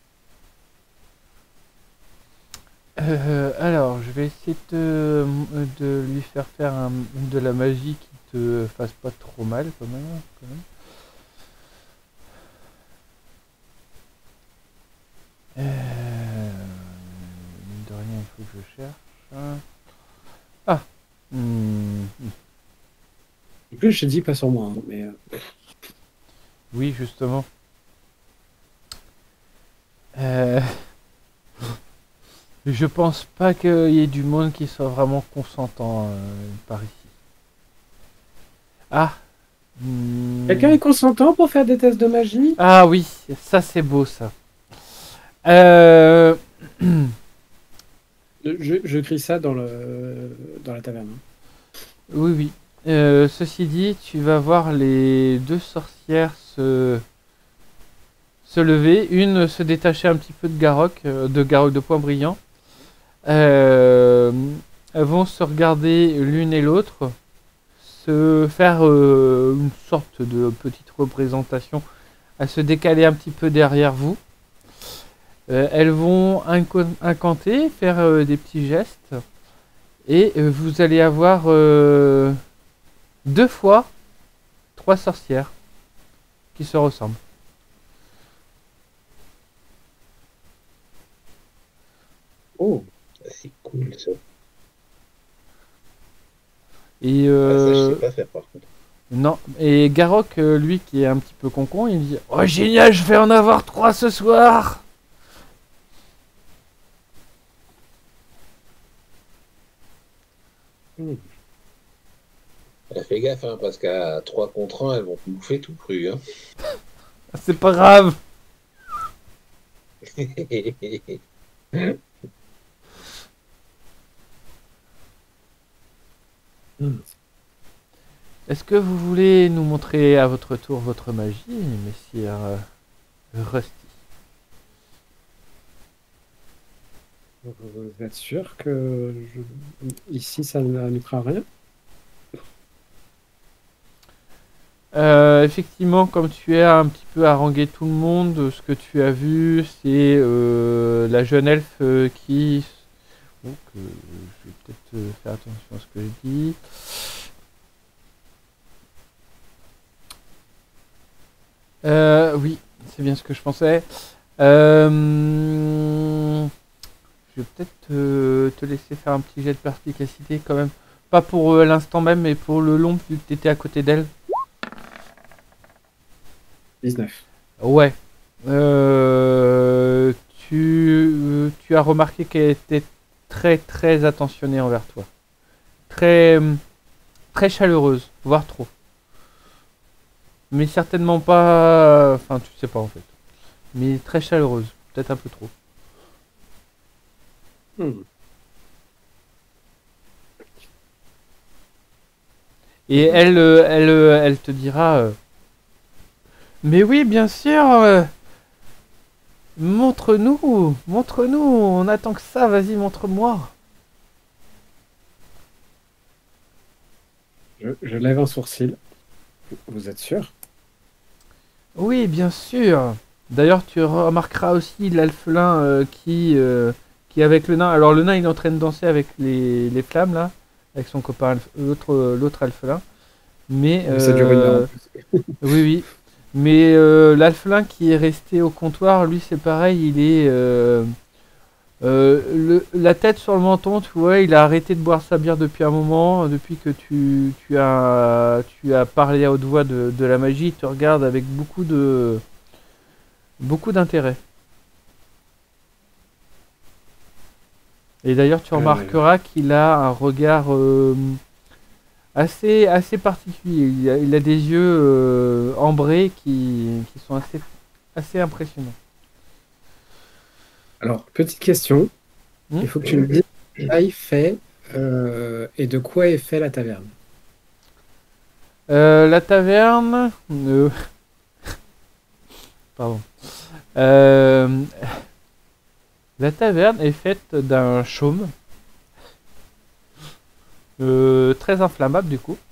Speaker 3: Euh, alors, je vais essayer de, de lui faire faire un- de la magie qui te fasse pas trop mal quand même. Quand même. Euh, mine de rien, il faut que je cherche. Ah. Hmm,
Speaker 1: En plus, j'ai dit pas sur moi, hein, mais euh,
Speaker 3: oui, justement. Euh, je pense pas qu'il y ait du monde qui soit vraiment consentant euh, par ici. Ah. Hmm.
Speaker 1: quelqu'un est consentant pour faire des tests de magie?
Speaker 3: Ah oui, ça c'est beau ça. Euh...
Speaker 1: Je, je crie ça dans le dans la taverne.
Speaker 3: Oui, oui. Euh, ceci dit, tu vas voir les deux sorcières se, se lever, une se détacher un petit peu de Garrock, euh, de Garrock de Point Brillant. Euh, elles vont se regarder l'une et l'autre, se faire euh, une sorte de petite représentation, à se décaler un petit peu derrière vous. Euh, elles vont inco- incanter, faire euh, des petits gestes, et euh, vous allez avoir euh, deux fois trois sorcières qui se ressemblent.
Speaker 1: Oh,
Speaker 4: Ah, c'est cool, ça.
Speaker 3: Et
Speaker 4: Ah, ça, je
Speaker 3: euh,
Speaker 4: sais pas faire, par contre.
Speaker 3: non, et Garrock, euh, lui qui est un petit peu concon, il dit: oh génial, je vais en avoir trois ce soir.
Speaker 1: hmm.
Speaker 4: Ah, fais gaffe, hein, parce qu'à trois contre un, elles vont te bouffer tout cru. Hein.
Speaker 3: C'est pas grave.
Speaker 1: Hmm.
Speaker 3: Est-ce que vous voulez nous montrer à votre tour votre magie, messire euh, Rusty?
Speaker 1: Vous êtes sûr que je- ici ça ne fera rien?
Speaker 3: Euh, effectivement, comme tu as un petit peu harangué tout le monde, ce que tu as vu, c'est euh, la jeune elfe euh, qui... Donc, euh, je vais peut-être euh, faire attention à ce que je dis. Euh, oui, c'est bien ce que je pensais. Euh, je vais peut-être te, te laisser faire un petit jet de perspicacité quand même. Pas pour euh, l'instant même, mais pour le long, vu que tu étais à côté d'elle.
Speaker 1: dix-neuf.
Speaker 3: Ouais. Euh, tu, tu as remarqué qu'elle était très très attentionnée envers toi. Très, très chaleureuse, voire trop. Mais certainement pas... Enfin, tu sais pas en fait. Mais très chaleureuse, peut-être un peu trop.
Speaker 1: Hmm.
Speaker 3: Et elle, euh, elle, euh, elle te dira... euh, mais oui, bien sûr. euh, montre-nous, montre-nous. On attend que ça. Vas-y, montre-moi.
Speaker 1: Je, je lève un sourcil. Vous êtes sûr?
Speaker 3: Oui, bien sûr. D'ailleurs, tu remarqueras aussi l'alphelin euh, qui, euh, qui est avec le nain. Alors, le nain, il est en train de danser avec les, les flammes, là, avec son copain, alph- l'autre l'autre alphelin. Mais,
Speaker 1: Mais ça dure une heure en
Speaker 3: euh,
Speaker 1: plus.
Speaker 3: oui, oui. Mais euh, l'alphelin qui est resté au comptoir, lui, c'est pareil, il est... euh, euh, le- la tête sur le menton, tu vois, il a arrêté de boire sa bière depuis un moment, depuis que tu, tu as, tu as parlé à haute voix de, de la magie, il te regarde avec beaucoup de, beaucoup d'intérêt. Et d'ailleurs, tu
Speaker 1: Euh,
Speaker 3: remarqueras qu'il a un regard euh, assez, assez particulier. Il a, il a des yeux euh, ambrés qui, qui sont assez, assez impressionnants.
Speaker 1: alors, petite question.
Speaker 3: Hmm.
Speaker 1: Il faut que tu me dises quelle taille fait euh, et de quoi est fait la taverne.
Speaker 3: Euh, la taverne, euh, pardon. Euh, la taverne est faite d'un chaume euh, très inflammable du coup.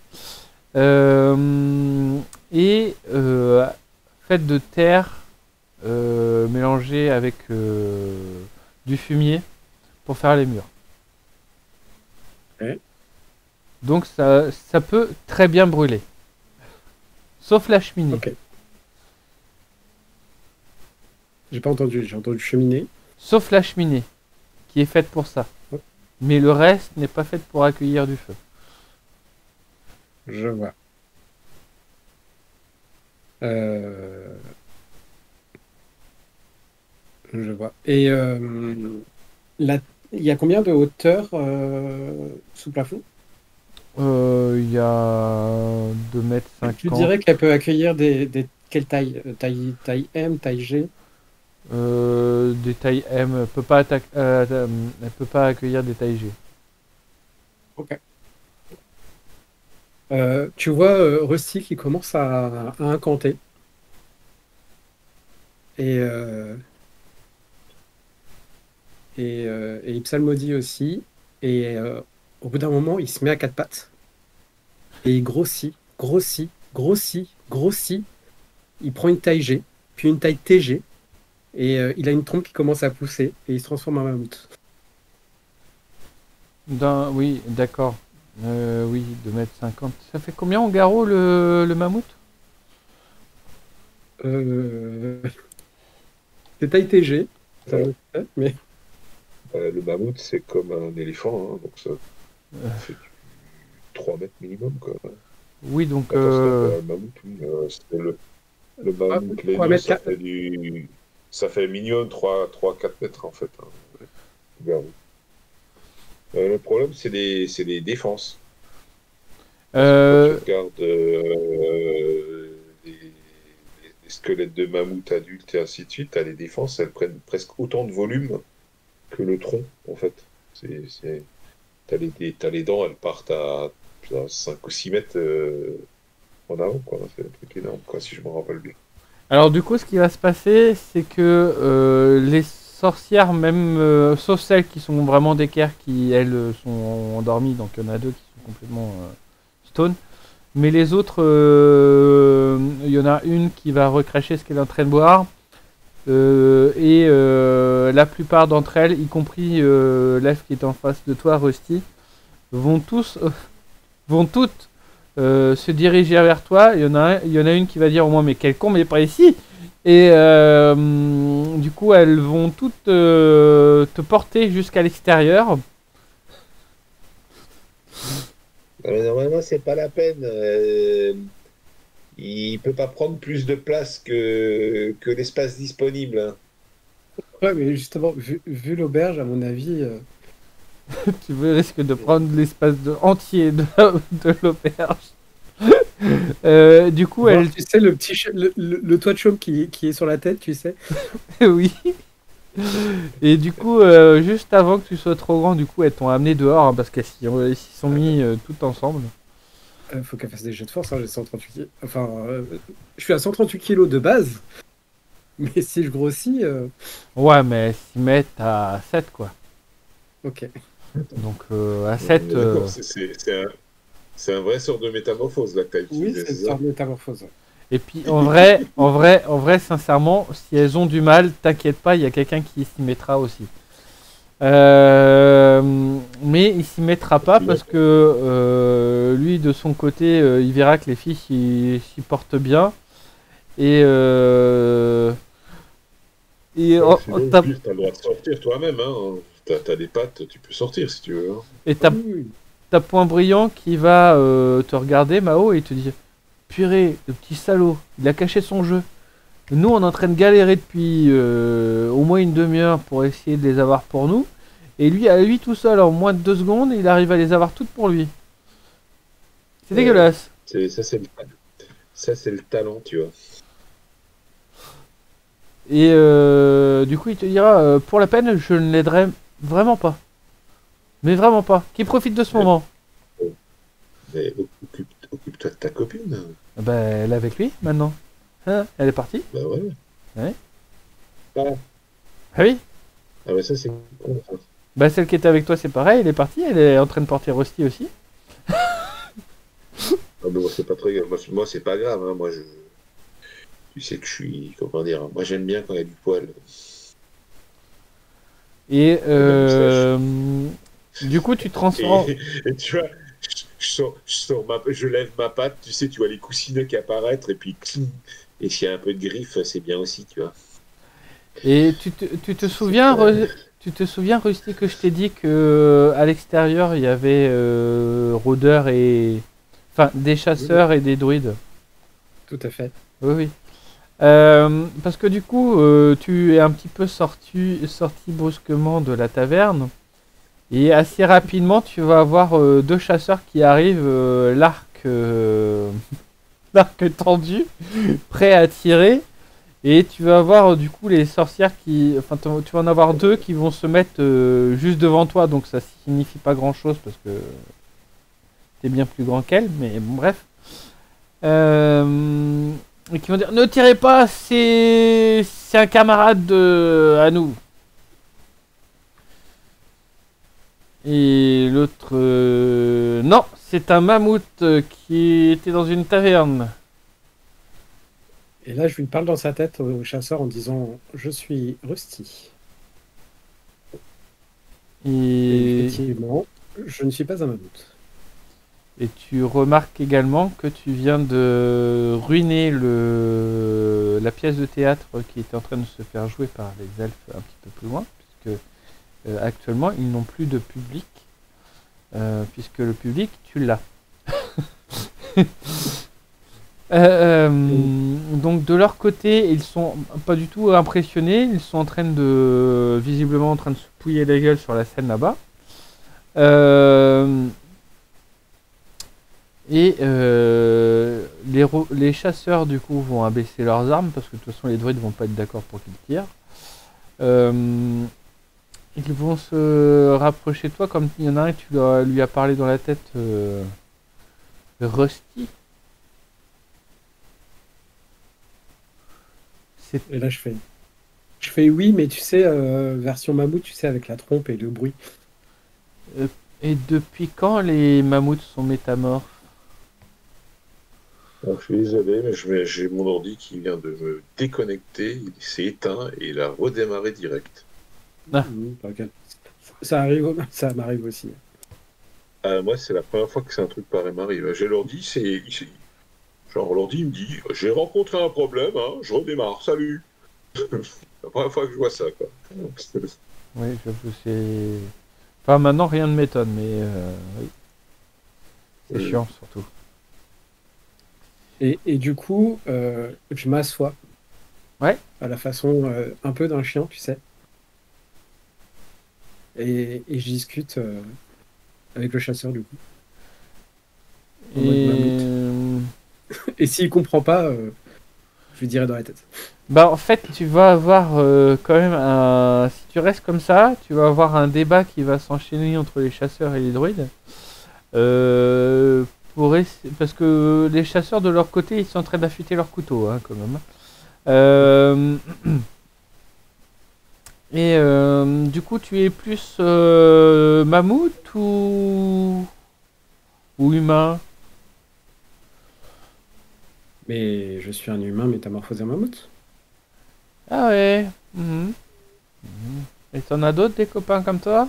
Speaker 3: Euh, et euh, faite de terre euh, mélangée avec euh, du fumier pour faire les murs.
Speaker 1: Ouais.
Speaker 3: Donc ça, ça peut très bien brûler. Sauf la cheminée.
Speaker 1: Ok. J'ai pas entendu. J'ai entendu cheminée.
Speaker 3: Sauf la cheminée, qui est faite pour ça.
Speaker 1: Oh,
Speaker 3: Mais le reste n'est pas fait pour accueillir du feu.
Speaker 1: je vois. Euh, je vois. Et euh, la- il y a combien de hauteur euh, sous plafond?
Speaker 3: Euh, Il y a deux mètres
Speaker 1: Tu
Speaker 3: cinquante.
Speaker 1: dirais qu'elle peut accueillir des, des quelle taille? Euh, Taille, taille M, taille G?
Speaker 3: Euh, des tailles M. Elle peut pas attaque- euh, euh, elle peut pas accueillir des tailles G.
Speaker 1: Ok. Euh, tu vois euh, Rusty qui commence à, à incanter et, euh, et, euh, et il psalmodie aussi. Et euh, au bout d'un moment, il se met à quatre pattes et il grossit, grossit, grossit, grossit. Il prend une taille G, puis une taille T G et euh, il a une trompe qui commence à pousser et il se transforme en mammouth.
Speaker 3: D'un, oui, d'accord. Euh, oui, deux mètres cinquante. Ça fait combien en garrot le, le mammouth?
Speaker 1: Euh, c'est taille T G, ça
Speaker 2: Euh,
Speaker 1: me fait, mais
Speaker 2: euh, le mammouth, c'est comme un éléphant, hein, donc ça
Speaker 3: Euh,
Speaker 2: fait du trois mètres minimum, quoi.
Speaker 3: oui, donc
Speaker 2: Attends, c'est
Speaker 3: euh,
Speaker 2: un mammouth, oui. Euh, c'est le, le
Speaker 1: trois
Speaker 2: mammouth
Speaker 1: trois
Speaker 2: laineux,
Speaker 1: mètres
Speaker 2: ça
Speaker 1: quatre.
Speaker 2: fait du. Ça fait minimum trois quatre mètres, en fait, hein, le garrot. Euh, le problème, c'est les, c'est les défenses. Parce que quand tu
Speaker 3: euh,
Speaker 2: regardes euh, les, les squelettes de mammouth adultes et ainsi de suite, t'as les défenses, elles prennent presque autant de volume que le tronc, en fait. C'est, c'est... T'as les, des- t'as les dents, elles partent à, à cinq ou six mètres euh, en avant, quoi. C'est un truc énorme, quoi, si je me rappelle bien.
Speaker 3: alors du coup, ce qui va se passer, c'est que euh, les sorcières, même euh, sauf celles qui sont vraiment d'équerre, qui elles euh, sont endormies, donc il y en a deux qui sont complètement euh, stone. Mais les autres, euh, il y en a une qui va recracher ce qu'elle est en train de boire. Euh, et euh, la plupart d'entre elles, y compris euh, l'elfe qui est en face de toi, Rusty, vont tous, euh, vont toutes euh, se diriger vers toi. Il y en a, un- il y en a une qui va dire au moins mais quel con, mais pas ici. Et euh, du coup, elles vont toutes euh, te porter jusqu'à l'extérieur.
Speaker 4: Euh, normalement, c'est pas la peine. Euh, il peut pas prendre plus de place que, que l'espace disponible, hein.
Speaker 1: Ouais, mais justement, vu, vu l'auberge, à mon avis, euh,
Speaker 3: Tu risques de prendre l'espace de- entier de, de l'auberge. Euh, du coup,
Speaker 1: voir,
Speaker 3: elle,
Speaker 1: tu sais, le petit ch- le, le- le toit de chaume qui, qui est sur la tête, tu sais.
Speaker 3: oui. Et du coup, euh, juste avant que tu sois trop grand, du coup, elles t'ont amené dehors hein, parce qu'elles s'y elles s'y sont mis euh, toutes ensemble.
Speaker 1: Euh, faut qu'elle fasse des jeux de force, hein, j'ai cent trente-huit kilos. Enfin, euh, je suis à cent trente-huit kilos de base, mais si je grossis, euh,
Speaker 3: Ouais, mais elles s'y mettent à sept quoi.
Speaker 1: ok.
Speaker 3: Donc euh, à
Speaker 2: On
Speaker 3: sept
Speaker 2: est
Speaker 3: euh,
Speaker 2: d'accord, c'est c'est- c'est un, c'est un vrai sort de métamorphose, là, que tu as
Speaker 1: Oui,
Speaker 2: utilisé,
Speaker 1: c'est une
Speaker 2: c'est ça?
Speaker 1: sorte de métamorphose. Ouais.
Speaker 3: Et puis en vrai, en vrai, en vrai, sincèrement, si elles ont du mal, t'inquiète pas, il y a quelqu'un qui s'y mettra aussi. Euh, mais il s'y mettra pas parce que euh, lui, de son côté, euh, il verra que les filles s'y s'y portent bien. Et euh, et
Speaker 2: Ouais,
Speaker 3: oh,
Speaker 2: c'est
Speaker 3: oh,
Speaker 2: bon,
Speaker 3: t'as
Speaker 2: en plus, t'as le droit de sortir toi-même. Hein. T'as, t'as des pattes, tu peux sortir si tu veux. Hein.
Speaker 3: et
Speaker 1: Ah
Speaker 3: t'as
Speaker 1: oui, oui.
Speaker 3: t'as Point Brillant qui va euh, te regarder, Mao, et te dire purée, le petit salaud, il a caché son jeu. Nous, on est en train de galérer depuis euh, au moins une demi-heure pour essayer de les avoir pour nous. Et lui, à lui tout seul, en moins de deux secondes, il arrive à les avoir toutes pour lui. C'est
Speaker 2: Ouais.
Speaker 3: dégueulasse.
Speaker 2: C'est, ça, c'est le, ça, c'est le talent, tu vois.
Speaker 3: Et euh, du coup, il te dira euh, pour la peine, je ne l'aiderai vraiment pas. Mais vraiment pas. Qui profite de ce
Speaker 2: Ouais.
Speaker 3: moment.
Speaker 2: Mais occupe, occupe-toi de ta copine.
Speaker 3: Bah, elle est avec lui maintenant. Hein, elle est partie.
Speaker 2: Bah ouais.
Speaker 3: Ouais.
Speaker 2: Ah,
Speaker 3: Ah oui.
Speaker 2: ah bah ça, c'est con. Ça.
Speaker 3: Bah, celle qui était avec toi, c'est pareil. Elle est partie. Elle est en train de porter Rusty aussi.
Speaker 2: Ah, mais moi, c'est pas très grave. Moi, c'est- moi, c'est pas grave. Hein. Moi, je. Tu sais que je suis. Comment dire. Moi, j'aime bien quand il y a du poil.
Speaker 3: Et
Speaker 2: Et la
Speaker 3: euh,
Speaker 2: moustache.
Speaker 3: du coup, tu transformes.
Speaker 2: Et, et tu vois, je, je sors, je, sors ma, je lève ma patte, tu sais, tu vois les coussinets qui apparaître, et puis cling. Et s'il y a un peu de griffe, c'est bien aussi, tu vois.
Speaker 3: Et tu te, tu te
Speaker 2: C'est
Speaker 3: souviens,
Speaker 2: pas-
Speaker 3: Ru- tu te souviens, Rusty, que je t'ai dit que euh, à l'extérieur il y avait euh, rôdeurs et, enfin, des chasseurs et des druides.
Speaker 1: Tout à fait.
Speaker 3: Oui, oui. Euh, parce que du coup, euh, tu es un petit peu sorti, sorti brusquement de la taverne et assez rapidement, tu vas avoir euh, deux chasseurs qui arrivent, euh, l'arc, euh, l'arc tendu, prêts à tirer. Et tu vas avoir euh, du coup les sorcières qui. Enfin, tu tu vas en avoir deux qui vont se mettre euh, juste devant toi, donc ça signifie pas grand chose parce que t'es bien plus grand qu'elle, mais bon, bref. Euh, et qui vont dire ne tirez pas, c'est. C'est un camarade de... à nous. Et l'autre. euh, Non, c'est un mammouth euh, qui était dans une taverne.
Speaker 1: Et là, je lui parle dans sa tête au chasseur en disant je suis Rusty. Et
Speaker 3: Et.
Speaker 1: effectivement, je ne suis pas un mammouth.
Speaker 3: Et tu remarques également que tu viens de ruiner le... la pièce de théâtre qui était en train de se faire jouer par les elfes un petit peu plus loin, puisque euh, actuellement ils n'ont plus de public, euh, puisque le public tu l'as. Euh, euh, donc de leur côté, ils sont pas du tout impressionnés, ils sont en train de visiblement en train de se pouiller la gueule sur la scène là-bas. Euh, Et euh, les, ro- les chasseurs du coup vont abaisser leurs armes parce que de toute façon les druides vont pas être d'accord pour qu'ils tirent. Euh, ils vont se rapprocher de toi comme il y en a un, tu leur- lui as parlé dans la tête, euh, Rusty. C'est
Speaker 1: Et là, je fais, je fais oui, mais tu sais, euh, version mammouth, tu sais, avec la trompe et le bruit.
Speaker 3: euh, et depuis quand les mammouths sont métamorphes?
Speaker 2: Bon, je suis désolé, mais je vais- j'ai mon ordi qui vient de me déconnecter, il s'est éteint et il a redémarré direct.
Speaker 3: Ah.
Speaker 1: Mmh, t'inquiète. Ça arrive, ça m'arrive aussi.
Speaker 2: Euh, moi, c'est la première fois que c'est un truc pareil m'arrive. J'ai l'ordi, c'est. il- c'est- Genre, l'ordi il me dit j'ai rencontré un problème, hein, je redémarre, salut. La première fois que je vois ça, quoi.
Speaker 3: Oui, j'avoue, c'est. Enfin, maintenant rien ne m'étonne, mais euh, oui, c'est
Speaker 2: Oui.
Speaker 3: chiant surtout.
Speaker 1: Et, et du coup, euh, je m'assois.
Speaker 3: Ouais.
Speaker 1: À la façon euh, un peu d'un chien, tu sais. Et, et je discute euh, avec le chasseur, du coup. En mode
Speaker 3: Et.
Speaker 1: mammouth. Et s'il comprend pas, euh, je lui dirai dans la tête.
Speaker 3: Bah en fait tu vas avoir euh, quand même un... Si tu restes comme ça, tu vas avoir un débat qui va s'enchaîner entre les chasseurs et les druides. Euh, pour essa- Parce que les chasseurs de leur côté ils sont en train d'affûter leur couteau hein, quand même. Euh, Et euh, du coup tu es plus euh, mammouth ou... ou humain?
Speaker 1: Mais je suis un humain métamorphosé en mammouth.
Speaker 3: Ah ouais. Mhm. Mhm. Et t'en as d'autres, des copains comme toi?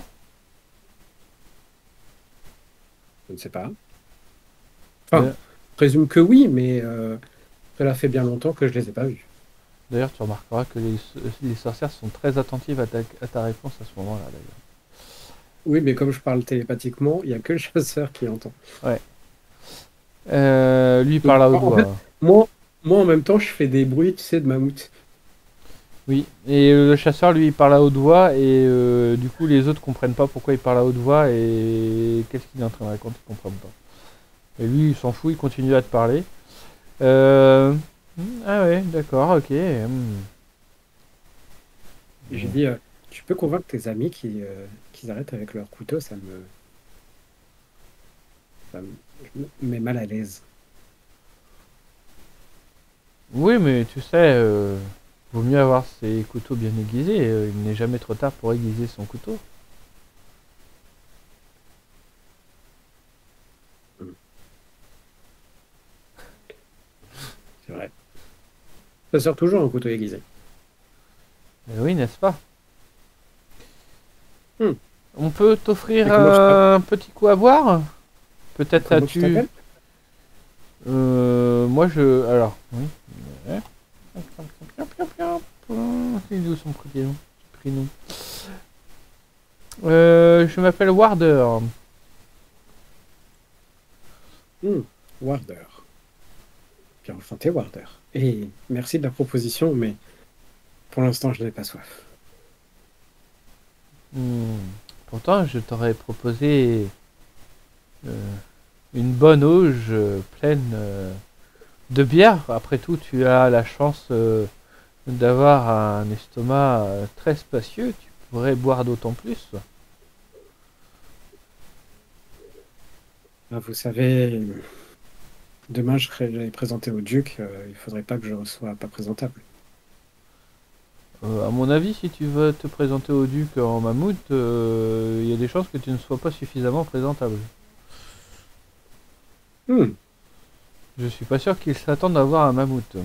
Speaker 1: Je ne sais pas. Enfin,
Speaker 3: Euh,
Speaker 1: je présume que oui, mais euh, cela fait bien longtemps que je les ai pas vus.
Speaker 3: D'ailleurs, tu remarqueras que les, les sorcières sont très attentives à ta, à ta réponse à ce moment-là, d'ailleurs.
Speaker 1: Oui, mais comme je parle télépathiquement, il n'y a que le chasseur qui entend.
Speaker 3: Ouais. Euh, lui, il
Speaker 1: Donc,
Speaker 3: parle à haute
Speaker 1: en fait,
Speaker 3: voix.
Speaker 1: moi, moi, en même temps, je fais des bruits, tu sais, de mammouth.
Speaker 3: Oui. Et euh, le chasseur, lui, il parle à haute voix. Et euh, du coup, les autres comprennent pas pourquoi il parle à haute voix. Et qu'est-ce qu'il est en train de raconter, ils comprennent pas. Et lui, il s'en fout, il continue à te parler. Euh... hmm, Ah ouais, d'accord, ok. hmm.
Speaker 1: Et j'ai dit, euh, tu peux convaincre tes amis qu'ils euh, qu'ils arrêtent avec leur couteau, ça me, ça me, je me met mal à l'aise.
Speaker 3: Oui, mais tu sais, euh, vaut mieux avoir ses couteaux bien aiguisés. euh, il n'est jamais trop tard pour aiguiser son couteau.
Speaker 1: Mm. C'est vrai. Ça sert toujours un couteau aiguisé.
Speaker 3: Eh oui, n'est-ce pas?
Speaker 1: Hmm.
Speaker 3: On peut t'offrir
Speaker 1: Et comment tu t'appelles?
Speaker 3: un petit coup à boire? Peut-être
Speaker 1: Comment tu
Speaker 3: as-tu...
Speaker 1: t'appelles?
Speaker 3: Euh, moi, je... Alors, oui. Ouais. C'est d'où son prénom? prénom Euh, je m'appelle Warder.
Speaker 1: Hmm. Warder. Bien enchanté, Warder. Et merci de la proposition, mais pour l'instant, je n'ai pas soif.
Speaker 3: Hmm. Pourtant, je t'aurais proposé euh, une bonne auge euh, pleine euh, de bière. Après tout, tu as la chance euh, d'avoir un estomac euh, très spacieux. Tu pourrais boire d'autant plus.
Speaker 1: Ah, vous savez, demain, je serai présenté au duc. euh, il faudrait pas que je ne sois pas présentable.
Speaker 3: Euh, à mon avis, si tu veux te présenter au duc en mammouth, euh, il y a des chances que tu ne sois pas suffisamment présentable.
Speaker 1: Hmm.
Speaker 3: Je suis pas sûr qu'ils s'attendent à voir un mammouth.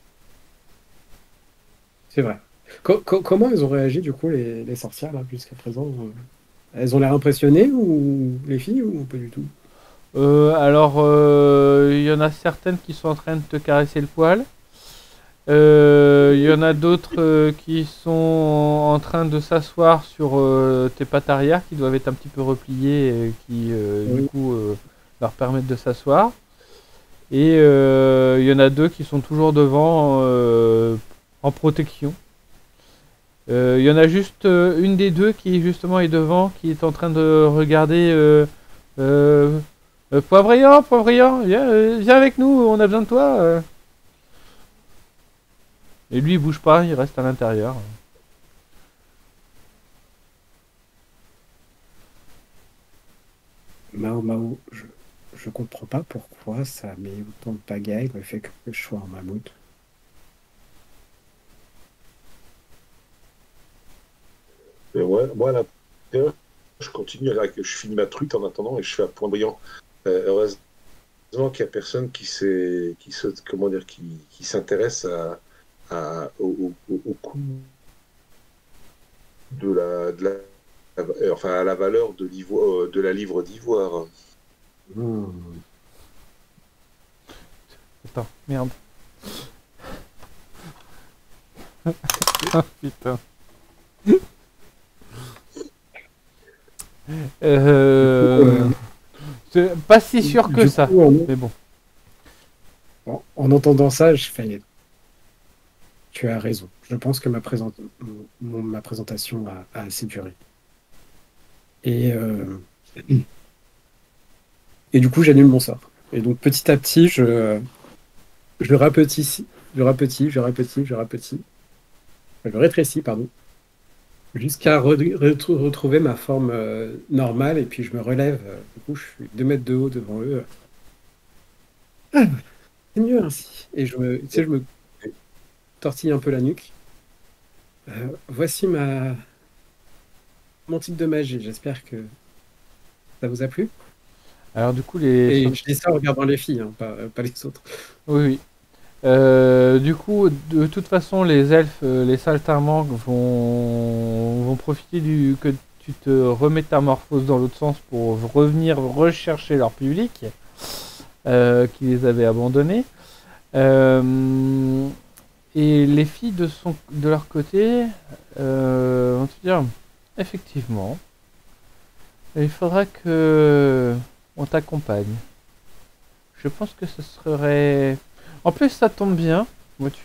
Speaker 1: C'est vrai. Co- co- comment elles ont réagi, du coup, les, les sorcières, là, jusqu'à présent? euh Elles ont l'air impressionnées, ou les filles, ou pas du tout?
Speaker 3: Euh, alors, euh, il y en a certaines qui sont en train de te caresser le poil. Euh, Il y en a d'autres euh, qui sont en train de s'asseoir sur euh, tes pattes arrière, qui doivent être un petit peu repliées, et qui, euh, du
Speaker 1: Oui.
Speaker 3: coup, euh, leur permettent de s'asseoir. Et euh, il y en a deux qui sont toujours devant euh, en protection. Euh, Il y en a juste euh, une des deux qui justement est devant, qui est en train de regarder euh, euh, euh, Poivrian, Poivrian, viens, euh, viens avec nous, on a besoin de toi. euh. Et lui il bouge pas, il reste à l'intérieur.
Speaker 1: Mao Mao, je, je comprends pas pourquoi ça met autant de pagaille le fait que je sois en mammouth.
Speaker 2: Mais ouais, moi, à l'intérieur, je continue à que je filme ma truite en attendant et je fais un point brillant. Euh, heureusement qu'il n'y a personne qui s'est, qui se, comment dire, qui, qui s'intéresse à, à, au, au, au coût de la, de la, euh, enfin, à la valeur de l'ivoire, de la livre d'ivoire.
Speaker 1: Hmm.
Speaker 3: Attends, merde. Ah, putain. Euh...
Speaker 1: Euh,
Speaker 3: C'est pas si sûr que
Speaker 1: du
Speaker 3: ça,
Speaker 1: coup, en,
Speaker 3: mais bon.
Speaker 1: en- en entendant ça, je fais, tu as raison. Je pense que ma, présent- mon- ma présentation a, a assez duré. Et, euh, et du coup, j'annule mon sort. Et donc, petit à petit, je, je rapetis, je rapetis, je rapetis, je rapetis, je rétrécis, pardon, jusqu'à re- retrou- retrouver ma forme euh, normale. Et puis, je me relève. euh, Du coup, je suis deux mètres de haut devant eux. Ah, c'est mieux ainsi. Et je me, tu sais, je me tortille un peu la nuque. Euh, voici ma, mon type de magie. J'espère que ça vous a plu.
Speaker 3: Alors du coup, les...
Speaker 1: Et je dis ça en regardant les filles, hein, pas, pas les autres.
Speaker 3: Oui, oui. Euh, du coup, de toute façon, les elfes, euh, les saltimbanques vont, vont profiter du que tu te remétamorphoses dans l'autre sens pour revenir rechercher leur public euh, qui les avait abandonnés. Euh, et les filles de, son, de leur côté euh, vont te dire effectivement, il faudra que on t'accompagne. Je pense que ce serait. En plus, ça tombe bien, vois-tu.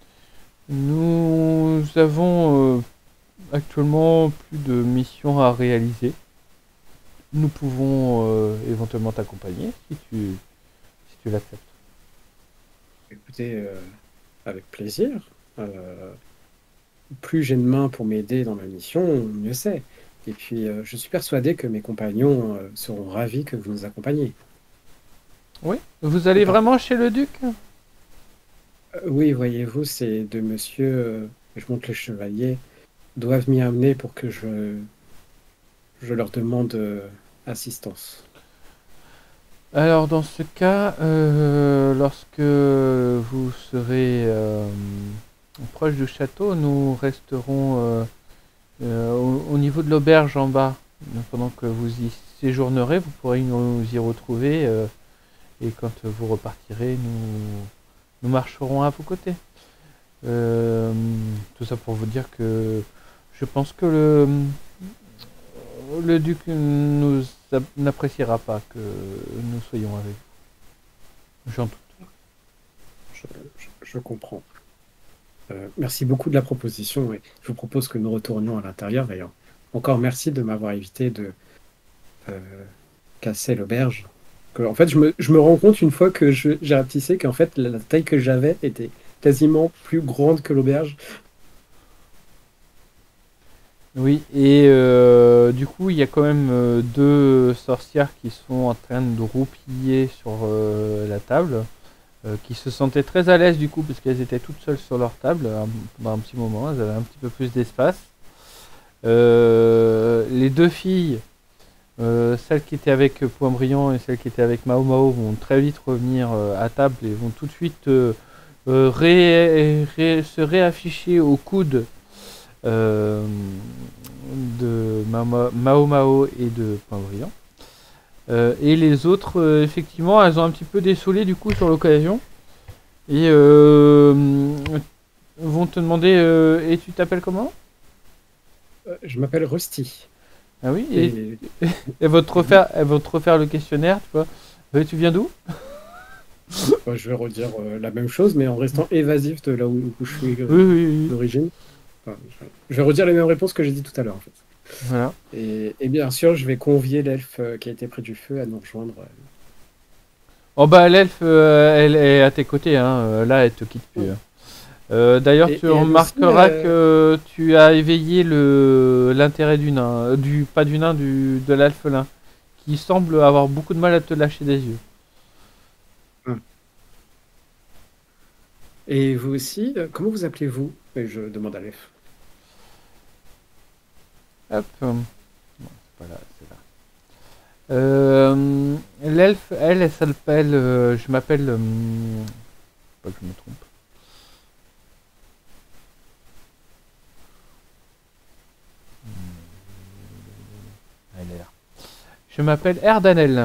Speaker 3: Nous avons euh, actuellement plus de missions à réaliser. Nous pouvons euh, éventuellement t'accompagner si tu, si tu l'acceptes.
Speaker 1: Écoutez, euh, avec plaisir. Euh, plus j'ai de mains pour m'aider dans ma mission, mieux c'est. Et puis, euh, je suis persuadé que mes compagnons euh, seront ravis que vous nous accompagniez.
Speaker 3: Oui. Vous allez
Speaker 1: D'accord.
Speaker 3: vraiment chez le duc?
Speaker 1: Euh, oui, voyez-vous, ces deux messieurs, euh, je montre le chevalier, doivent m'y amener pour que je, je leur demande euh, assistance.
Speaker 3: Alors dans ce cas, euh, lorsque vous serez euh, proche du château, nous resterons euh, euh, au, au niveau de l'auberge en bas. Donc, pendant que vous y séjournerez, vous pourrez nous y retrouver euh, et quand vous repartirez, nous, nous marcherons à vos côtés. Euh, tout ça pour vous dire que je pense que le, le duc nous a- n'appréciera pas que nous soyons avec vous. J'en doute.
Speaker 1: Je, je- je comprends. Euh, merci beaucoup de la proposition et je vous propose que nous retournions à l'intérieur. D'ailleurs, encore merci de m'avoir évité de euh, casser l'auberge. Que, en fait, je me, je me rends compte une fois que je- j'ai ratissé qu'en fait, la, la taille que j'avais était quasiment plus grande que l'auberge.
Speaker 3: Oui, et euh, du coup, il y a quand même euh, deux sorcières qui sont en train de roupiller sur euh, la table, euh, qui se sentaient très à l'aise du coup, parce qu'elles étaient toutes seules sur leur table euh, pendant un petit moment, elles avaient un petit peu plus d'espace. Euh, les deux filles, euh, celle qui était avec Point Brillant et celle qui était avec Mao Mao, vont très vite revenir euh, à table et vont tout de suite euh, euh, ré- ré- se réafficher au coude euh, de Mao Mao Mao et de Point Brillant. Euh, et les autres, euh, effectivement, elles ont un petit peu dessolé du coup sur l'occasion. Et euh, vont te demander euh, et tu t'appelles comment?
Speaker 1: Euh, je m'appelle Rusty.
Speaker 3: Ah oui, et
Speaker 1: Et
Speaker 3: elles vont te refaire, elles vont te refaire le questionnaire, tu vois. Euh, tu viens d'où?
Speaker 1: bah, je vais redire euh, la même chose, mais en restant évasif de là où, où je suis euh,
Speaker 3: Oui, oui, oui.
Speaker 1: d'origine. Enfin, je, je vais redire les mêmes réponses que j'ai dit tout à l'heure, en fait.
Speaker 3: Voilà.
Speaker 1: Et, et bien sûr, je vais convier l'elfe euh, qui a été près du feu à nous rejoindre. euh.
Speaker 3: Oh bah l'elfe, euh, elle est à tes côtés, hein. Euh, Là, elle te quitte plus. hein. Euh, D'ailleurs,
Speaker 1: Et,
Speaker 3: tu
Speaker 1: et elle aussi,
Speaker 3: remarqueras
Speaker 1: euh,
Speaker 3: que tu as éveillé le l'intérêt du nain, euh, du pas du nain, du de l'alphelin, qui semble avoir beaucoup de mal à te lâcher des yeux.
Speaker 1: et vous aussi, euh, comment vous appelez-vous? Et je demande à l'elfe.
Speaker 3: Hop. Bon, c'est pas là, c'est là. Euh, L'elfe, elle, elle s'appelle, euh, je m'appelle, euh, faut pas que je me trompe. Elle est là. Je m'appelle Erdanel.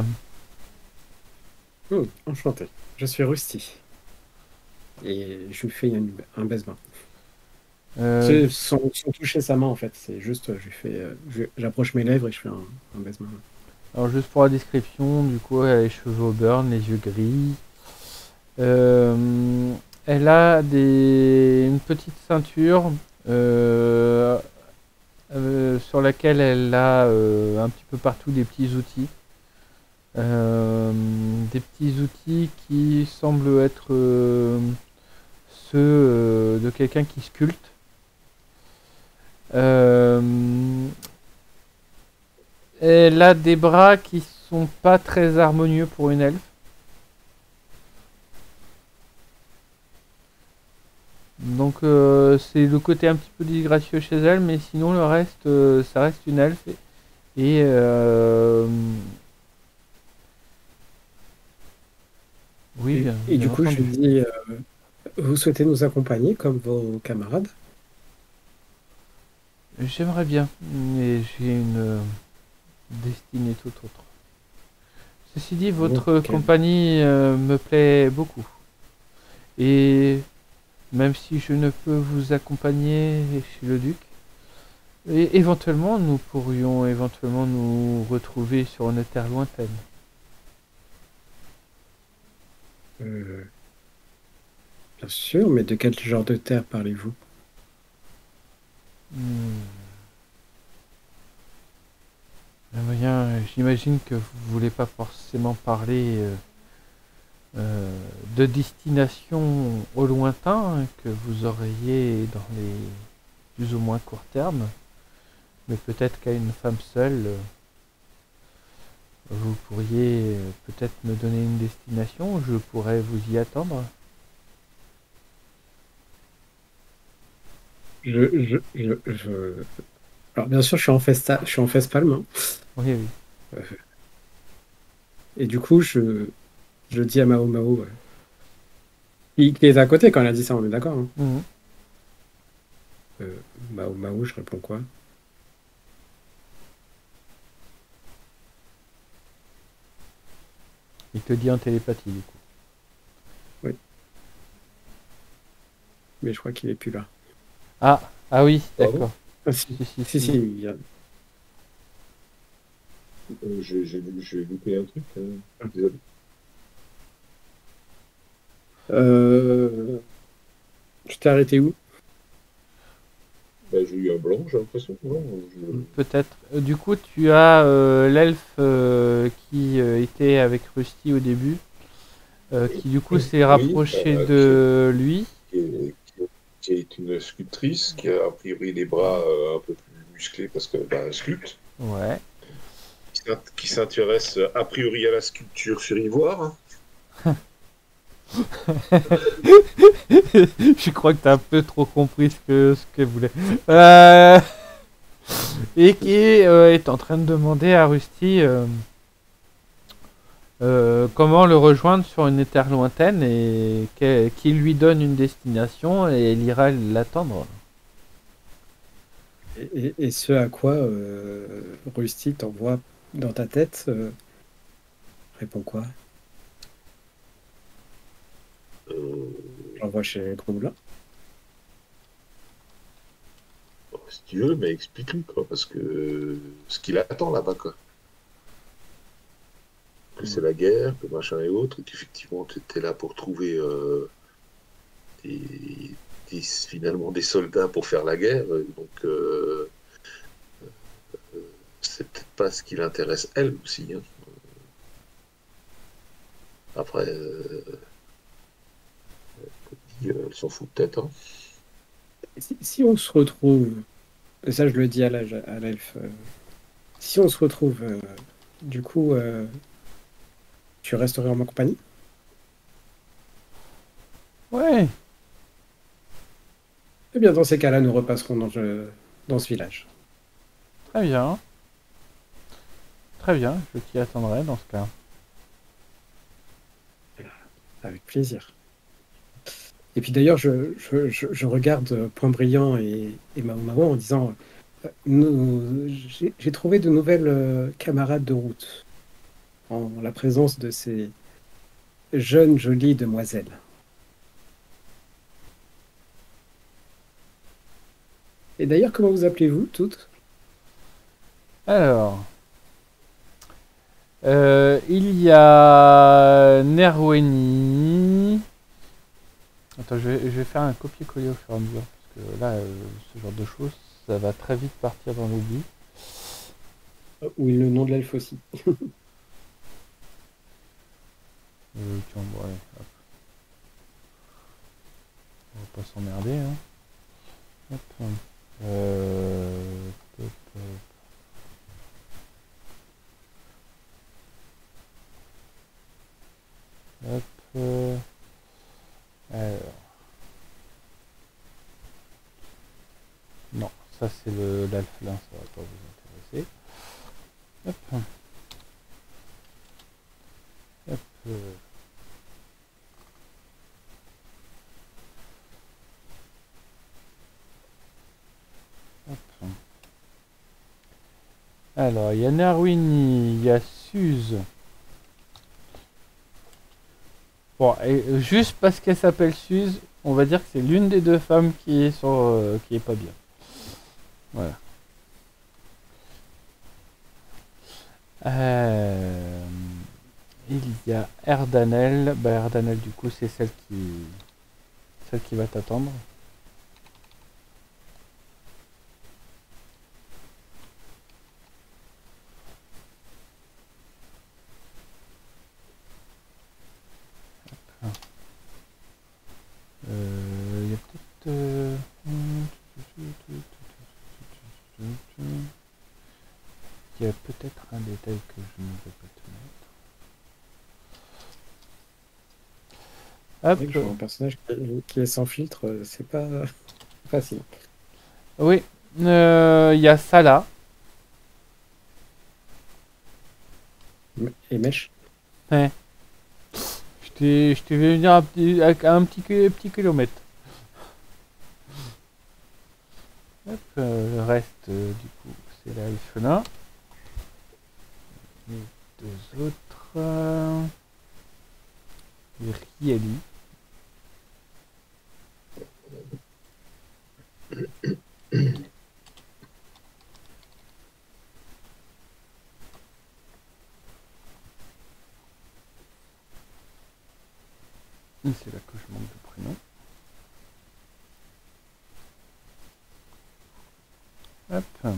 Speaker 1: Oh, enchanté. Je suis Rusty. Et je lui fais une- un baise-main.
Speaker 3: Euh,
Speaker 1: C'est sans, sans toucher sa main, en fait. C'est juste, je lui fais, euh, je- j'approche mes lèvres et je fais un, un baise-main.
Speaker 3: alors juste pour la description, du coup, elle a les cheveux au burn, les yeux gris. Euh, Elle a des, une petite ceinture euh, euh, sur laquelle elle a euh, un petit peu partout des petits outils. Euh, des petits outils qui semblent être euh, ceux euh, de quelqu'un qui sculpte. Euh, Elle a des bras qui sont pas très harmonieux pour une elfe. Donc euh, c'est le côté un petit peu disgracieux chez elle, mais sinon le reste, euh, ça reste une elfe. Et, et, euh, oui,
Speaker 1: Et,
Speaker 3: bien,
Speaker 1: et
Speaker 3: bien
Speaker 1: du coup, je
Speaker 3: entendu.
Speaker 1: lui dis, euh, Vous souhaitez nous accompagner comme vos camarades?
Speaker 3: J'aimerais bien, mais j'ai une euh, destinée tout autre. Ceci dit, votre
Speaker 1: Ok.
Speaker 3: compagnie euh, me plaît beaucoup. Et même si je ne peux vous accompagner chez le duc, et éventuellement, nous pourrions éventuellement nous retrouver sur une terre lointaine.
Speaker 1: Euh, bien sûr, mais de quel genre de terre parlez-vous?
Speaker 3: Hmm. Eh bien, j'imagine que vous voulez pas forcément parler euh, euh, de destination au lointain que vous auriez dans les plus ou moins court terme, mais peut-être qu'à une femme seule, euh, vous pourriez euh, peut-être me donner une destination, je pourrais vous y attendre.
Speaker 1: Je, je, je, je- Alors, bien sûr, je suis en festa... je suis en fesse-palme, hein.
Speaker 3: Oui, oui.
Speaker 1: Euh, Et du coup, je, je dis à Mao Mao, euh, qui, qui est à côté quand elle a dit ça, on est d'accord, hein.
Speaker 3: Mhm.
Speaker 1: Euh, Mao Mao, je réponds quoi?
Speaker 3: Il te dit en télépathie, du coup.
Speaker 1: Oui, mais je crois qu'il est plus là.
Speaker 3: Ah, ah oui,
Speaker 2: Pardon?
Speaker 3: d'accord.
Speaker 1: Ah, si,
Speaker 3: Si, si,
Speaker 1: si, si,
Speaker 3: si.
Speaker 1: il y a-
Speaker 2: Euh, J'ai j'ai- j'ai loupé un truc. euh, Désolé.
Speaker 1: Euh, je t'ai arrêté où?
Speaker 2: Bah, j'ai eu un blanc, j'ai l'impression. Non, je-
Speaker 3: Peut-être. Euh, Du coup, tu as euh, l'elfe euh, qui euh, était avec Rusty au début, euh, qui du coup s'est
Speaker 2: Oui,
Speaker 3: rapproché
Speaker 2: euh, qui, est,
Speaker 3: de lui.
Speaker 2: qui est- qui est- qui est une sculptrice, qui a a priori les bras euh, un peu plus musclés parce que bah, elle sculpte,
Speaker 3: Ouais.
Speaker 2: qui s'int- qui s'intéresse a priori à la sculpture sur ivoire.
Speaker 3: Je crois que t'as un peu trop compris ce que ce qu'elle voulait. Euh, et qui euh, est en train de demander à Rusty euh, euh, comment le rejoindre sur une terre lointaine et qu'elle- qu'il lui donne une destination et il ira l'attendre.
Speaker 1: Et, et- et ce à quoi euh, Rusty t'envoie dans ta tête, euh, répond quoi?
Speaker 2: Euh,
Speaker 1: J'envoie chez Groula.
Speaker 2: Si tu veux, mais explique-lui, quoi, parce que euh, ce qu'il attend là-bas, quoi. Que c'est la guerre, que machin et autres, et qu'effectivement, tu étais là pour trouver euh, des, des- finalement des soldats pour faire la guerre, euh, donc euh, c'est peut-être pas ce qui l'intéresse elle aussi, hein. Après, euh, elle s'en fout peut-être, hein.
Speaker 1: Si, si on se retrouve, et ça je le dis à l'âge- à l'elfe, euh, si on se retrouve, euh, du coup, euh, tu resterais en ma compagnie?
Speaker 3: Ouais,
Speaker 1: Eh bien, dans ces cas-là, nous repasserons dans, ce- dans ce village.
Speaker 3: très bien. Très bien, je t'y attendrai dans ce cas.
Speaker 1: Avec plaisir. Et puis d'ailleurs, je, je, je- je regarde euh, Point Brillant et, et Mao Mao en disant, euh, nous- j'ai j'ai trouvé de nouvelles euh, camarades de route en la présence de ces jeunes, jolies demoiselles. Et d'ailleurs, comment vous appelez-vous toutes?
Speaker 3: Alors, euh, il y a Nerweni. Attends, je vais, je vais faire un copier-coller au fur et à mesure, parce que là, euh, ce genre de choses, ça va très vite partir dans l'oubli.
Speaker 1: Oui, le nom de l'elfe aussi.
Speaker 3: Euh, tiens, bon, allez, hop, on va pas s'emmerder, hein. Hop, euh, hop, hop. Hop, euh, alors, non, ça c'est le l'alphelin, ça va pas vous intéresser. Hop, hop, euh, Alors, il y a Narwini, il y a Suze. Bon, et juste parce qu'elle s'appelle Suze, on va dire que c'est l'une des deux femmes qui est sur, euh, qui est pas bien. Voilà. Euh, il y a Erdanel. Bah, Erdanel, du coup, c'est celle qui, celle qui va t'attendre. Euh, il y a peut-être... euh, Il y a peut-être un détail que je ne vais pas te
Speaker 1: C'est vrai
Speaker 3: mettre.
Speaker 1: que je vois un
Speaker 3: Hop.
Speaker 1: personnage qui, qui est sans filtre, euh, c'est pas facile.
Speaker 3: Oui. Euh, Il y a Salah.
Speaker 1: Et Mèche.
Speaker 3: Ouais. Je t'ai je t'ai vu venir un petit, avec un petit, ki- petit kilomètre. Hop, euh, le reste, euh, du coup, c'est l'alphelin. Les deux autres. Euh, Rieli. C'est là que je manque de prénom. Hop.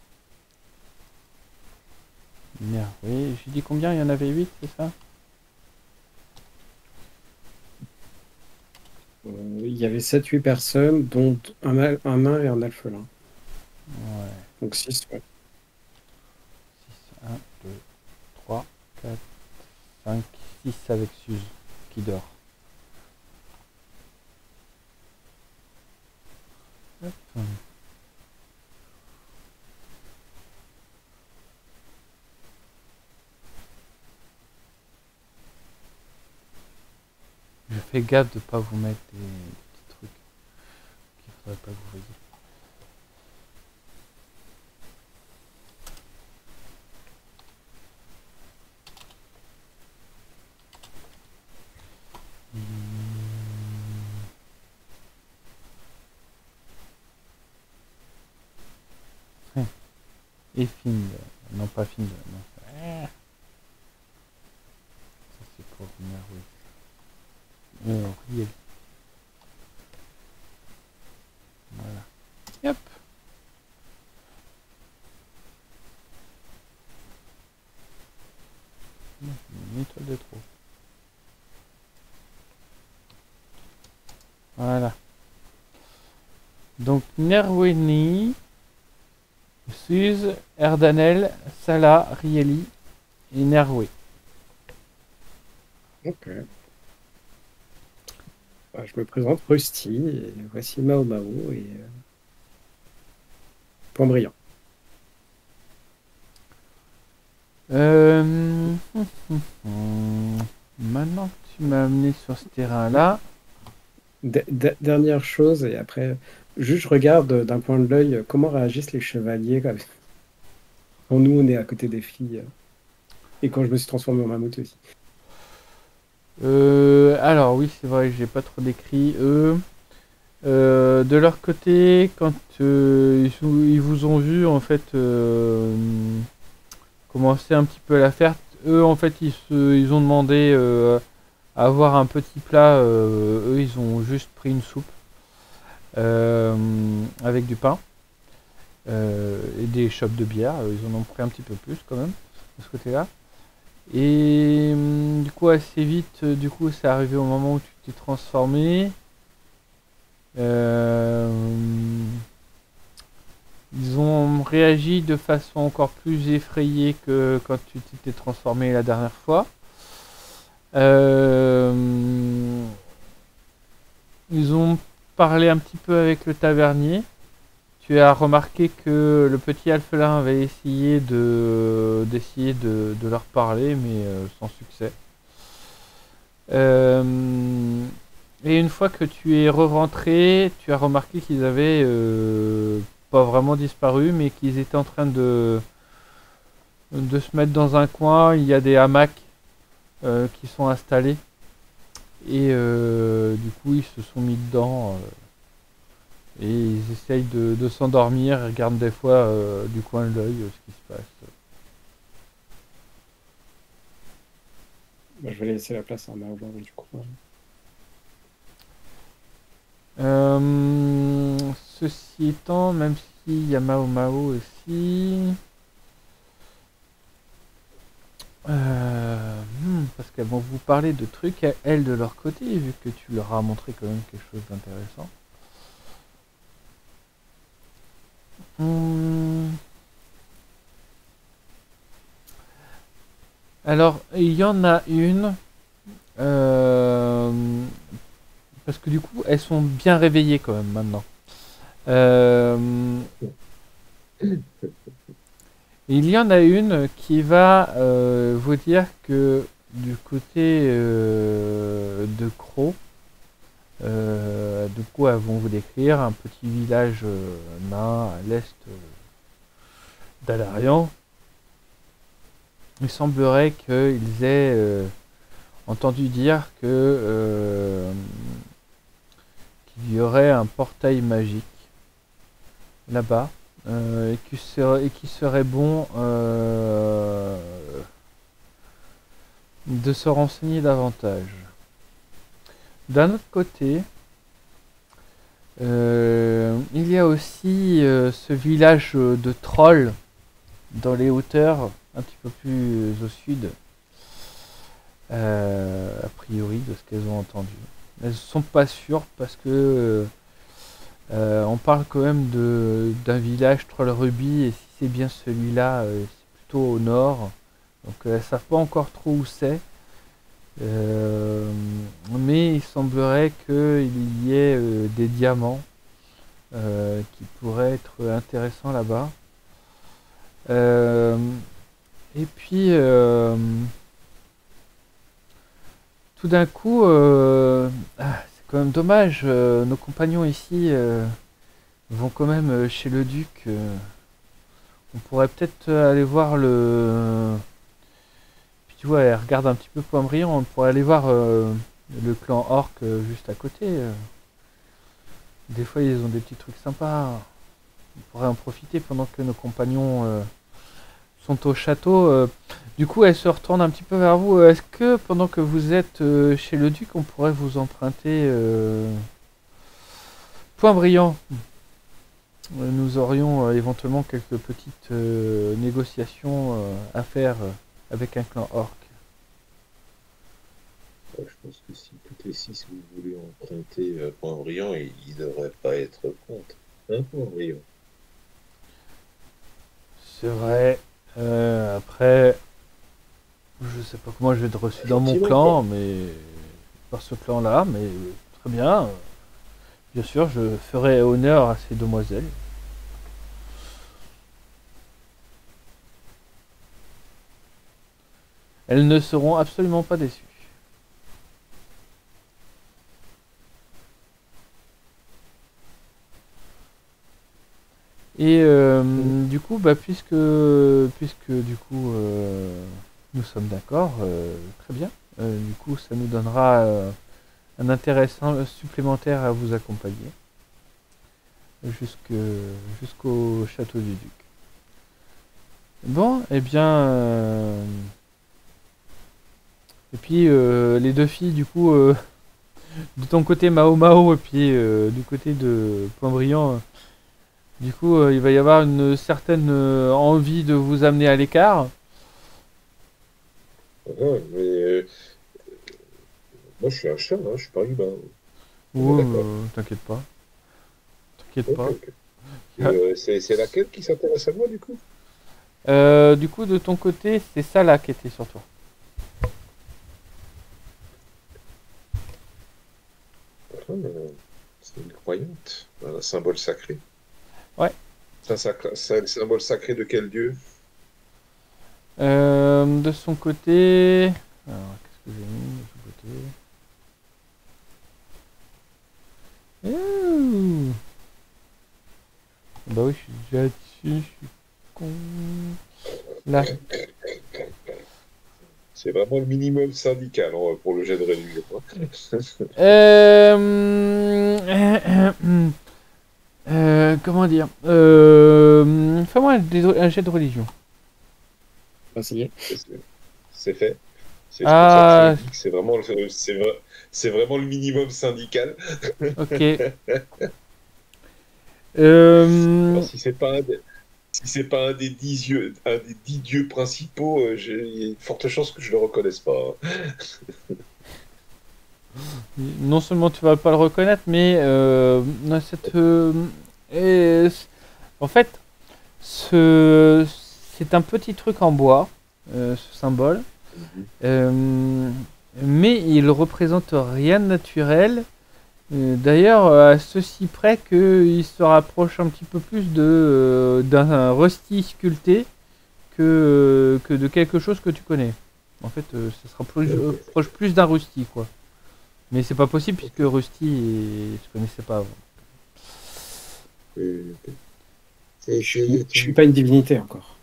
Speaker 3: Merde, oui, j'ai dit combien? Il y en avait huit, c'est ça?
Speaker 1: Euh, il y avait sept huit personnes, dont un, al- un nain et un alphelin.
Speaker 3: Ouais.
Speaker 1: Donc six, ouais.
Speaker 3: six, un, deux, trois, quatre, cinq, six avec Suze qui dort. Hop. Je fais gaffe de pas vous mettre des petits trucs qu'il faudrait pas que vous voyez. Hum. Et Find. Non, pas Find. Non. Ah. Ça c'est pour venir, oui. Euh, Riel. Voilà. Hop. Une étoile de trop. Voilà. Donc Nerweni, Suze, Erdanel, Salah, Rieli et Nerwe.
Speaker 1: Ok. Bah, je me présente Rusty, et voici Mao Mao et euh, Point Brillant.
Speaker 3: Euh... hum, hum, hum. Maintenant que tu m'as amené sur ce terrain-là,
Speaker 1: De- de- dernière chose, et après, juste je regarde euh, d'un point de l'œil euh, comment réagissent les chevaliers quand, quand nous on est à côté des filles. euh, Et quand je me suis transformé en mammouth aussi.
Speaker 3: euh, alors oui, c'est vrai, j'ai pas trop décrit. Eux, euh, de leur côté, quand euh, ils, sont- ils vous ont vu en fait euh, commencer un petit peu à la faire, eux en fait ils, se, ils ont demandé euh, à avoir un petit plat. Euh, eux, ils ont juste pris une soupe euh, avec du pain euh, et des chopes de bière. Ils en ont pris un petit peu plus quand même de ce côté-là. Et hum, du coup, assez vite, euh, du coup, c'est arrivé au moment où tu t'es transformé. Euh, ils ont réagi de façon encore plus effrayée que quand tu t'étais transformé la dernière fois. Euh, ils ont parlé un petit peu avec le tavernier. Tu as remarqué que le petit alphelin avait essayé de d'essayer de, de leur parler, mais euh, sans succès. Euh, et une fois que tu es re-rentré, tu as remarqué qu'ils avaient euh, pas vraiment disparu, mais qu'ils étaient en train de de se mettre dans un coin. Il y a des hamacs euh, qui sont installés. Et euh, du coup, ils se sont mis dedans. euh, et ils essayent de, de s'endormir. Ils regardent des fois euh, du coin de l'œil euh, ce qui se passe.
Speaker 1: Bah, je vais laisser la place à un Mao Mao, du coup. Ouais.
Speaker 3: Euh, ceci étant, même s'il y a Mao Mao aussi. Euh, hmm, parce qu'elles vont vous parler de trucs à elles de leur côté, vu que tu leur as montré quand même quelque chose d'intéressant. Hmm. Alors, il y en a une, euh, parce que du coup, elles sont bien réveillées quand même maintenant. Euh, il y en a une qui va euh, vous dire que du côté euh, de Croc, euh, du coup, elles vont vous décrire un petit village euh, nain à l'est euh, d'Alarian. Il semblerait qu'ils aient euh, entendu dire que euh, qu'il y aurait un portail magique là-bas euh, et, qui serait, et qui serait bon euh, de se renseigner davantage. D'un autre côté, euh, il y a aussi euh, ce village de trolls dans les hauteurs, un petit peu plus au sud, euh, a priori de ce qu'elles ont entendu. Elles ne sont pas sûres parce que euh, on parle quand même de d'un village troll rubis et si c'est bien celui-là, euh, c'est plutôt au nord. Donc elles ne savent pas encore trop où c'est. Euh, mais il semblerait qu'il y ait euh, des diamants euh, qui pourraient être intéressants là-bas. Euh, et puis, euh, tout d'un coup, euh, ah, c'est quand même dommage, euh, nos compagnons ici euh, vont quand même euh, chez le duc. euh, on pourrait peut-être aller voir le... Puis tu vois, elle regarde un petit peu Poimbriand, on pourrait aller voir euh, le clan orc euh, juste à côté. euh. Des fois, ils ont des petits trucs sympas. On pourrait en profiter pendant que nos compagnons euh, sont au château. euh. Du coup, elle se retourne un petit peu vers vous. Est-ce que pendant que vous êtes euh, chez le duc, on pourrait vous emprunter euh, point brillant? Euh, Nous aurions euh, éventuellement quelques petites euh, négociations euh, à faire euh, avec un clan orc.
Speaker 2: Ouais, je pense que si toutes les six vous voulez emprunter euh, Point Brillant, il ne devrait pas être contre. Un Point Brillant.
Speaker 3: C'est vrai. Euh, après, je sais pas comment je vais être reçu dans mon
Speaker 2: Gentiment,
Speaker 3: clan,
Speaker 2: quoi.
Speaker 3: mais par ce clan-là, mais euh, très bien. euh, Bien sûr, je ferai honneur à ces demoiselles. Elles ne seront absolument pas déçues. Et euh, du coup, bah, puisque, puisque du coup euh, nous sommes d'accord, euh, très bien. Euh, du coup, ça nous donnera euh, un intéressant supplémentaire à vous accompagner jusque, jusqu'au château du duc. Bon, eh bien, euh, et puis euh, les deux filles, du coup, euh, de ton côté Mao Mao et puis euh, du côté de Point Brillant. euh, Du coup, euh, il va y avoir une certaine euh, envie de vous amener à l'écart.
Speaker 2: Ah, mais euh, moi, je suis un chat, hein, je suis pas humain. On est
Speaker 3: Ou
Speaker 2: d'accord.
Speaker 3: euh, t'inquiète pas, t'inquiète
Speaker 2: Ok,
Speaker 3: pas.
Speaker 2: ok. Et, euh, c'est c'est laquelle qui s'intéresse à moi, du coup?
Speaker 3: Euh, du coup, de ton côté, c'est ça là qui était sur toi.
Speaker 2: Ah, c'est une croyante. Un symbole sacré.
Speaker 3: Ouais.
Speaker 2: C'est un, sacre- c'est un symbole sacré de quel dieu?
Speaker 3: Euh, de son côté, alors qu'est-ce que j'ai mis de son côté? Ouh. Bah oui, je suis déjà dessus, je suis con. Là.
Speaker 2: C'est vraiment le minimum syndical hein, pour le jet de religion.
Speaker 3: Euh... euh, euh, euh, comment dire euh... Fais-moi un, dé- un jet de religion.
Speaker 1: Bah, ça y est.
Speaker 2: C'est fait. C'est pour
Speaker 3: Ah.
Speaker 2: ça que je dis que c'est vraiment, le- c'est vrai- c'est vraiment le minimum syndical.
Speaker 3: Ok. Euh...
Speaker 2: Alors, si c'est pas un des, si c'est pas un des dix dieux, un des dix dieux principaux, euh, j'ai il y a une forte chance que je le reconnaisse pas. hein.
Speaker 3: Non seulement tu vas pas le reconnaître, mais euh, non, cette, euh, et c- en fait, ce, c'est un petit truc en bois, euh, ce symbole, euh, mais il représente rien de naturel. Euh, D'ailleurs, à ceci près qu'il se rapproche un petit peu plus de euh, d'un rusty sculpté que, que de quelque chose que tu connais. En fait, euh, ça se rapproche euh, proche plus d'un rusty, quoi. Mais c'est pas possible puisque Rusty, et... je connaissais pas avant.
Speaker 2: Euh,
Speaker 4: C'est-
Speaker 1: Je
Speaker 4: c'est-
Speaker 1: suis- je suis pas une divinité encore.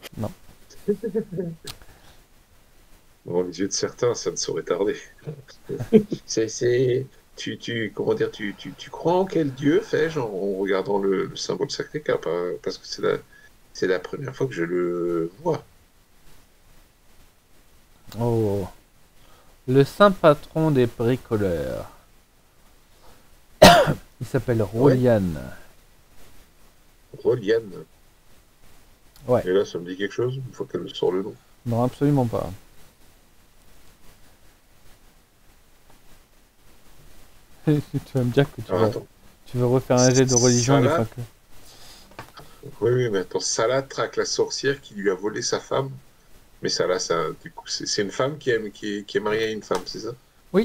Speaker 2: Dans les yeux de certains, ça ne saurait tarder. C'est, c'est, tu, tu, comment dire, tu, tu, tu crois en quel dieu fais-je en, en regardant le, le symbole Sacré-Cœur, pas- parce que c'est la, c'est la première fois que je le vois.
Speaker 3: Oh. Le saint patron des bricoleurs. Il s'appelle Rolian.
Speaker 2: Roliane.
Speaker 3: Ouais.
Speaker 2: Et là, ça me dit quelque chose, une fois qu'elle me sort le nom.
Speaker 3: Non, absolument pas. Tu vas me dire que tu,
Speaker 2: Alors,
Speaker 3: vas,
Speaker 2: attends.
Speaker 3: tu veux refaire un jet de religion une
Speaker 2: Salah
Speaker 3: fois que...
Speaker 2: Oui, oui, mais attends, Salah traque la sorcière qui lui a volé sa femme. Mais Salah, ça, du coup, c'est c'est une femme qui est, qui, est, qui est mariée à une femme, c'est ça?
Speaker 3: Oui.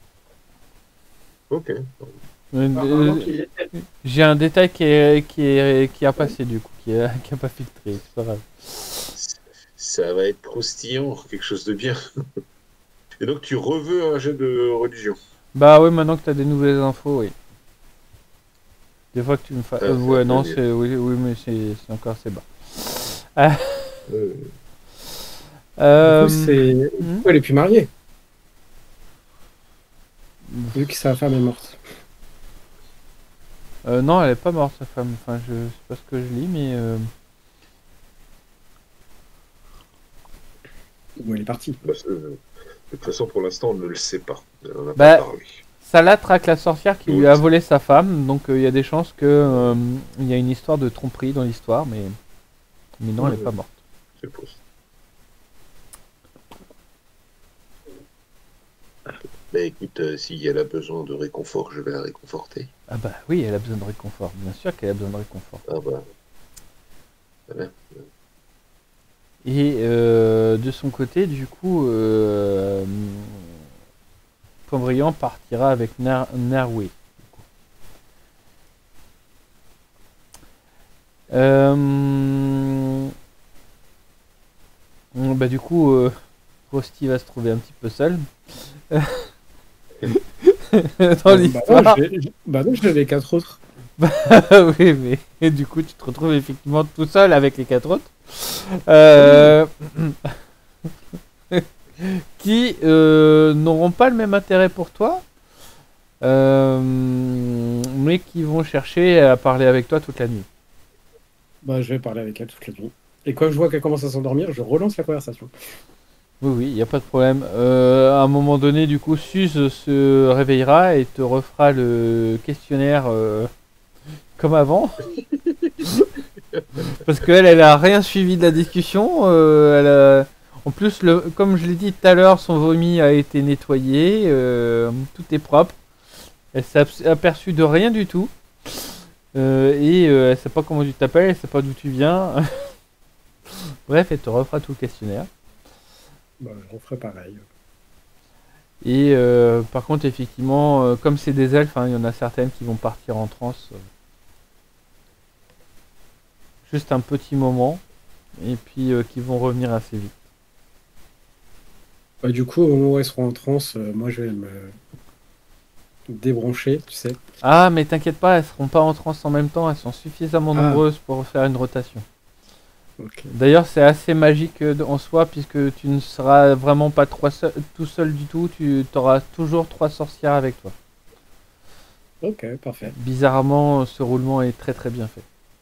Speaker 2: Ok.
Speaker 3: Euh,
Speaker 1: Apparemment
Speaker 3: euh,
Speaker 1: qu'il est-
Speaker 3: J'ai un détail qui est, qui est, qui a passé du coup, qui a, qui a pas filtré, c'est pas grave.
Speaker 2: Ça va être croustillant, quelque chose de bien. Et donc, tu reveux un jet de religion.
Speaker 3: Bah oui, maintenant que t'as des nouvelles infos, oui. Des fois que tu me fais...
Speaker 2: Ah,
Speaker 3: Euh, ouais,
Speaker 2: ça,
Speaker 3: non,
Speaker 2: ça,
Speaker 3: c'est... Oui, oui, mais c'est c'est encore assez bas. Ah,
Speaker 2: Euh,
Speaker 3: euh,
Speaker 1: Du coup, c'est... Du
Speaker 3: hmm.
Speaker 1: coup, elle est plus mariée. Vu que sa femme est morte.
Speaker 3: Euh, non, elle est pas morte, sa femme. Enfin, je sais pas ce que je lis, mais... euh,
Speaker 1: Ou elle est partie.
Speaker 2: bah, c'est- de toute façon, pour l'instant, on ne le sait pas. On n'a
Speaker 3: Bah,
Speaker 2: pas parlé.
Speaker 3: Salah traque la sorcière qui
Speaker 2: Oui.
Speaker 3: lui a volé sa femme, donc euh, il y a des chances que euh, il y a une histoire de tromperie dans l'histoire, mais... Mais non, elle est
Speaker 2: Ouais.
Speaker 3: pas morte.
Speaker 2: C'est pour ça. Mais écoute, euh, si elle a besoin de réconfort, je vais la réconforter.
Speaker 3: Ah bah oui, elle a besoin de réconfort. Bien sûr qu'elle a besoin de réconfort.
Speaker 2: Ah bah. Voilà.
Speaker 3: Et euh, de son côté, du coup, euh, Poivrian partira avec Nar Narway. Euh, bah du coup, euh, Rusty va se trouver un petit peu seul dans
Speaker 1: Bah non,
Speaker 3: l'histoire.
Speaker 1: j'ai- bah non, j'ai les quatre autres.
Speaker 3: Oui, mais et du coup, tu te retrouves effectivement tout seul avec les quatre autres. Euh, qui euh, n'auront pas le même intérêt pour toi, euh, mais qui vont chercher à parler avec toi toute la nuit.
Speaker 1: Bah, je vais parler avec elle toute la nuit. Et quand je vois qu'elle commence à s'endormir, je relance la conversation.
Speaker 3: Oui, oui, il n'y a pas de problème. Euh, à un moment donné, du coup, Suze se réveillera et te refera le questionnaire euh, comme avant. Parce qu'elle, elle a rien suivi de la discussion. Euh, elle a... En plus, le... comme je l'ai dit tout à l'heure, son vomi a été nettoyé. Euh, tout est propre. Elle s'est aperçue de rien du tout. Euh, et euh, elle sait pas comment tu t'appelles, elle sait pas d'où tu viens. Bref, elle te refera tout le questionnaire.
Speaker 1: Bah, je referai pareil.
Speaker 3: Et euh, par contre, effectivement, euh, comme c'est des elfes, hein, il y en a certaines qui vont partir en transe. euh, juste un petit moment. Et puis euh, qui vont revenir assez vite.
Speaker 1: Bah, du coup, au moment où elles seront en transe, euh, moi, je vais me débrancher, tu sais.
Speaker 3: Ah, mais t'inquiète pas, elles seront pas en transe en même temps, elles sont suffisamment
Speaker 1: Ah.
Speaker 3: nombreuses pour faire une rotation.
Speaker 1: Ok.
Speaker 3: D'ailleurs, c'est assez magique euh, en soi, puisque tu ne seras vraiment pas trois seul- tout seul du tout, tu auras toujours trois sorcières avec toi.
Speaker 1: Ok, parfait.
Speaker 3: Bizarrement, ce roulement est très très bien fait.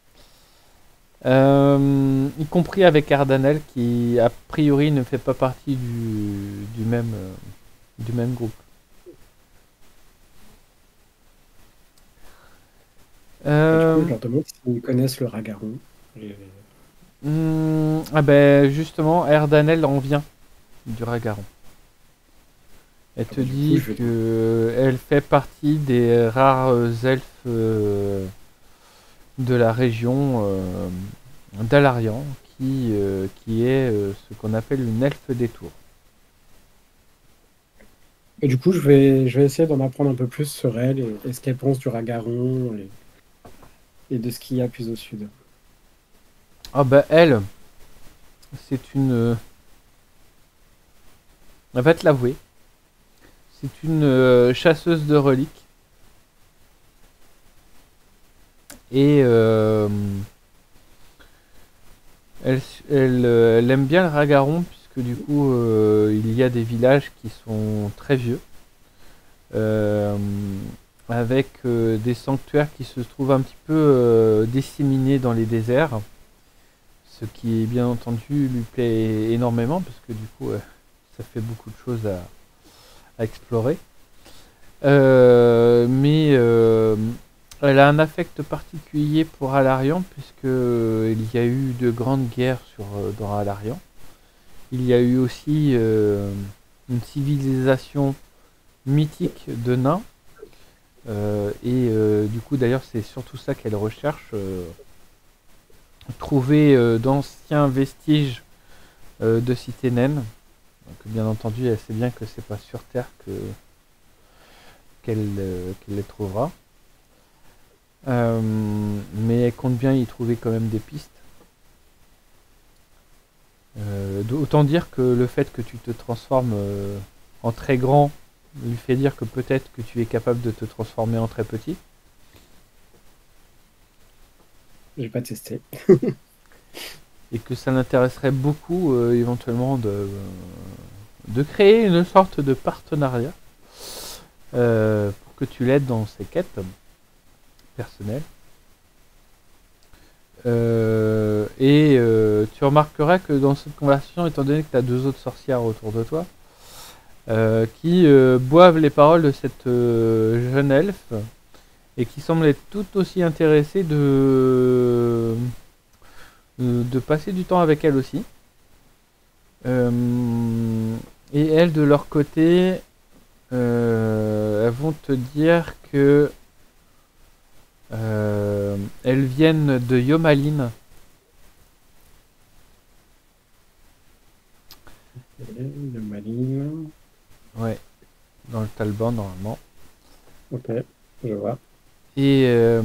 Speaker 3: Euh, y compris avec Ardanel, qui a priori ne fait pas partie du, du, même, euh, du même groupe.
Speaker 1: Bah, du coup,
Speaker 3: Euh,
Speaker 1: je leur demande s'ils connaissent le Ragaron. Et-
Speaker 3: hmm, ah ben justement, Ardanel en vient du Ragaron. Elle
Speaker 1: Ah
Speaker 3: te
Speaker 1: bah, du coup,
Speaker 3: dit
Speaker 1: je vais...
Speaker 3: que elle fait partie des rares euh, elfes euh, de la région euh, d'Alarian, qui, euh, qui est euh, ce qu'on appelle une elfe des tours.
Speaker 1: Et du coup, je vais, je vais essayer d'en apprendre un peu plus sur elle et, et ce qu'elle pense du Ragaron et, et de ce qu'il y a plus au sud.
Speaker 3: Ah bah elle, c'est une... euh, elle va te l'avouer, c'est une euh, chasseuse de reliques. Et euh, elle, elle, euh, elle aime bien le Ragaron, puisque du coup, euh, il y a des villages qui sont très vieux. Euh, avec euh, des sanctuaires qui se trouvent un petit peu euh, disséminés dans les déserts, ce qui bien entendu lui plaît énormément parce que du coup euh, ça fait beaucoup de choses à, à explorer. Euh, mais euh, elle a un affect particulier pour Alarian puisque euh, il y a eu de grandes guerres sur, euh, dans Alarian. Il y a eu aussi euh, une civilisation mythique de nains. Euh, et euh, du coup, d'ailleurs, c'est surtout ça qu'elle recherche. Euh, trouver euh, d'anciens vestiges euh, de cités naines. Donc, bien entendu, elle sait bien que c'est pas sur Terre que qu'elle euh, qu'elle les trouvera. Euh, mais elle compte bien y trouver quand même des pistes. Euh, autant dire que le fait que tu te transformes euh, en très grand lui fait dire que peut-être que tu es capable de te transformer en très petit.
Speaker 1: J'ai pas testé.
Speaker 3: Et que ça l'intéresserait beaucoup euh, éventuellement de, de créer une sorte de partenariat euh, pour que tu l'aides dans ses quêtes personnelles. Euh, et euh, tu remarqueras que dans cette conversation, étant donné que tu as deux autres sorcières autour de toi, euh, qui euh, boivent les paroles de cette euh, jeune elfe et qui semblent être tout aussi intéressées de, de, de passer du temps avec elle aussi. Euh, et elles, de leur côté, euh, elles vont te dire que euh, elles viennent de Yomaline.
Speaker 1: Le Mali.
Speaker 3: Ouais, dans le Talban normalement.
Speaker 1: Ok, je vois.
Speaker 3: Et euh,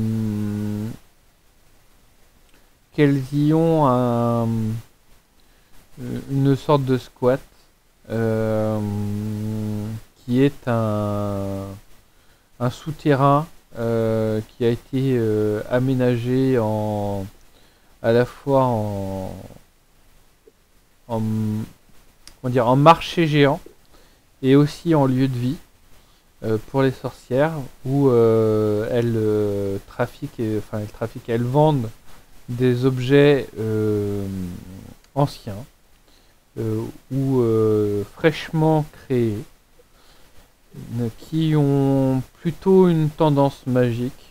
Speaker 3: qu'elles y ont un, une sorte de squat euh, qui est un, un souterrain euh, qui a été euh, aménagé en, à la fois en, en, comment dire, en marché géant et aussi en lieu de vie euh, pour les sorcières où euh, elles euh, trafiquent, et, enfin elles trafiquent, elles vendent des objets euh, anciens euh, ou euh, fraîchement créés qui ont plutôt une tendance magique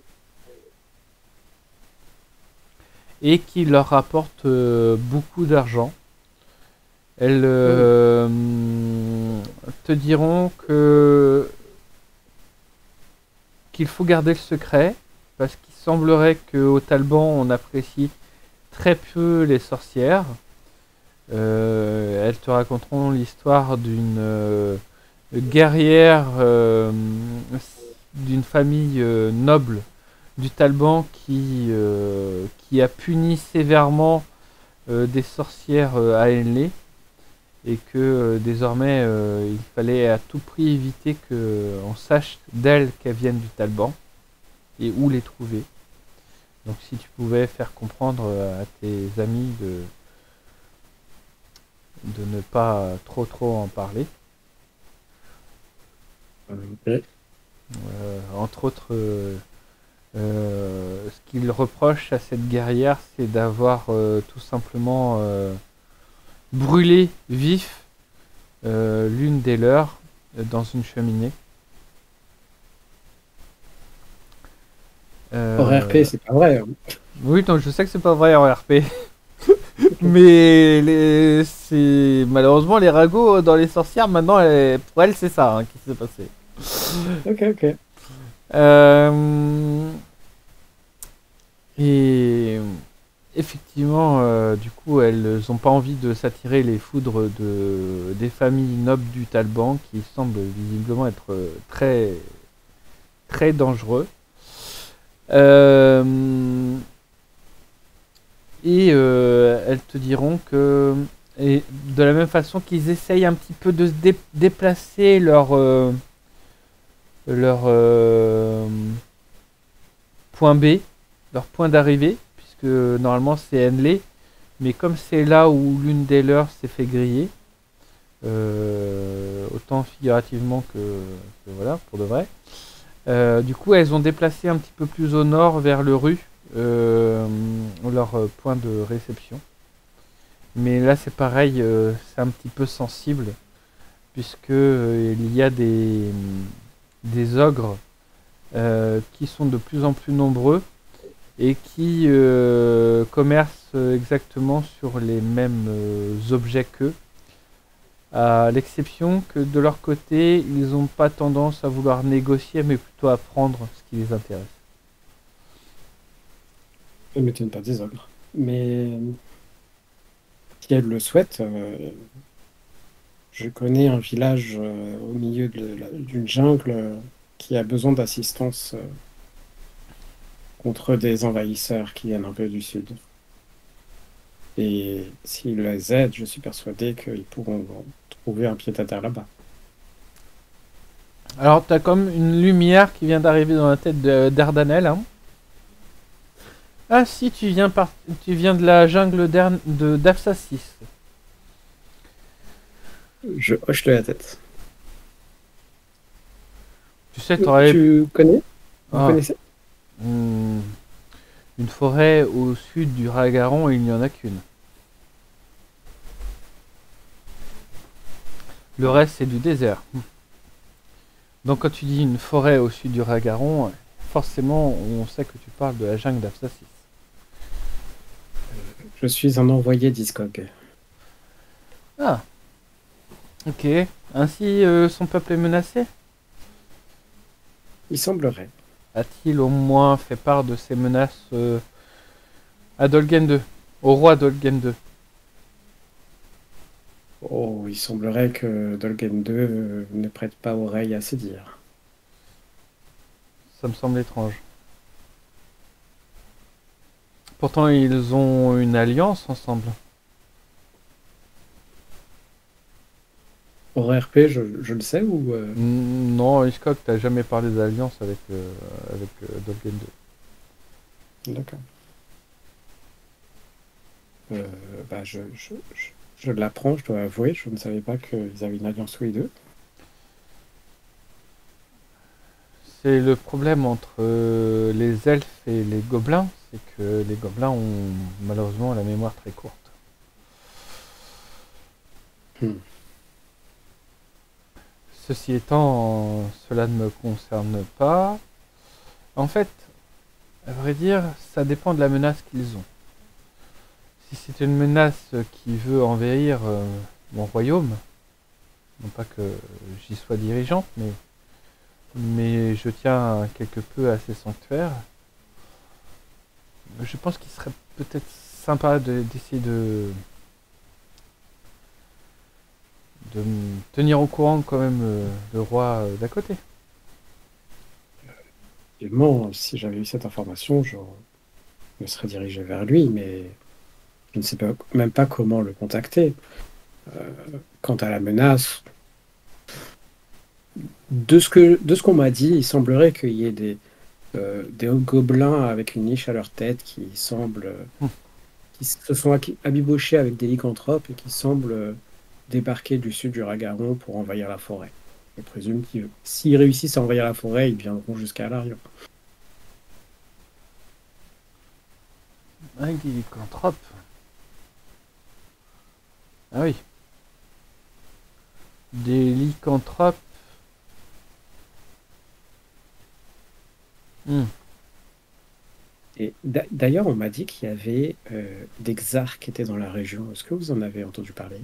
Speaker 3: et qui leur rapportent euh, beaucoup d'argent. Elles euh, te diront que qu'il faut garder le secret parce qu'il semblerait qu'au Talban on apprécie très peu les sorcières. Euh, elles te raconteront l'histoire d'une euh, guerrière euh, d'une famille euh, noble du Talban qui, euh, qui a puni sévèrement euh, des sorcières euh, à Henley et que euh, désormais euh, il fallait à tout prix éviter qu'on sache d'elles qu'elles viennent du Talban et où les trouver. Donc si tu pouvais faire comprendre à tes amis de, de ne pas trop trop en parler.
Speaker 1: Ok.
Speaker 3: Euh, entre autres, euh, euh, ce qu'il reproche à cette guerrière, c'est d'avoir euh, tout simplement euh, brûlé vif euh, l'une des leurs euh, dans une cheminée. Euh,
Speaker 1: Hors R P, c'est pas vrai. hein.
Speaker 3: Oui, non, je sais que c'est pas vrai en R P. Mais les, c'est malheureusement les ragots dans les sorcières maintenant, elles- pour elles c'est ça hein, qui s'est passé.
Speaker 1: Ok, ok.
Speaker 3: Euh, et effectivement, euh, du coup, elles n'ont pas envie de s'attirer les foudres de des familles nobles du Talban qui semblent visiblement être euh, très très dangereux. Euh, et euh, elles te diront que et de la même façon qu'ils essayent un petit peu de se dé- déplacer leur euh, leur euh, point B, leur point d'arrivée, puisque normalement c'est Henley, mais comme c'est là où l'une des leurs s'est fait griller, euh, autant figurativement que, que voilà, pour de vrai, euh, du coup elles ont déplacé un petit peu plus au nord vers le rue euh, leur euh, point de réception. Mais là c'est pareil, euh, c'est un petit peu sensible, puisque euh, il y a des, des ogres euh, qui sont de plus en plus nombreux et qui euh, commercent exactement sur les mêmes euh, objets qu'eux, à l'exception que de leur côté, ils n'ont pas tendance à vouloir négocier, mais plutôt à prendre ce qui les intéresse.
Speaker 1: Ça ne m'étonne pas des ogres. Mais euh, si elle le souhaite, euh, je connais un village euh, au milieu de la- d'une jungle euh, qui a besoin d'assistance euh, contre des envahisseurs qui viennent un peu du sud. Et s'ils les aident, je suis persuadé qu'ils pourront trouver un pied-à-terre là-bas.
Speaker 3: Alors, tu as comme une lumière qui vient d'arriver dans la tête de- d'Ardanel. Hein. Ah si, tu viens, par... tu viens de la jungle d'Ern- de d'Afsassis.
Speaker 1: Je hoche de la tête.
Speaker 3: Tu sais, t'aurais...
Speaker 1: Tu connais? Vous
Speaker 3: Ah,
Speaker 1: connaissez?
Speaker 3: hmm, une forêt au sud du Ragaron, il n'y en a qu'une. Le reste, c'est du désert. Donc quand tu dis une forêt au sud du Ragaron, forcément, on sait que tu parles de la jungle d'Afsassis.
Speaker 1: Je suis un envoyé d'Iscog.
Speaker 3: Ah, ok. Ainsi, euh, son peuple est menacé?
Speaker 1: Il semblerait.
Speaker 3: A-t-il au moins fait part de ces menaces euh, à Dolgen deux, au roi Dolgen deux?
Speaker 1: Oh, il semblerait que Dolgen deux euh, ne prête pas oreille à ses dires.
Speaker 3: Ça me semble étrange. Pourtant, ils ont une alliance ensemble.
Speaker 1: Hors R P, je, je le sais ou... euh,
Speaker 3: Mm, Non, Hitchcock, t'as jamais parlé d'alliance avec, euh, avec euh, Dolgen deux.
Speaker 1: D'accord. Euh, bah, je, je, je, je l'apprends, je dois avouer, je ne savais pas qu'ils avaient une alliance tous les deux.
Speaker 3: C'est le problème entre euh, les elfes et les gobelins, c'est que les gobelins ont malheureusement la mémoire très courte.
Speaker 1: Hmm.
Speaker 3: Ceci étant, cela ne me concerne pas. En fait, à vrai dire, ça dépend de la menace qu'ils ont. Si c'est une menace qui veut envahir euh, mon royaume, non pas que j'y sois dirigeante, mais, mais je tiens quelque peu à ces sanctuaires, je pense qu'il serait peut-être sympa de- d'essayer de, de me tenir au courant quand même euh, le roi euh, d'à côté.
Speaker 1: Évidemment, si j'avais eu cette information, je me serais dirigé vers lui, mais je ne sais pas, même pas comment le contacter. Euh, quant à la menace, de ce que, de ce qu'on m'a dit, il semblerait qu'il y ait des, euh, des gobelins avec une niche à leur tête qui semblent, euh,
Speaker 3: Hmm.
Speaker 1: qui se sont acqui- abibochés avec des lycanthropes et qui semblent euh, débarquer du sud du Ragaron pour envahir la forêt. Je présume qu'ils, s'ils réussissent à envahir la forêt, ils viendront jusqu'à Larion.
Speaker 3: Avec des lycanthropes. Ah oui. Des lycanthropes. Hmm.
Speaker 1: Et d'a- d'ailleurs, on m'a dit qu'il y avait euh, des Xars qui étaient dans la région. Est-ce que vous en avez entendu parler?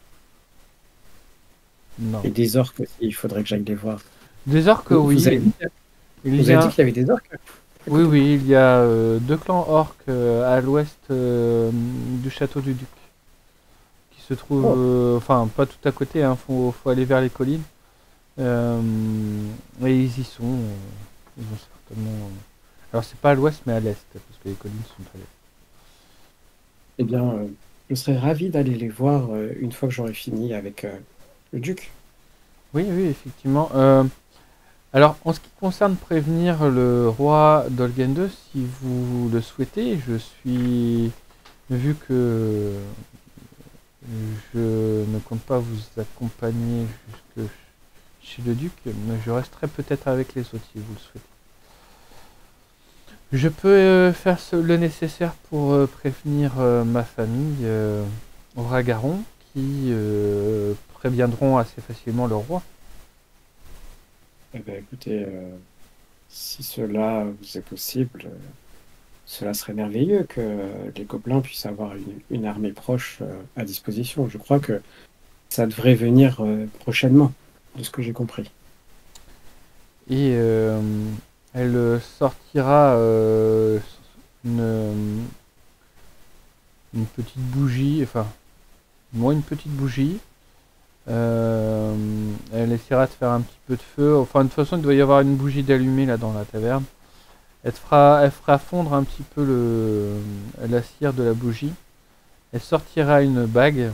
Speaker 3: Non.
Speaker 1: Et des orques aussi, il faudrait que j'aille les voir.
Speaker 3: Des orques,
Speaker 1: Vous,
Speaker 3: oui.
Speaker 1: vous avez dit,
Speaker 3: Il
Speaker 1: vous
Speaker 3: y
Speaker 1: avez
Speaker 3: a...
Speaker 1: dit qu'il y avait des orques?
Speaker 3: Oui, oui, il y a euh, deux clans orques euh, à l'ouest euh, du château du duc. Qui se trouvent...
Speaker 1: Oh.
Speaker 3: euh, enfin, pas tout à côté, hein, faut, faut aller vers les collines. Euh, et ils y sont. euh, ils ont certainement... Alors, c'est pas à l'ouest, mais à l'est, parce que les collines sont à l'est.
Speaker 1: Eh bien, euh, je serais ravi d'aller les voir euh, une fois que j'aurai fini avec euh, le duc.
Speaker 3: Oui, oui, effectivement. Euh, alors, en ce qui concerne prévenir le roi d'Olgen deux, si vous le souhaitez, je suis... Vu que je ne compte pas vous accompagner jusque chez le duc, mais je resterai peut-être avec les autres si vous le souhaitez. Je peux euh, faire ce- le nécessaire pour euh, prévenir euh, ma famille euh, au Ragaron, qui euh, préviendront assez facilement le roi.
Speaker 1: Eh bien, écoutez, euh, si cela vous est possible, euh, cela serait merveilleux que euh, les gobelins puissent avoir une, une armée proche euh, à disposition. Je crois que ça devrait venir euh, prochainement, de ce que j'ai compris.
Speaker 3: Et euh, elle sortira euh, une, une petite bougie, enfin, moi une petite bougie. Euh, elle essaiera de faire un petit peu de feu. Enfin, de toute façon, il doit y avoir une bougie d'allumée là dans la taverne. Elle fera, elle fera fondre un petit peu le, la cire de la bougie. Elle sortira une bague.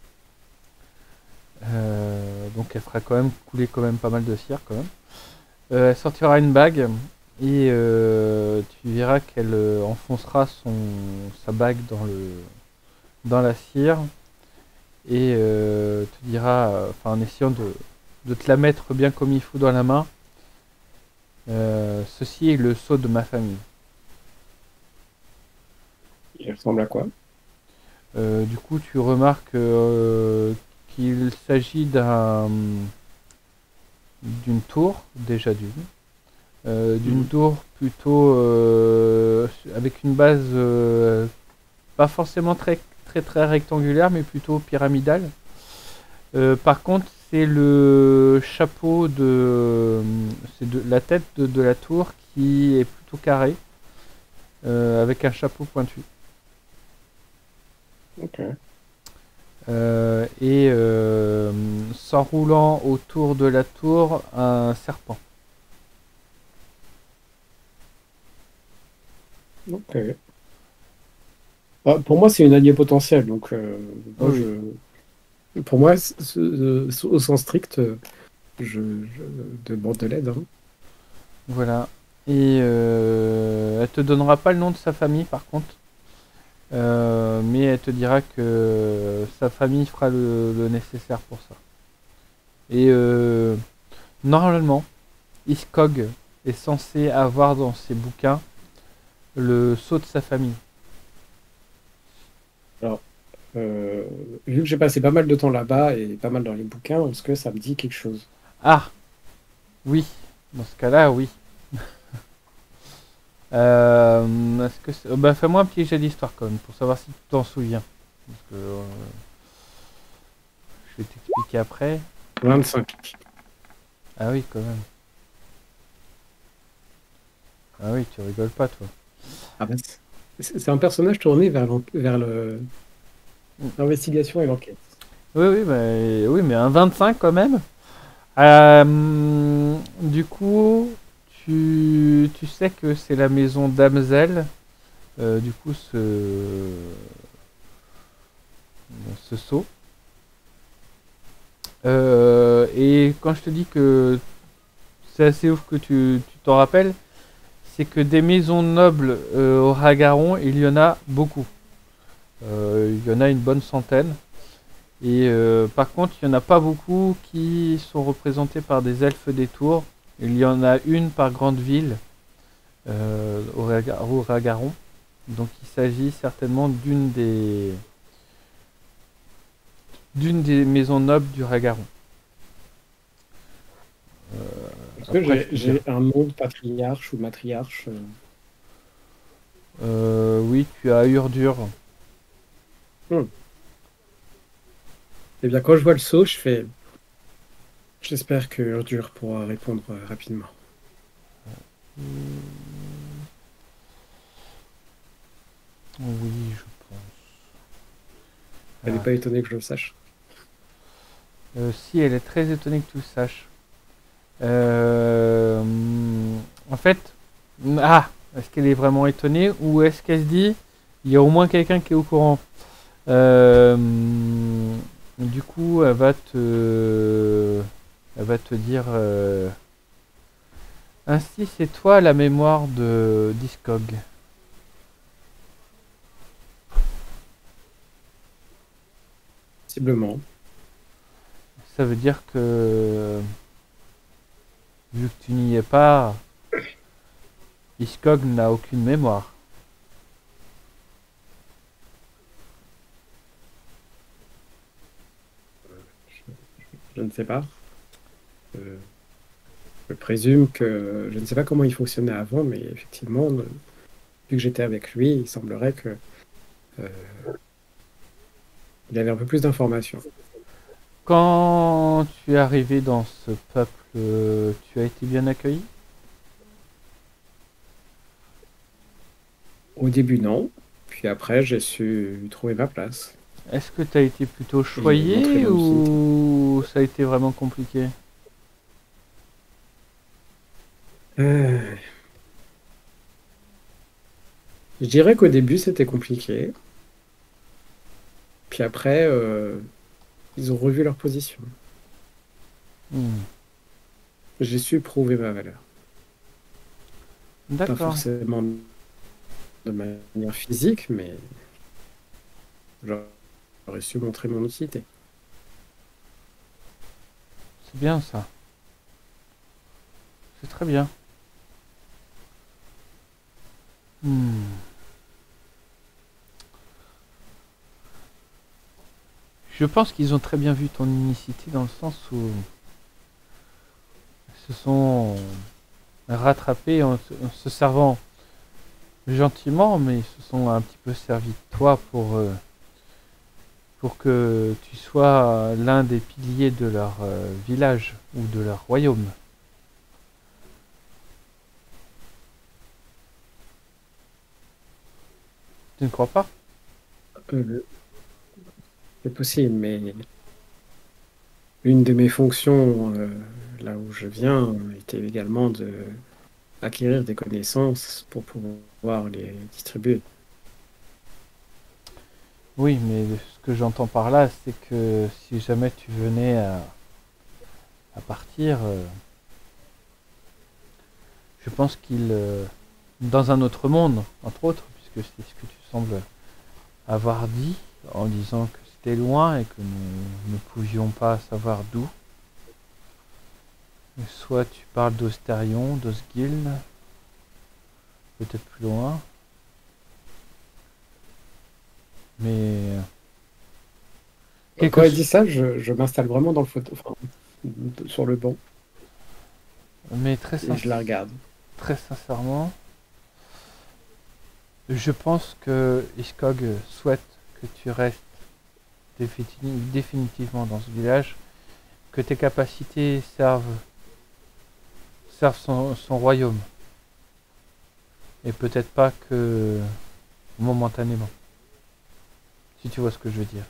Speaker 3: Euh, donc elle fera quand même couler quand même pas mal de cire quand même. Euh, elle sortira une bague et euh, tu verras qu'elle euh, enfoncera son, sa bague dans, le, dans la cire et euh, te dira, euh, enfin en essayant de, de te la mettre bien comme il faut dans la main, euh, ceci est le sceau de ma famille.
Speaker 1: Il ressemble à quoi?
Speaker 3: Euh, du coup, tu remarques euh, qu'il s'agit d'un d'une tour, déjà d'une. Euh, d'une
Speaker 1: Mhm.
Speaker 3: tour plutôt euh, avec une base euh, pas forcément très très très rectangulaire, mais plutôt pyramidale. Euh, par contre, c'est le chapeau de, c'est de la tête de, de la tour qui est plutôt carré, euh, avec un chapeau pointu.
Speaker 1: Ok.
Speaker 3: Euh, et euh, s'enroulant autour de la tour un serpent.
Speaker 1: Ok. Ah, pour moi, c'est une alliée potentielle, donc euh, moi,
Speaker 3: Oui,
Speaker 1: je... pour moi, c- ce- ce- au sens strict, euh, je, je demande de l'aide, hein.
Speaker 3: voilà. Et euh, elle te donnera pas le nom de sa famille par contre. Euh, mais elle te dira que sa famille fera le, le nécessaire pour ça. Et euh, normalement, Iskog est censé avoir dans ses bouquins le sceau de sa famille.
Speaker 1: Alors, euh, vu que j'ai passé pas mal de temps là-bas et pas mal dans les bouquins, est-ce que ça me dit quelque chose?
Speaker 3: Ah, oui. Dans ce cas-là, oui. Euh, est-ce que c'est- euh, bah, fais-moi un petit jet d'histoire quand même pour savoir si tu t'en souviens. Parce que euh, je vais t'expliquer après.
Speaker 1: vingt-cinq.
Speaker 3: Ah oui, quand même. Ah oui, tu rigoles pas, toi.
Speaker 1: Ah bah, c'est c'est un personnage tourné vers l'en- vers le- l'investigation et l'enquête.
Speaker 3: Oui, oui, mais, oui, mais un vingt-cinq quand même. Euh, du coup, tu, tu sais que c'est la maison d'Amzel. Euh, du coup, ce, ce sceau. Euh, et quand je te dis que c'est assez ouf que tu tu t'en rappelles, c'est que des maisons nobles euh, au Ragaron, il y en a beaucoup. Euh, il y en a une bonne centaine. Et euh, par contre, il n'y en a pas beaucoup qui sont représentés par des elfes des tours. Il y en a une par grande ville euh, au, Raga- au Ragaron. Donc il s'agit certainement d'une des d'une des maisons nobles du Ragaron. Euh,
Speaker 1: Est-ce que
Speaker 3: après, je
Speaker 1: j'ai
Speaker 3: peux dire.
Speaker 1: j'ai un nom de patriarche ou matriarche? euh,
Speaker 3: Euh, oui, tu as Urdur.
Speaker 1: hmm. Eh bien, quand je vois le saut, je fais. J'espère que Urdur pourra répondre euh, rapidement.
Speaker 3: Oui, je pense.
Speaker 1: Elle n'est
Speaker 3: Ah.
Speaker 1: pas étonnée que je le sache.
Speaker 3: Euh, si, elle est très étonnée que tu le saches. Euh, en fait, ah, est-ce qu'elle est vraiment étonnée ou est-ce qu'elle se dit, il y a au moins quelqu'un qui est au courant. Euh, du coup, elle va te, elle va te dire, euh, ainsi c'est toi la mémoire de Discog.
Speaker 1: Possiblement.
Speaker 3: Ça veut dire que vu que tu n'y es pas, Discog n'a aucune mémoire.
Speaker 1: Je ne sais pas. Euh, je présume que. Je ne sais pas comment il fonctionnait avant, mais effectivement, euh, vu que j'étais avec lui, il semblerait que euh, il avait un peu plus d'informations.
Speaker 3: Quand tu es arrivé dans ce peuple, euh, tu as été bien accueilli?
Speaker 1: Au début, non. Puis après, j'ai su trouver ma place.
Speaker 3: Est-ce que tu as été plutôt
Speaker 1: Et montrer
Speaker 3: choyé
Speaker 1: ma lucidité.
Speaker 3: ou ça a été vraiment compliqué?
Speaker 1: Euh, je dirais qu'au début, c'était compliqué. Puis après, euh, ils ont revu leur position.
Speaker 3: Hmm.
Speaker 1: J'ai su prouver ma valeur. Pas
Speaker 3: D'accord,
Speaker 1: forcément de manière physique, mais j'aurais su montrer mon utilité.
Speaker 3: c'est bien ça. C'est très bien. Hmm. Je pense qu'ils ont très bien vu ton unicité dans le sens où ils se sont rattrapés en, en se servant gentiment, mais ils se sont un petit peu servis de toi pour, euh, pour que tu sois l'un des piliers de leur euh, village ou de leur royaume. Tu ne crois pas?
Speaker 1: Euh, c'est possible, mais une de mes fonctions, euh, là où je viens, était également de acquérir des connaissances pour pouvoir les distribuer.
Speaker 3: Oui, mais ce que j'entends par là, c'est que si jamais tu venais à, à partir, euh, je pense qu'il, euh, dans un autre monde, entre autres, puisque c'est ce que tu sembles avoir dit en disant que c'était loin et que nous ne pouvions pas savoir d'où. Soit tu parles d'Ostarion, d'Osgil, peut-être plus loin, mais quelque
Speaker 1: Quand elle
Speaker 3: chose.
Speaker 1: dit ça, je, je m'installe vraiment dans le photo, enfin, sur le banc,
Speaker 3: Mais très,
Speaker 1: et je la
Speaker 3: sincère,
Speaker 1: regarde.
Speaker 3: très sincèrement, je pense que Iskog souhaite que tu restes défini- définitivement dans ce village, que tes capacités servent, servent son, son royaume, et peut-être pas que momentanément, si tu vois ce que je veux dire.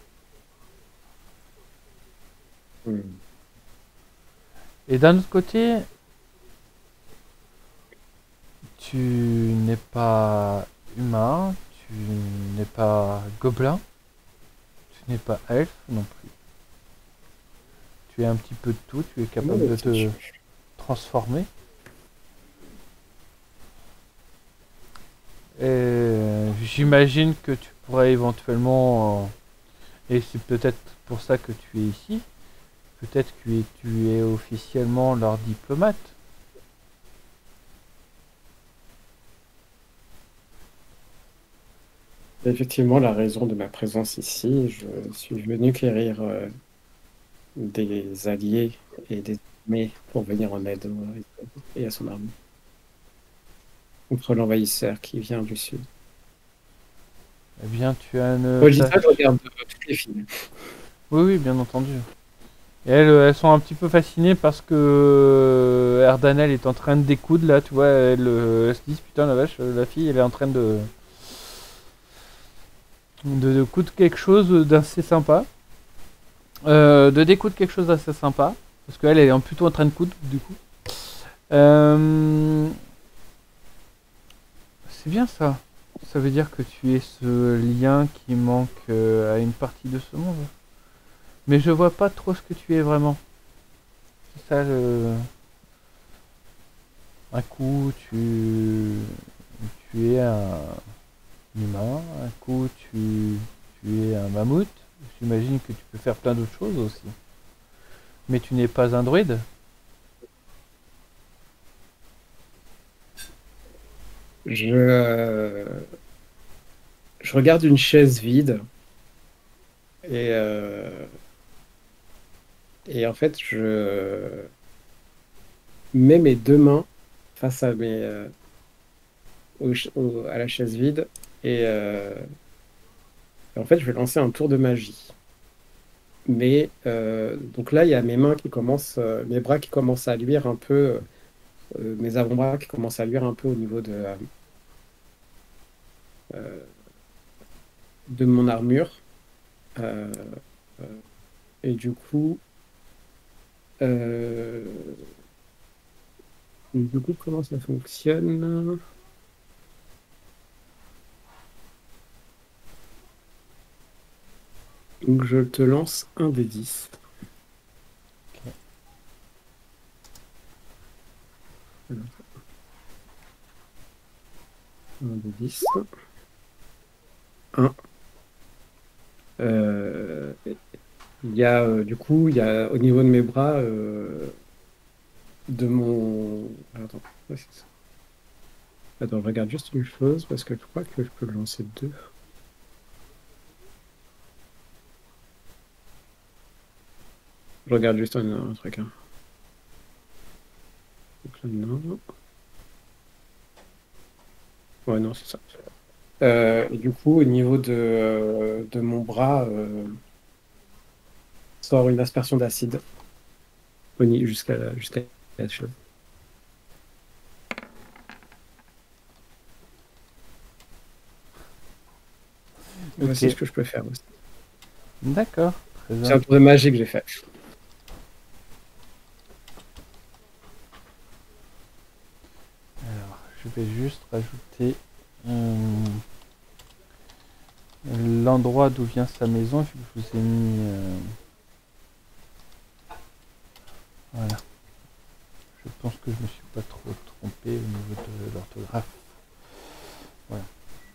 Speaker 1: Hmm.
Speaker 3: Et d'un autre côté, tu n'es pas humain, tu n'es pas gobelin, tu n'es pas elfe non plus. Tu es un petit peu de tout, tu es
Speaker 1: Comment
Speaker 3: capable de
Speaker 1: le sais-je?
Speaker 3: te transformer. Et j'imagine que tu pourrais éventuellement, euh, et c'est peut-être pour ça que tu es ici, peut-être que tu es officiellement leur diplomate.
Speaker 1: Effectivement, la raison de ma présence ici, je suis venu quérir euh, des alliés et des armées pour venir en aide au- et à son armée contre l'envahisseur qui vient du sud.
Speaker 3: Eh bien, tu as une...
Speaker 1: Quand je dis
Speaker 3: ta-
Speaker 1: ça, je regarde euh, toutes les films.
Speaker 3: Oui, oui, bien entendu. Et elles, euh, elles sont un petit peu fascinées parce que euh, Erdanel est en train de découdre là, tu vois, elles, euh, elles se disent putain la vache, euh, la fille elle est en train de de, de coudre quelque chose d'assez sympa, euh, de découdre quelque chose d'assez sympa, parce qu'elle elle est plutôt en train de coudre du coup. Euh, c'est bien ça. Ça veut dire que tu es ce lien qui manque euh, à une partie de ce monde. Mais je vois pas trop ce que tu es vraiment. C'est ça le... Un coup tu... tu es un humain, un coup tu, tu es un mammouth. J'imagine que tu peux faire plein d'autres choses aussi. Mais tu n'es pas un druide.
Speaker 1: Je, euh, je regarde une chaise vide et, euh, et en fait, je mets mes deux mains face à, mes, euh, au ch- au- à la chaise vide et, euh, et en fait, je vais lancer un tour de magie. Mais euh, donc là, il y a mes mains qui commencent, euh, mes bras qui commencent à luire un peu, euh, mes avant-bras qui commencent à luire un peu au niveau de, euh, euh, de mon armure. Euh, euh, et du coup, euh, du coup, comment ça fonctionne? Donc, je te lance un des dix. Alors, un des dix. Un. Euh, il y a, euh, du coup, il y a au niveau de mes bras, euh, de mon. Attends, ouais, c'est ça. Attends, je regarde juste une chose parce que je crois que je peux le lancer deux. Je regarde juste un, un truc. Hein. Donc là, non. Ouais, non, c'est ça. Euh, et du coup, au niveau de, euh, de mon bras, euh, sort une aspersion d'acide au ni- jusqu'à la, jusqu'à la cheville. Voici ce
Speaker 3: Ok.
Speaker 1: que je peux faire aussi.
Speaker 3: D'accord. Très
Speaker 1: C'est
Speaker 3: bien.
Speaker 1: un tour de magie que j'ai fait.
Speaker 3: Alors, je vais juste rajouter euh, l'endroit d'où vient sa maison. Vu que je vous ai mis. euh, Voilà. Je pense que je me suis pas trop trompé au niveau de l'orthographe. Voilà.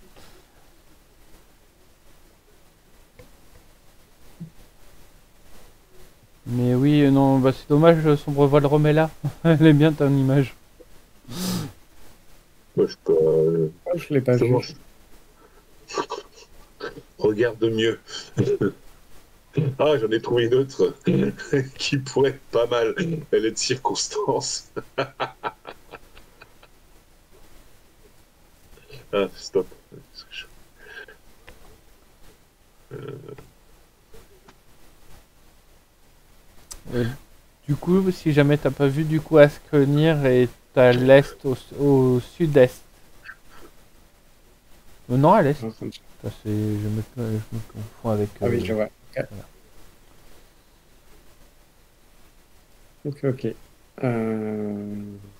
Speaker 3: Mais oui, euh, non, bah c'est dommage, euh, Sombre Voile remet là. Elle est bien ton image.
Speaker 2: Moi, je peux. euh,
Speaker 1: Ah, je l'ai pas
Speaker 2: justement,
Speaker 1: vu.
Speaker 2: je regarde mieux. Ah, j'en ai trouvé une autre qui pourrait être pas mal. Elle est de circonstance. Ah, stop.
Speaker 3: Euh, du coup, si jamais t'as pas vu, du coup, Askenir est à l'est, au, au sud-est. Euh, non, à l'est.
Speaker 1: Ah
Speaker 3: Ça, c'est- je, me, je me confonds avec.
Speaker 1: oui,
Speaker 3: euh,
Speaker 1: je vois. Ok,
Speaker 3: voilà.
Speaker 1: ok. ok. Euh,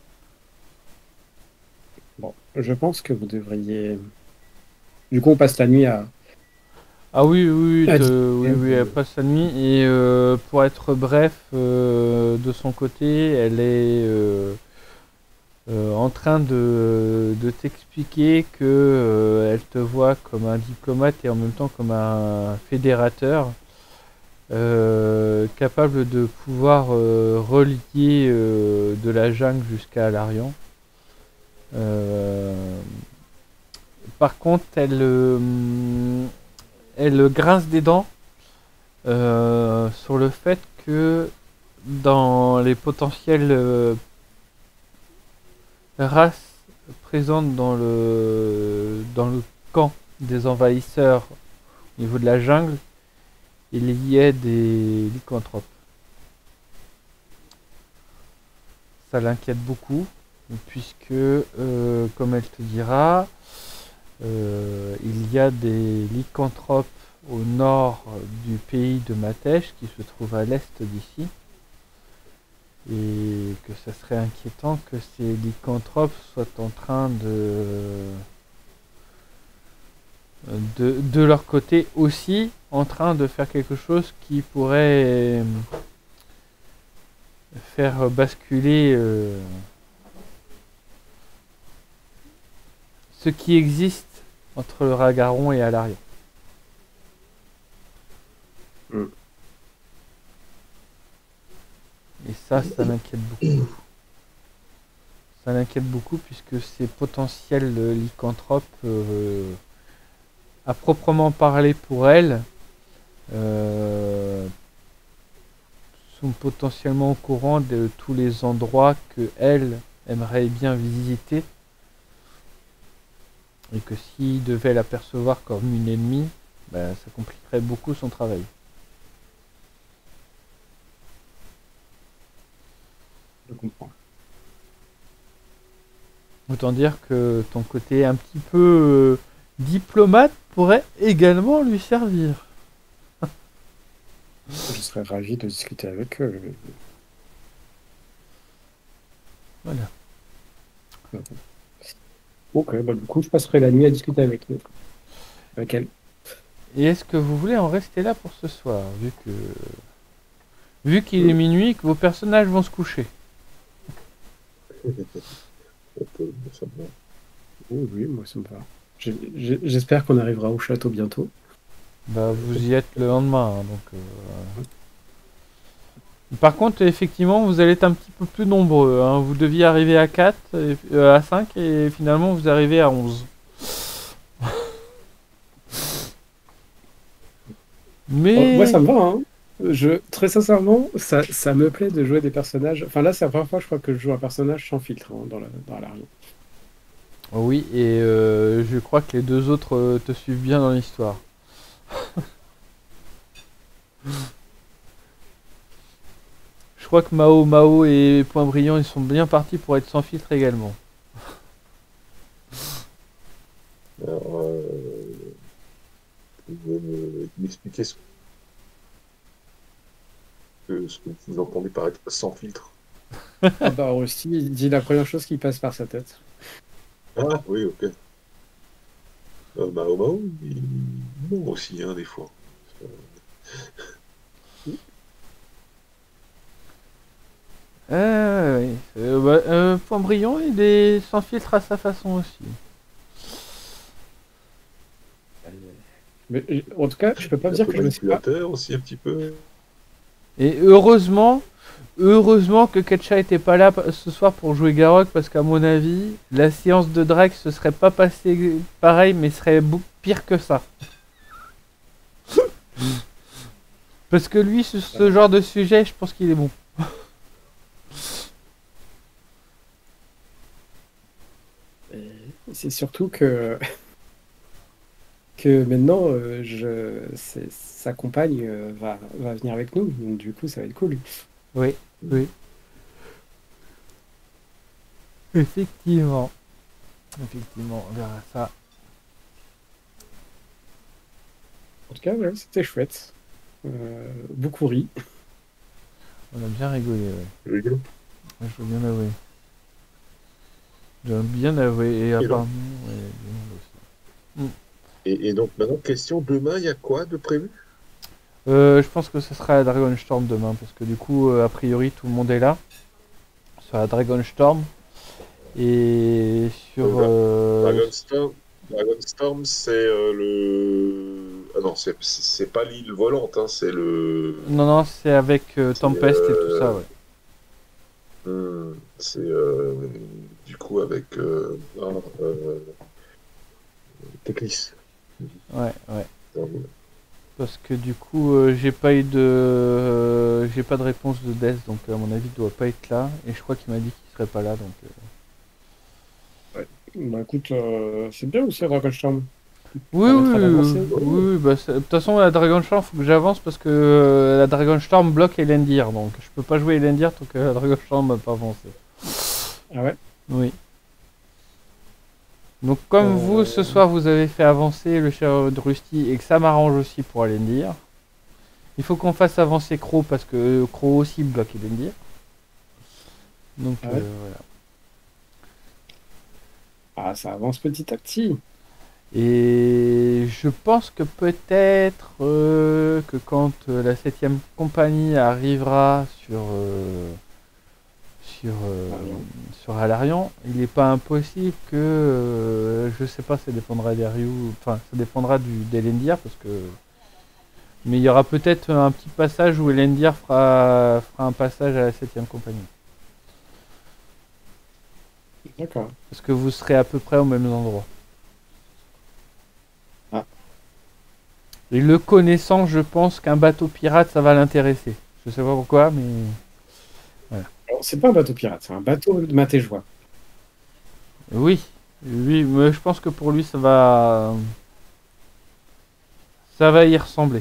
Speaker 1: Bon, je pense que vous devriez. Du coup, on passe la nuit à,
Speaker 3: Ah oui, oui, oui,
Speaker 1: à
Speaker 3: te- oui,
Speaker 1: discuter.
Speaker 3: oui, elle passe sa nuit. Et euh, pour être bref, euh, de son côté, elle est, euh, euh, en train de, de t'expliquer que euh, elle te voit comme un diplomate et en même temps comme un fédérateur euh, capable de pouvoir euh, relier euh, de la jungle jusqu'à Larian. Euh, par contre, elle, euh, elle grince des dents euh, sur le fait que dans les potentielles euh, races présentes dans le, dans le camp des envahisseurs au niveau de la jungle, il y ait des lycanthropes. Ça l'inquiète beaucoup, puisque, euh, comme elle te dira, euh, il y a des lycanthropes au nord du pays de Matèche, qui se trouve à l'est d'ici, et que ça serait inquiétant que ces lycanthropes soient en train de, de, de leur côté aussi, en train de faire quelque chose qui pourrait faire basculer euh, ce qui existe entre le Ragaron et Alarion.
Speaker 1: Mm.
Speaker 3: Et ça, ça m'inquiète beaucoup. Ça l'inquiète beaucoup puisque ces potentiels lycanthropes, euh, à proprement parler pour elle, euh, sont potentiellement au courant de tous les endroits que elle aimerait bien visiter. Et que s'il devait l'apercevoir comme une ennemie, ben, ça compliquerait beaucoup son travail.
Speaker 1: Je comprends.
Speaker 3: Autant dire que ton côté un petit peu euh, diplomate pourrait également lui servir.
Speaker 1: Je serais ravi de discuter avec eux.
Speaker 3: Voilà.
Speaker 1: Ok, bah du coup, je passerai la nuit à discuter avec eux. Avec elle.
Speaker 3: Et est-ce que vous voulez en rester là pour ce soir, vu que vu qu'il est minuit et que vos personnages vont se coucher?
Speaker 2: On peut- ça me va.
Speaker 1: Oui, oui, moi ça me va. J'ai- j'ai- J'espère qu'on arrivera au château bientôt.
Speaker 3: Bah vous y êtes le lendemain, hein, donc. euh, Par contre, effectivement, vous allez être un petit peu plus nombreux. Hein. Vous deviez arriver à quatre, et- euh, à cinq, et finalement vous arrivez à onze. Mais
Speaker 1: Oh, moi ça me va, hein. Je, très sincèrement, ça, ça me plaît de jouer des personnages. Enfin là, c'est la première fois, je crois, que je joue un personnage sans filtre hein, dans la, dans la
Speaker 3: oui, et euh, je crois que les deux autres euh, te suivent bien dans l'histoire. Je crois que Mao, Mao et Point Brillant, ils sont bien partis pour être sans filtre également.
Speaker 2: Alors, euh, vous pouvez me- m'expliquer ce que, ce que vous entendez par être sans filtre?
Speaker 1: Ah bah aussi, il dit la première chose qui passe par sa tête.
Speaker 2: Ah, oui, ok. Euh, Mao Mao, il ment aussi, hein, des fois.
Speaker 3: Euh, oui. Euh, bah, euh, Point Brillant, il est sans filtre à sa façon aussi.
Speaker 1: Mais, euh, en tout cas, je peux pas
Speaker 2: Un
Speaker 1: dire
Speaker 2: peu
Speaker 1: que je me suis pas.
Speaker 2: manipulateur aussi, un petit peu.
Speaker 3: Et heureusement, heureusement que Ketcha était pas là pa- ce soir pour jouer Garrock, parce qu'à mon avis, la séance de Drake se serait pas passée pareil, mais serait beaucoup pire que ça. Parce que lui, ce, ce genre de sujet, je pense qu'il est bon.
Speaker 1: Et c'est surtout que, que maintenant, euh, je, c'est- sa compagne euh, va, va venir avec nous. Donc du coup, ça va être cool.
Speaker 3: Oui, oui. Effectivement. Effectivement, on verra ça.
Speaker 1: En tout cas, ouais, c'était chouette. Euh, beaucoup ri.
Speaker 3: On a bien rigolé, ouais.
Speaker 2: C'est rigolo.
Speaker 3: Ouais, je veux bien avouer. Je veux bien avouer. Et
Speaker 2: donc-
Speaker 3: apparemment, ouais, du monde aussi.
Speaker 2: Et, et donc, maintenant, question, demain, il y a quoi de prévu?
Speaker 3: Euh, je pense que ce sera la Dragonstorm demain, parce que du coup, euh, a priori, tout le monde est là. Sur la Dragonstorm. Et sur... euh,
Speaker 2: Dragonstorm, Dragonstorm c'est euh, le. Ah non, c'est c'est- c'est pas l'île volante, hein, c'est le.
Speaker 3: Non, non, c'est avec euh,
Speaker 2: C'est
Speaker 3: Tempest et tout ça,
Speaker 2: euh,
Speaker 3: ouais.
Speaker 2: hmm, c'est, euh, du coup avec euh, ah, euh, Teklis.
Speaker 3: Ouais, ouais. Parce que du coup, euh, j'ai pas eu de... euh, j'ai pas de réponse de Death, donc à mon avis, il doit pas être là. Et je crois qu'il m'a dit qu'il serait pas là, donc... euh,
Speaker 1: Bah écoute, euh, c'est bien aussi Dragonstorm.
Speaker 3: Oui, oui,
Speaker 1: Permettra d'avancer.
Speaker 3: oui, oui, bah, c'est- de toute façon, la Dragonstorm, faut que j'avance parce que euh, la Dragonstorm bloque Elendir, donc je peux pas jouer Elendir tant que la Dragonstorm n'a pas avancé.
Speaker 1: Ah ouais?
Speaker 3: Oui. Donc comme
Speaker 1: Euh,
Speaker 3: vous, ce soir, vous avez fait avancer le cher de Rusty et que ça m'arrange aussi pour Elendir, il faut qu'on fasse avancer Crow parce que Crow aussi bloque Elendir. Donc
Speaker 1: Ah ouais.
Speaker 3: euh, voilà.
Speaker 1: Ah, ça avance petit à petit.
Speaker 3: Et je pense que peut-être euh, que quand euh, la septième compagnie arrivera sur euh, sur euh,
Speaker 1: Alarion.
Speaker 3: sur Alarion, il n'est pas impossible que euh, je sais pas, ça dépendra des Ryu, enfin ça dépendra du d'Elendir parce que mais il y aura peut-être un petit passage où Elendir fera fera un passage à la septième compagnie
Speaker 1: D'accord.
Speaker 3: parce que vous serez à peu près au même endroit.
Speaker 1: Ah.
Speaker 3: Et le connaissant, je pense qu'un bateau pirate, ça va l'intéresser. Je sais pas pourquoi, mais...
Speaker 1: Alors, c'est pas un bateau pirate, c'est un bateau de matéjoie.
Speaker 3: Oui, oui, mais je pense que pour lui, ça va... Ça va y ressembler.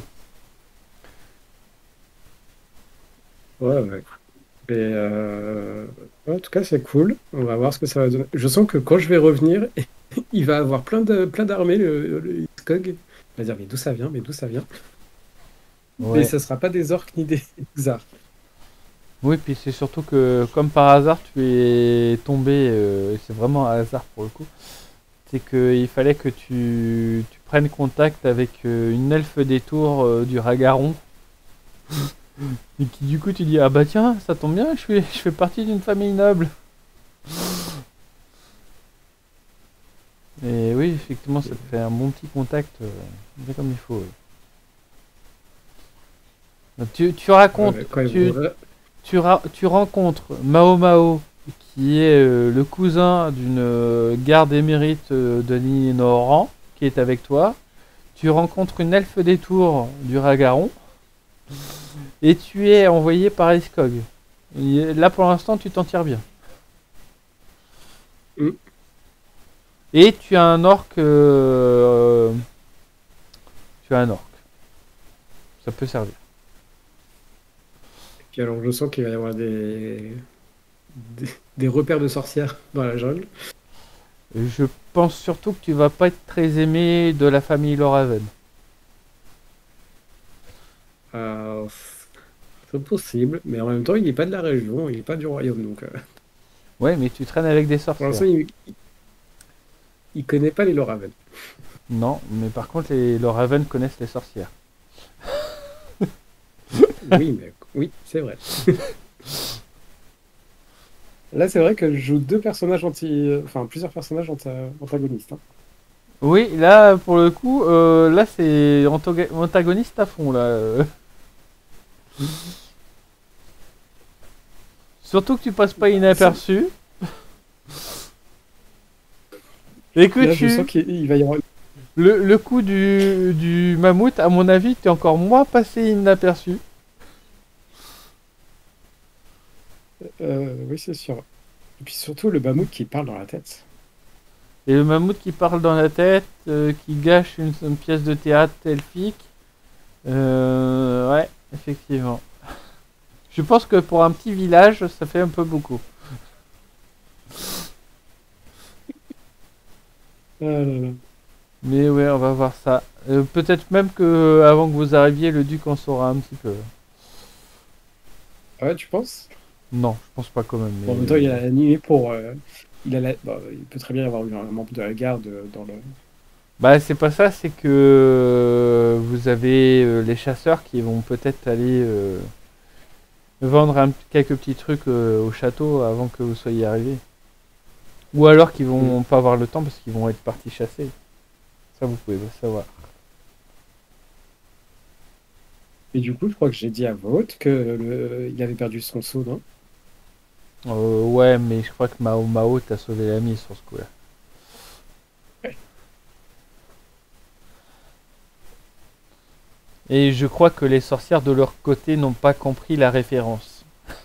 Speaker 1: Ouais, ouais. Et euh, ouais, en tout cas, c'est cool. On va voir ce que ça va donner. Je sens que quand je vais revenir, il va avoir plein de plein d'armées, le, le Skog. Il va dire, mais d'où ça vient? Mais d'où ça vient? Mais
Speaker 3: Ouais.
Speaker 1: ce sera pas des orques ni des Xars.
Speaker 3: Oui, puis c'est surtout que, comme par hasard, tu es tombé, euh, et c'est vraiment un hasard pour le coup, c'est qu'il fallait que tu, tu prennes contact avec euh, une elfe des tours euh, du Ragaron. Et qui du coup tu dis ah bah tiens ça tombe bien je fais, je fais partie d'une famille noble. Et oui effectivement ça te fait un bon petit contact euh, bien comme il faut. Oui. Donc, tu, tu racontes
Speaker 1: Ouais, quand ils
Speaker 3: tu,
Speaker 1: vont-
Speaker 3: tu, ra- tu rencontres Mao Mao qui est euh, le cousin d'une euh, garde émérite euh, de Ninoran qui est avec toi. Tu rencontres une elfe des tours du Ragaron. Et tu es envoyé par Escog. Et là pour l'instant tu t'en tires bien.
Speaker 1: Mm.
Speaker 3: Et tu as un orc. euh, Tu as un orc. Ça peut servir.
Speaker 1: Puis alors, je sens qu'il va y avoir des... des des repères de sorcières dans la jungle.
Speaker 3: Je pense surtout que tu vas pas être très aimé de la famille Loraven.
Speaker 1: Euh, c'est possible, mais en même temps, il n'est pas de la région, il n'est pas du royaume, donc euh,
Speaker 3: Ouais mais tu traînes avec des
Speaker 1: pour
Speaker 3: sorcières.
Speaker 1: l'instant, il, il connaît pas les Loraven.
Speaker 3: Non mais par contre les Loraven connaissent les sorcières.
Speaker 1: Oui, mais oui, c'est vrai. Là, c'est vrai que je joue deux personnages anti, enfin plusieurs personnages anta- antagonistes. Hein.
Speaker 3: Oui là pour le coup euh, là c'est antoga- antagoniste à fond là. euh. Surtout que tu passes pas inaperçu. Et que
Speaker 1: Là, je
Speaker 3: tu...
Speaker 1: sens qu'il il va y avoir.
Speaker 3: Le, le coup du, du mammouth, à mon avis, t'es encore moins passé inaperçu.
Speaker 1: Euh, oui, c'est sûr. Et puis surtout le mammouth qui parle dans la tête.
Speaker 3: Et le mammouth qui parle dans la tête, euh, qui gâche une, une pièce de théâtre elfique. Euh, ouais, effectivement. Je pense que pour un petit village, ça fait un peu beaucoup.
Speaker 1: Ah là là.
Speaker 3: Mais ouais, on va voir ça. Euh, Peut-être même que euh, avant que vous arriviez, le duc en saura un petit peu.
Speaker 1: Ah ouais, tu penses?
Speaker 3: Non, je pense pas quand même.
Speaker 1: Bon, en
Speaker 3: mais-
Speaker 1: même temps, il a la nuit pour. euh, il, a la- bon, il peut très bien y avoir eu un membre de la garde euh, dans le.
Speaker 3: Bah c'est pas ça, c'est que euh, vous avez euh, les chasseurs qui vont peut-être aller euh, vendre un- quelques petits trucs euh, au château avant que vous soyez arrivés. Ou alors qu'ils vont pas avoir le temps parce qu'ils vont être partis chasser. Ça, vous pouvez le savoir.
Speaker 1: Et du coup, je crois que j'ai dit à voix haute que le... il avait perdu son seau, non?
Speaker 3: Euh, ouais, mais je crois que Mao Mao t'a sauvé la mise sur ce coup-là. Et je crois que les sorcières de leur côté n'ont pas compris la référence.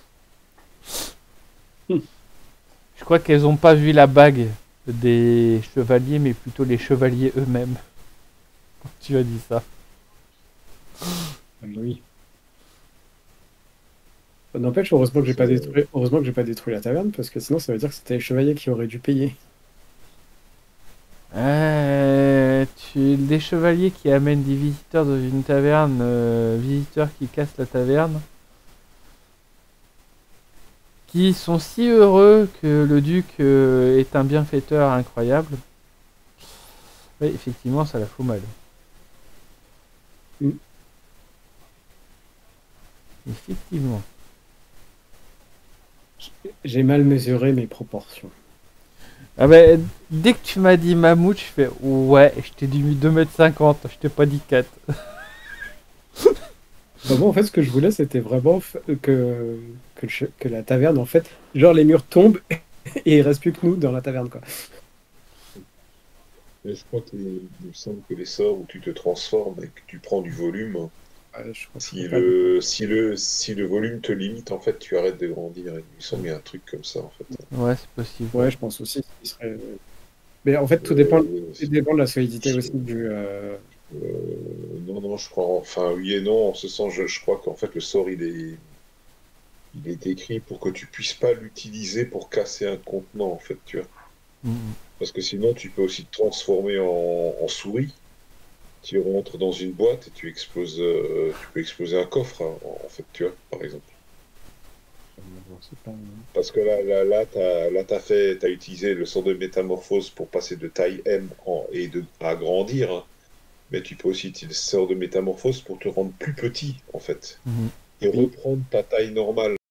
Speaker 3: Je crois qu'elles n'ont pas vu la bague des chevaliers, mais plutôt les chevaliers eux-mêmes. Quand tu as dit ça.
Speaker 1: Ah, oui. N'empêche, heureusement que j'ai pas détruit, heureusement que j'ai pas détruit la taverne, parce que sinon ça veut dire que c'était les chevaliers qui auraient dû payer.
Speaker 3: Euh, tu, des chevaliers qui amènent des visiteurs dans une taverne, euh, visiteurs qui cassent la taverne, qui sont si heureux que le duc euh, est un bienfaiteur incroyable. Oui, effectivement, ça la fout mal.
Speaker 1: Mm.
Speaker 3: Effectivement.
Speaker 1: J'ai mal mesuré mes proportions.
Speaker 3: Ah ben, dès que tu m'as dit mammouth, je fais ouais, je t'ai dit deux mètres cinquante, je t'ai pas dit quatre.
Speaker 1: Bah, moi, en fait, ce que je voulais, c'était vraiment f- que, que, le che- que la taverne, en fait, genre les murs tombent et il reste plus que nous dans la taverne, quoi.
Speaker 2: Mais je crois qu'il me semble que les sorts où tu te transformes et que tu prends du volume,
Speaker 1: Ouais, je crois que
Speaker 2: si
Speaker 1: c'est pas-
Speaker 2: le, si, le, si le volume te limite, en fait, tu arrêtes de grandir. Il me semble qu'il y a un truc comme ça, en fait.
Speaker 3: Ouais, c'est possible.
Speaker 1: Ouais, je pense aussi qu'il serait... Mais en fait, tout dépend,
Speaker 2: Euh,
Speaker 1: tout dépend de la solidité aussi du... euh,
Speaker 2: euh, non, non, je crois, enfin, oui et non, en ce sens, je, je crois qu'en fait, le sort, il est, il est écrit pour que tu puisses pas l'utiliser pour casser un contenant, en fait, tu vois.
Speaker 3: Mhm.
Speaker 2: Parce que sinon, tu peux aussi te transformer en, en souris. Tu rentres dans une boîte et tu exploses, euh, tu peux exploser un coffre, hein, en, en fait, tu vois, par exemple.
Speaker 1: c'est pas-
Speaker 2: Parce que là, là, là, t'as, là, t'as fait, t'as utilisé le sort de métamorphose pour passer de taille M en- et de à agrandir, hein. Mais tu peux aussi utiliser le sort de métamorphose pour te rendre plus petit, en fait,
Speaker 3: Mhm.
Speaker 2: et
Speaker 1: Oui.
Speaker 2: reprendre ta taille normale.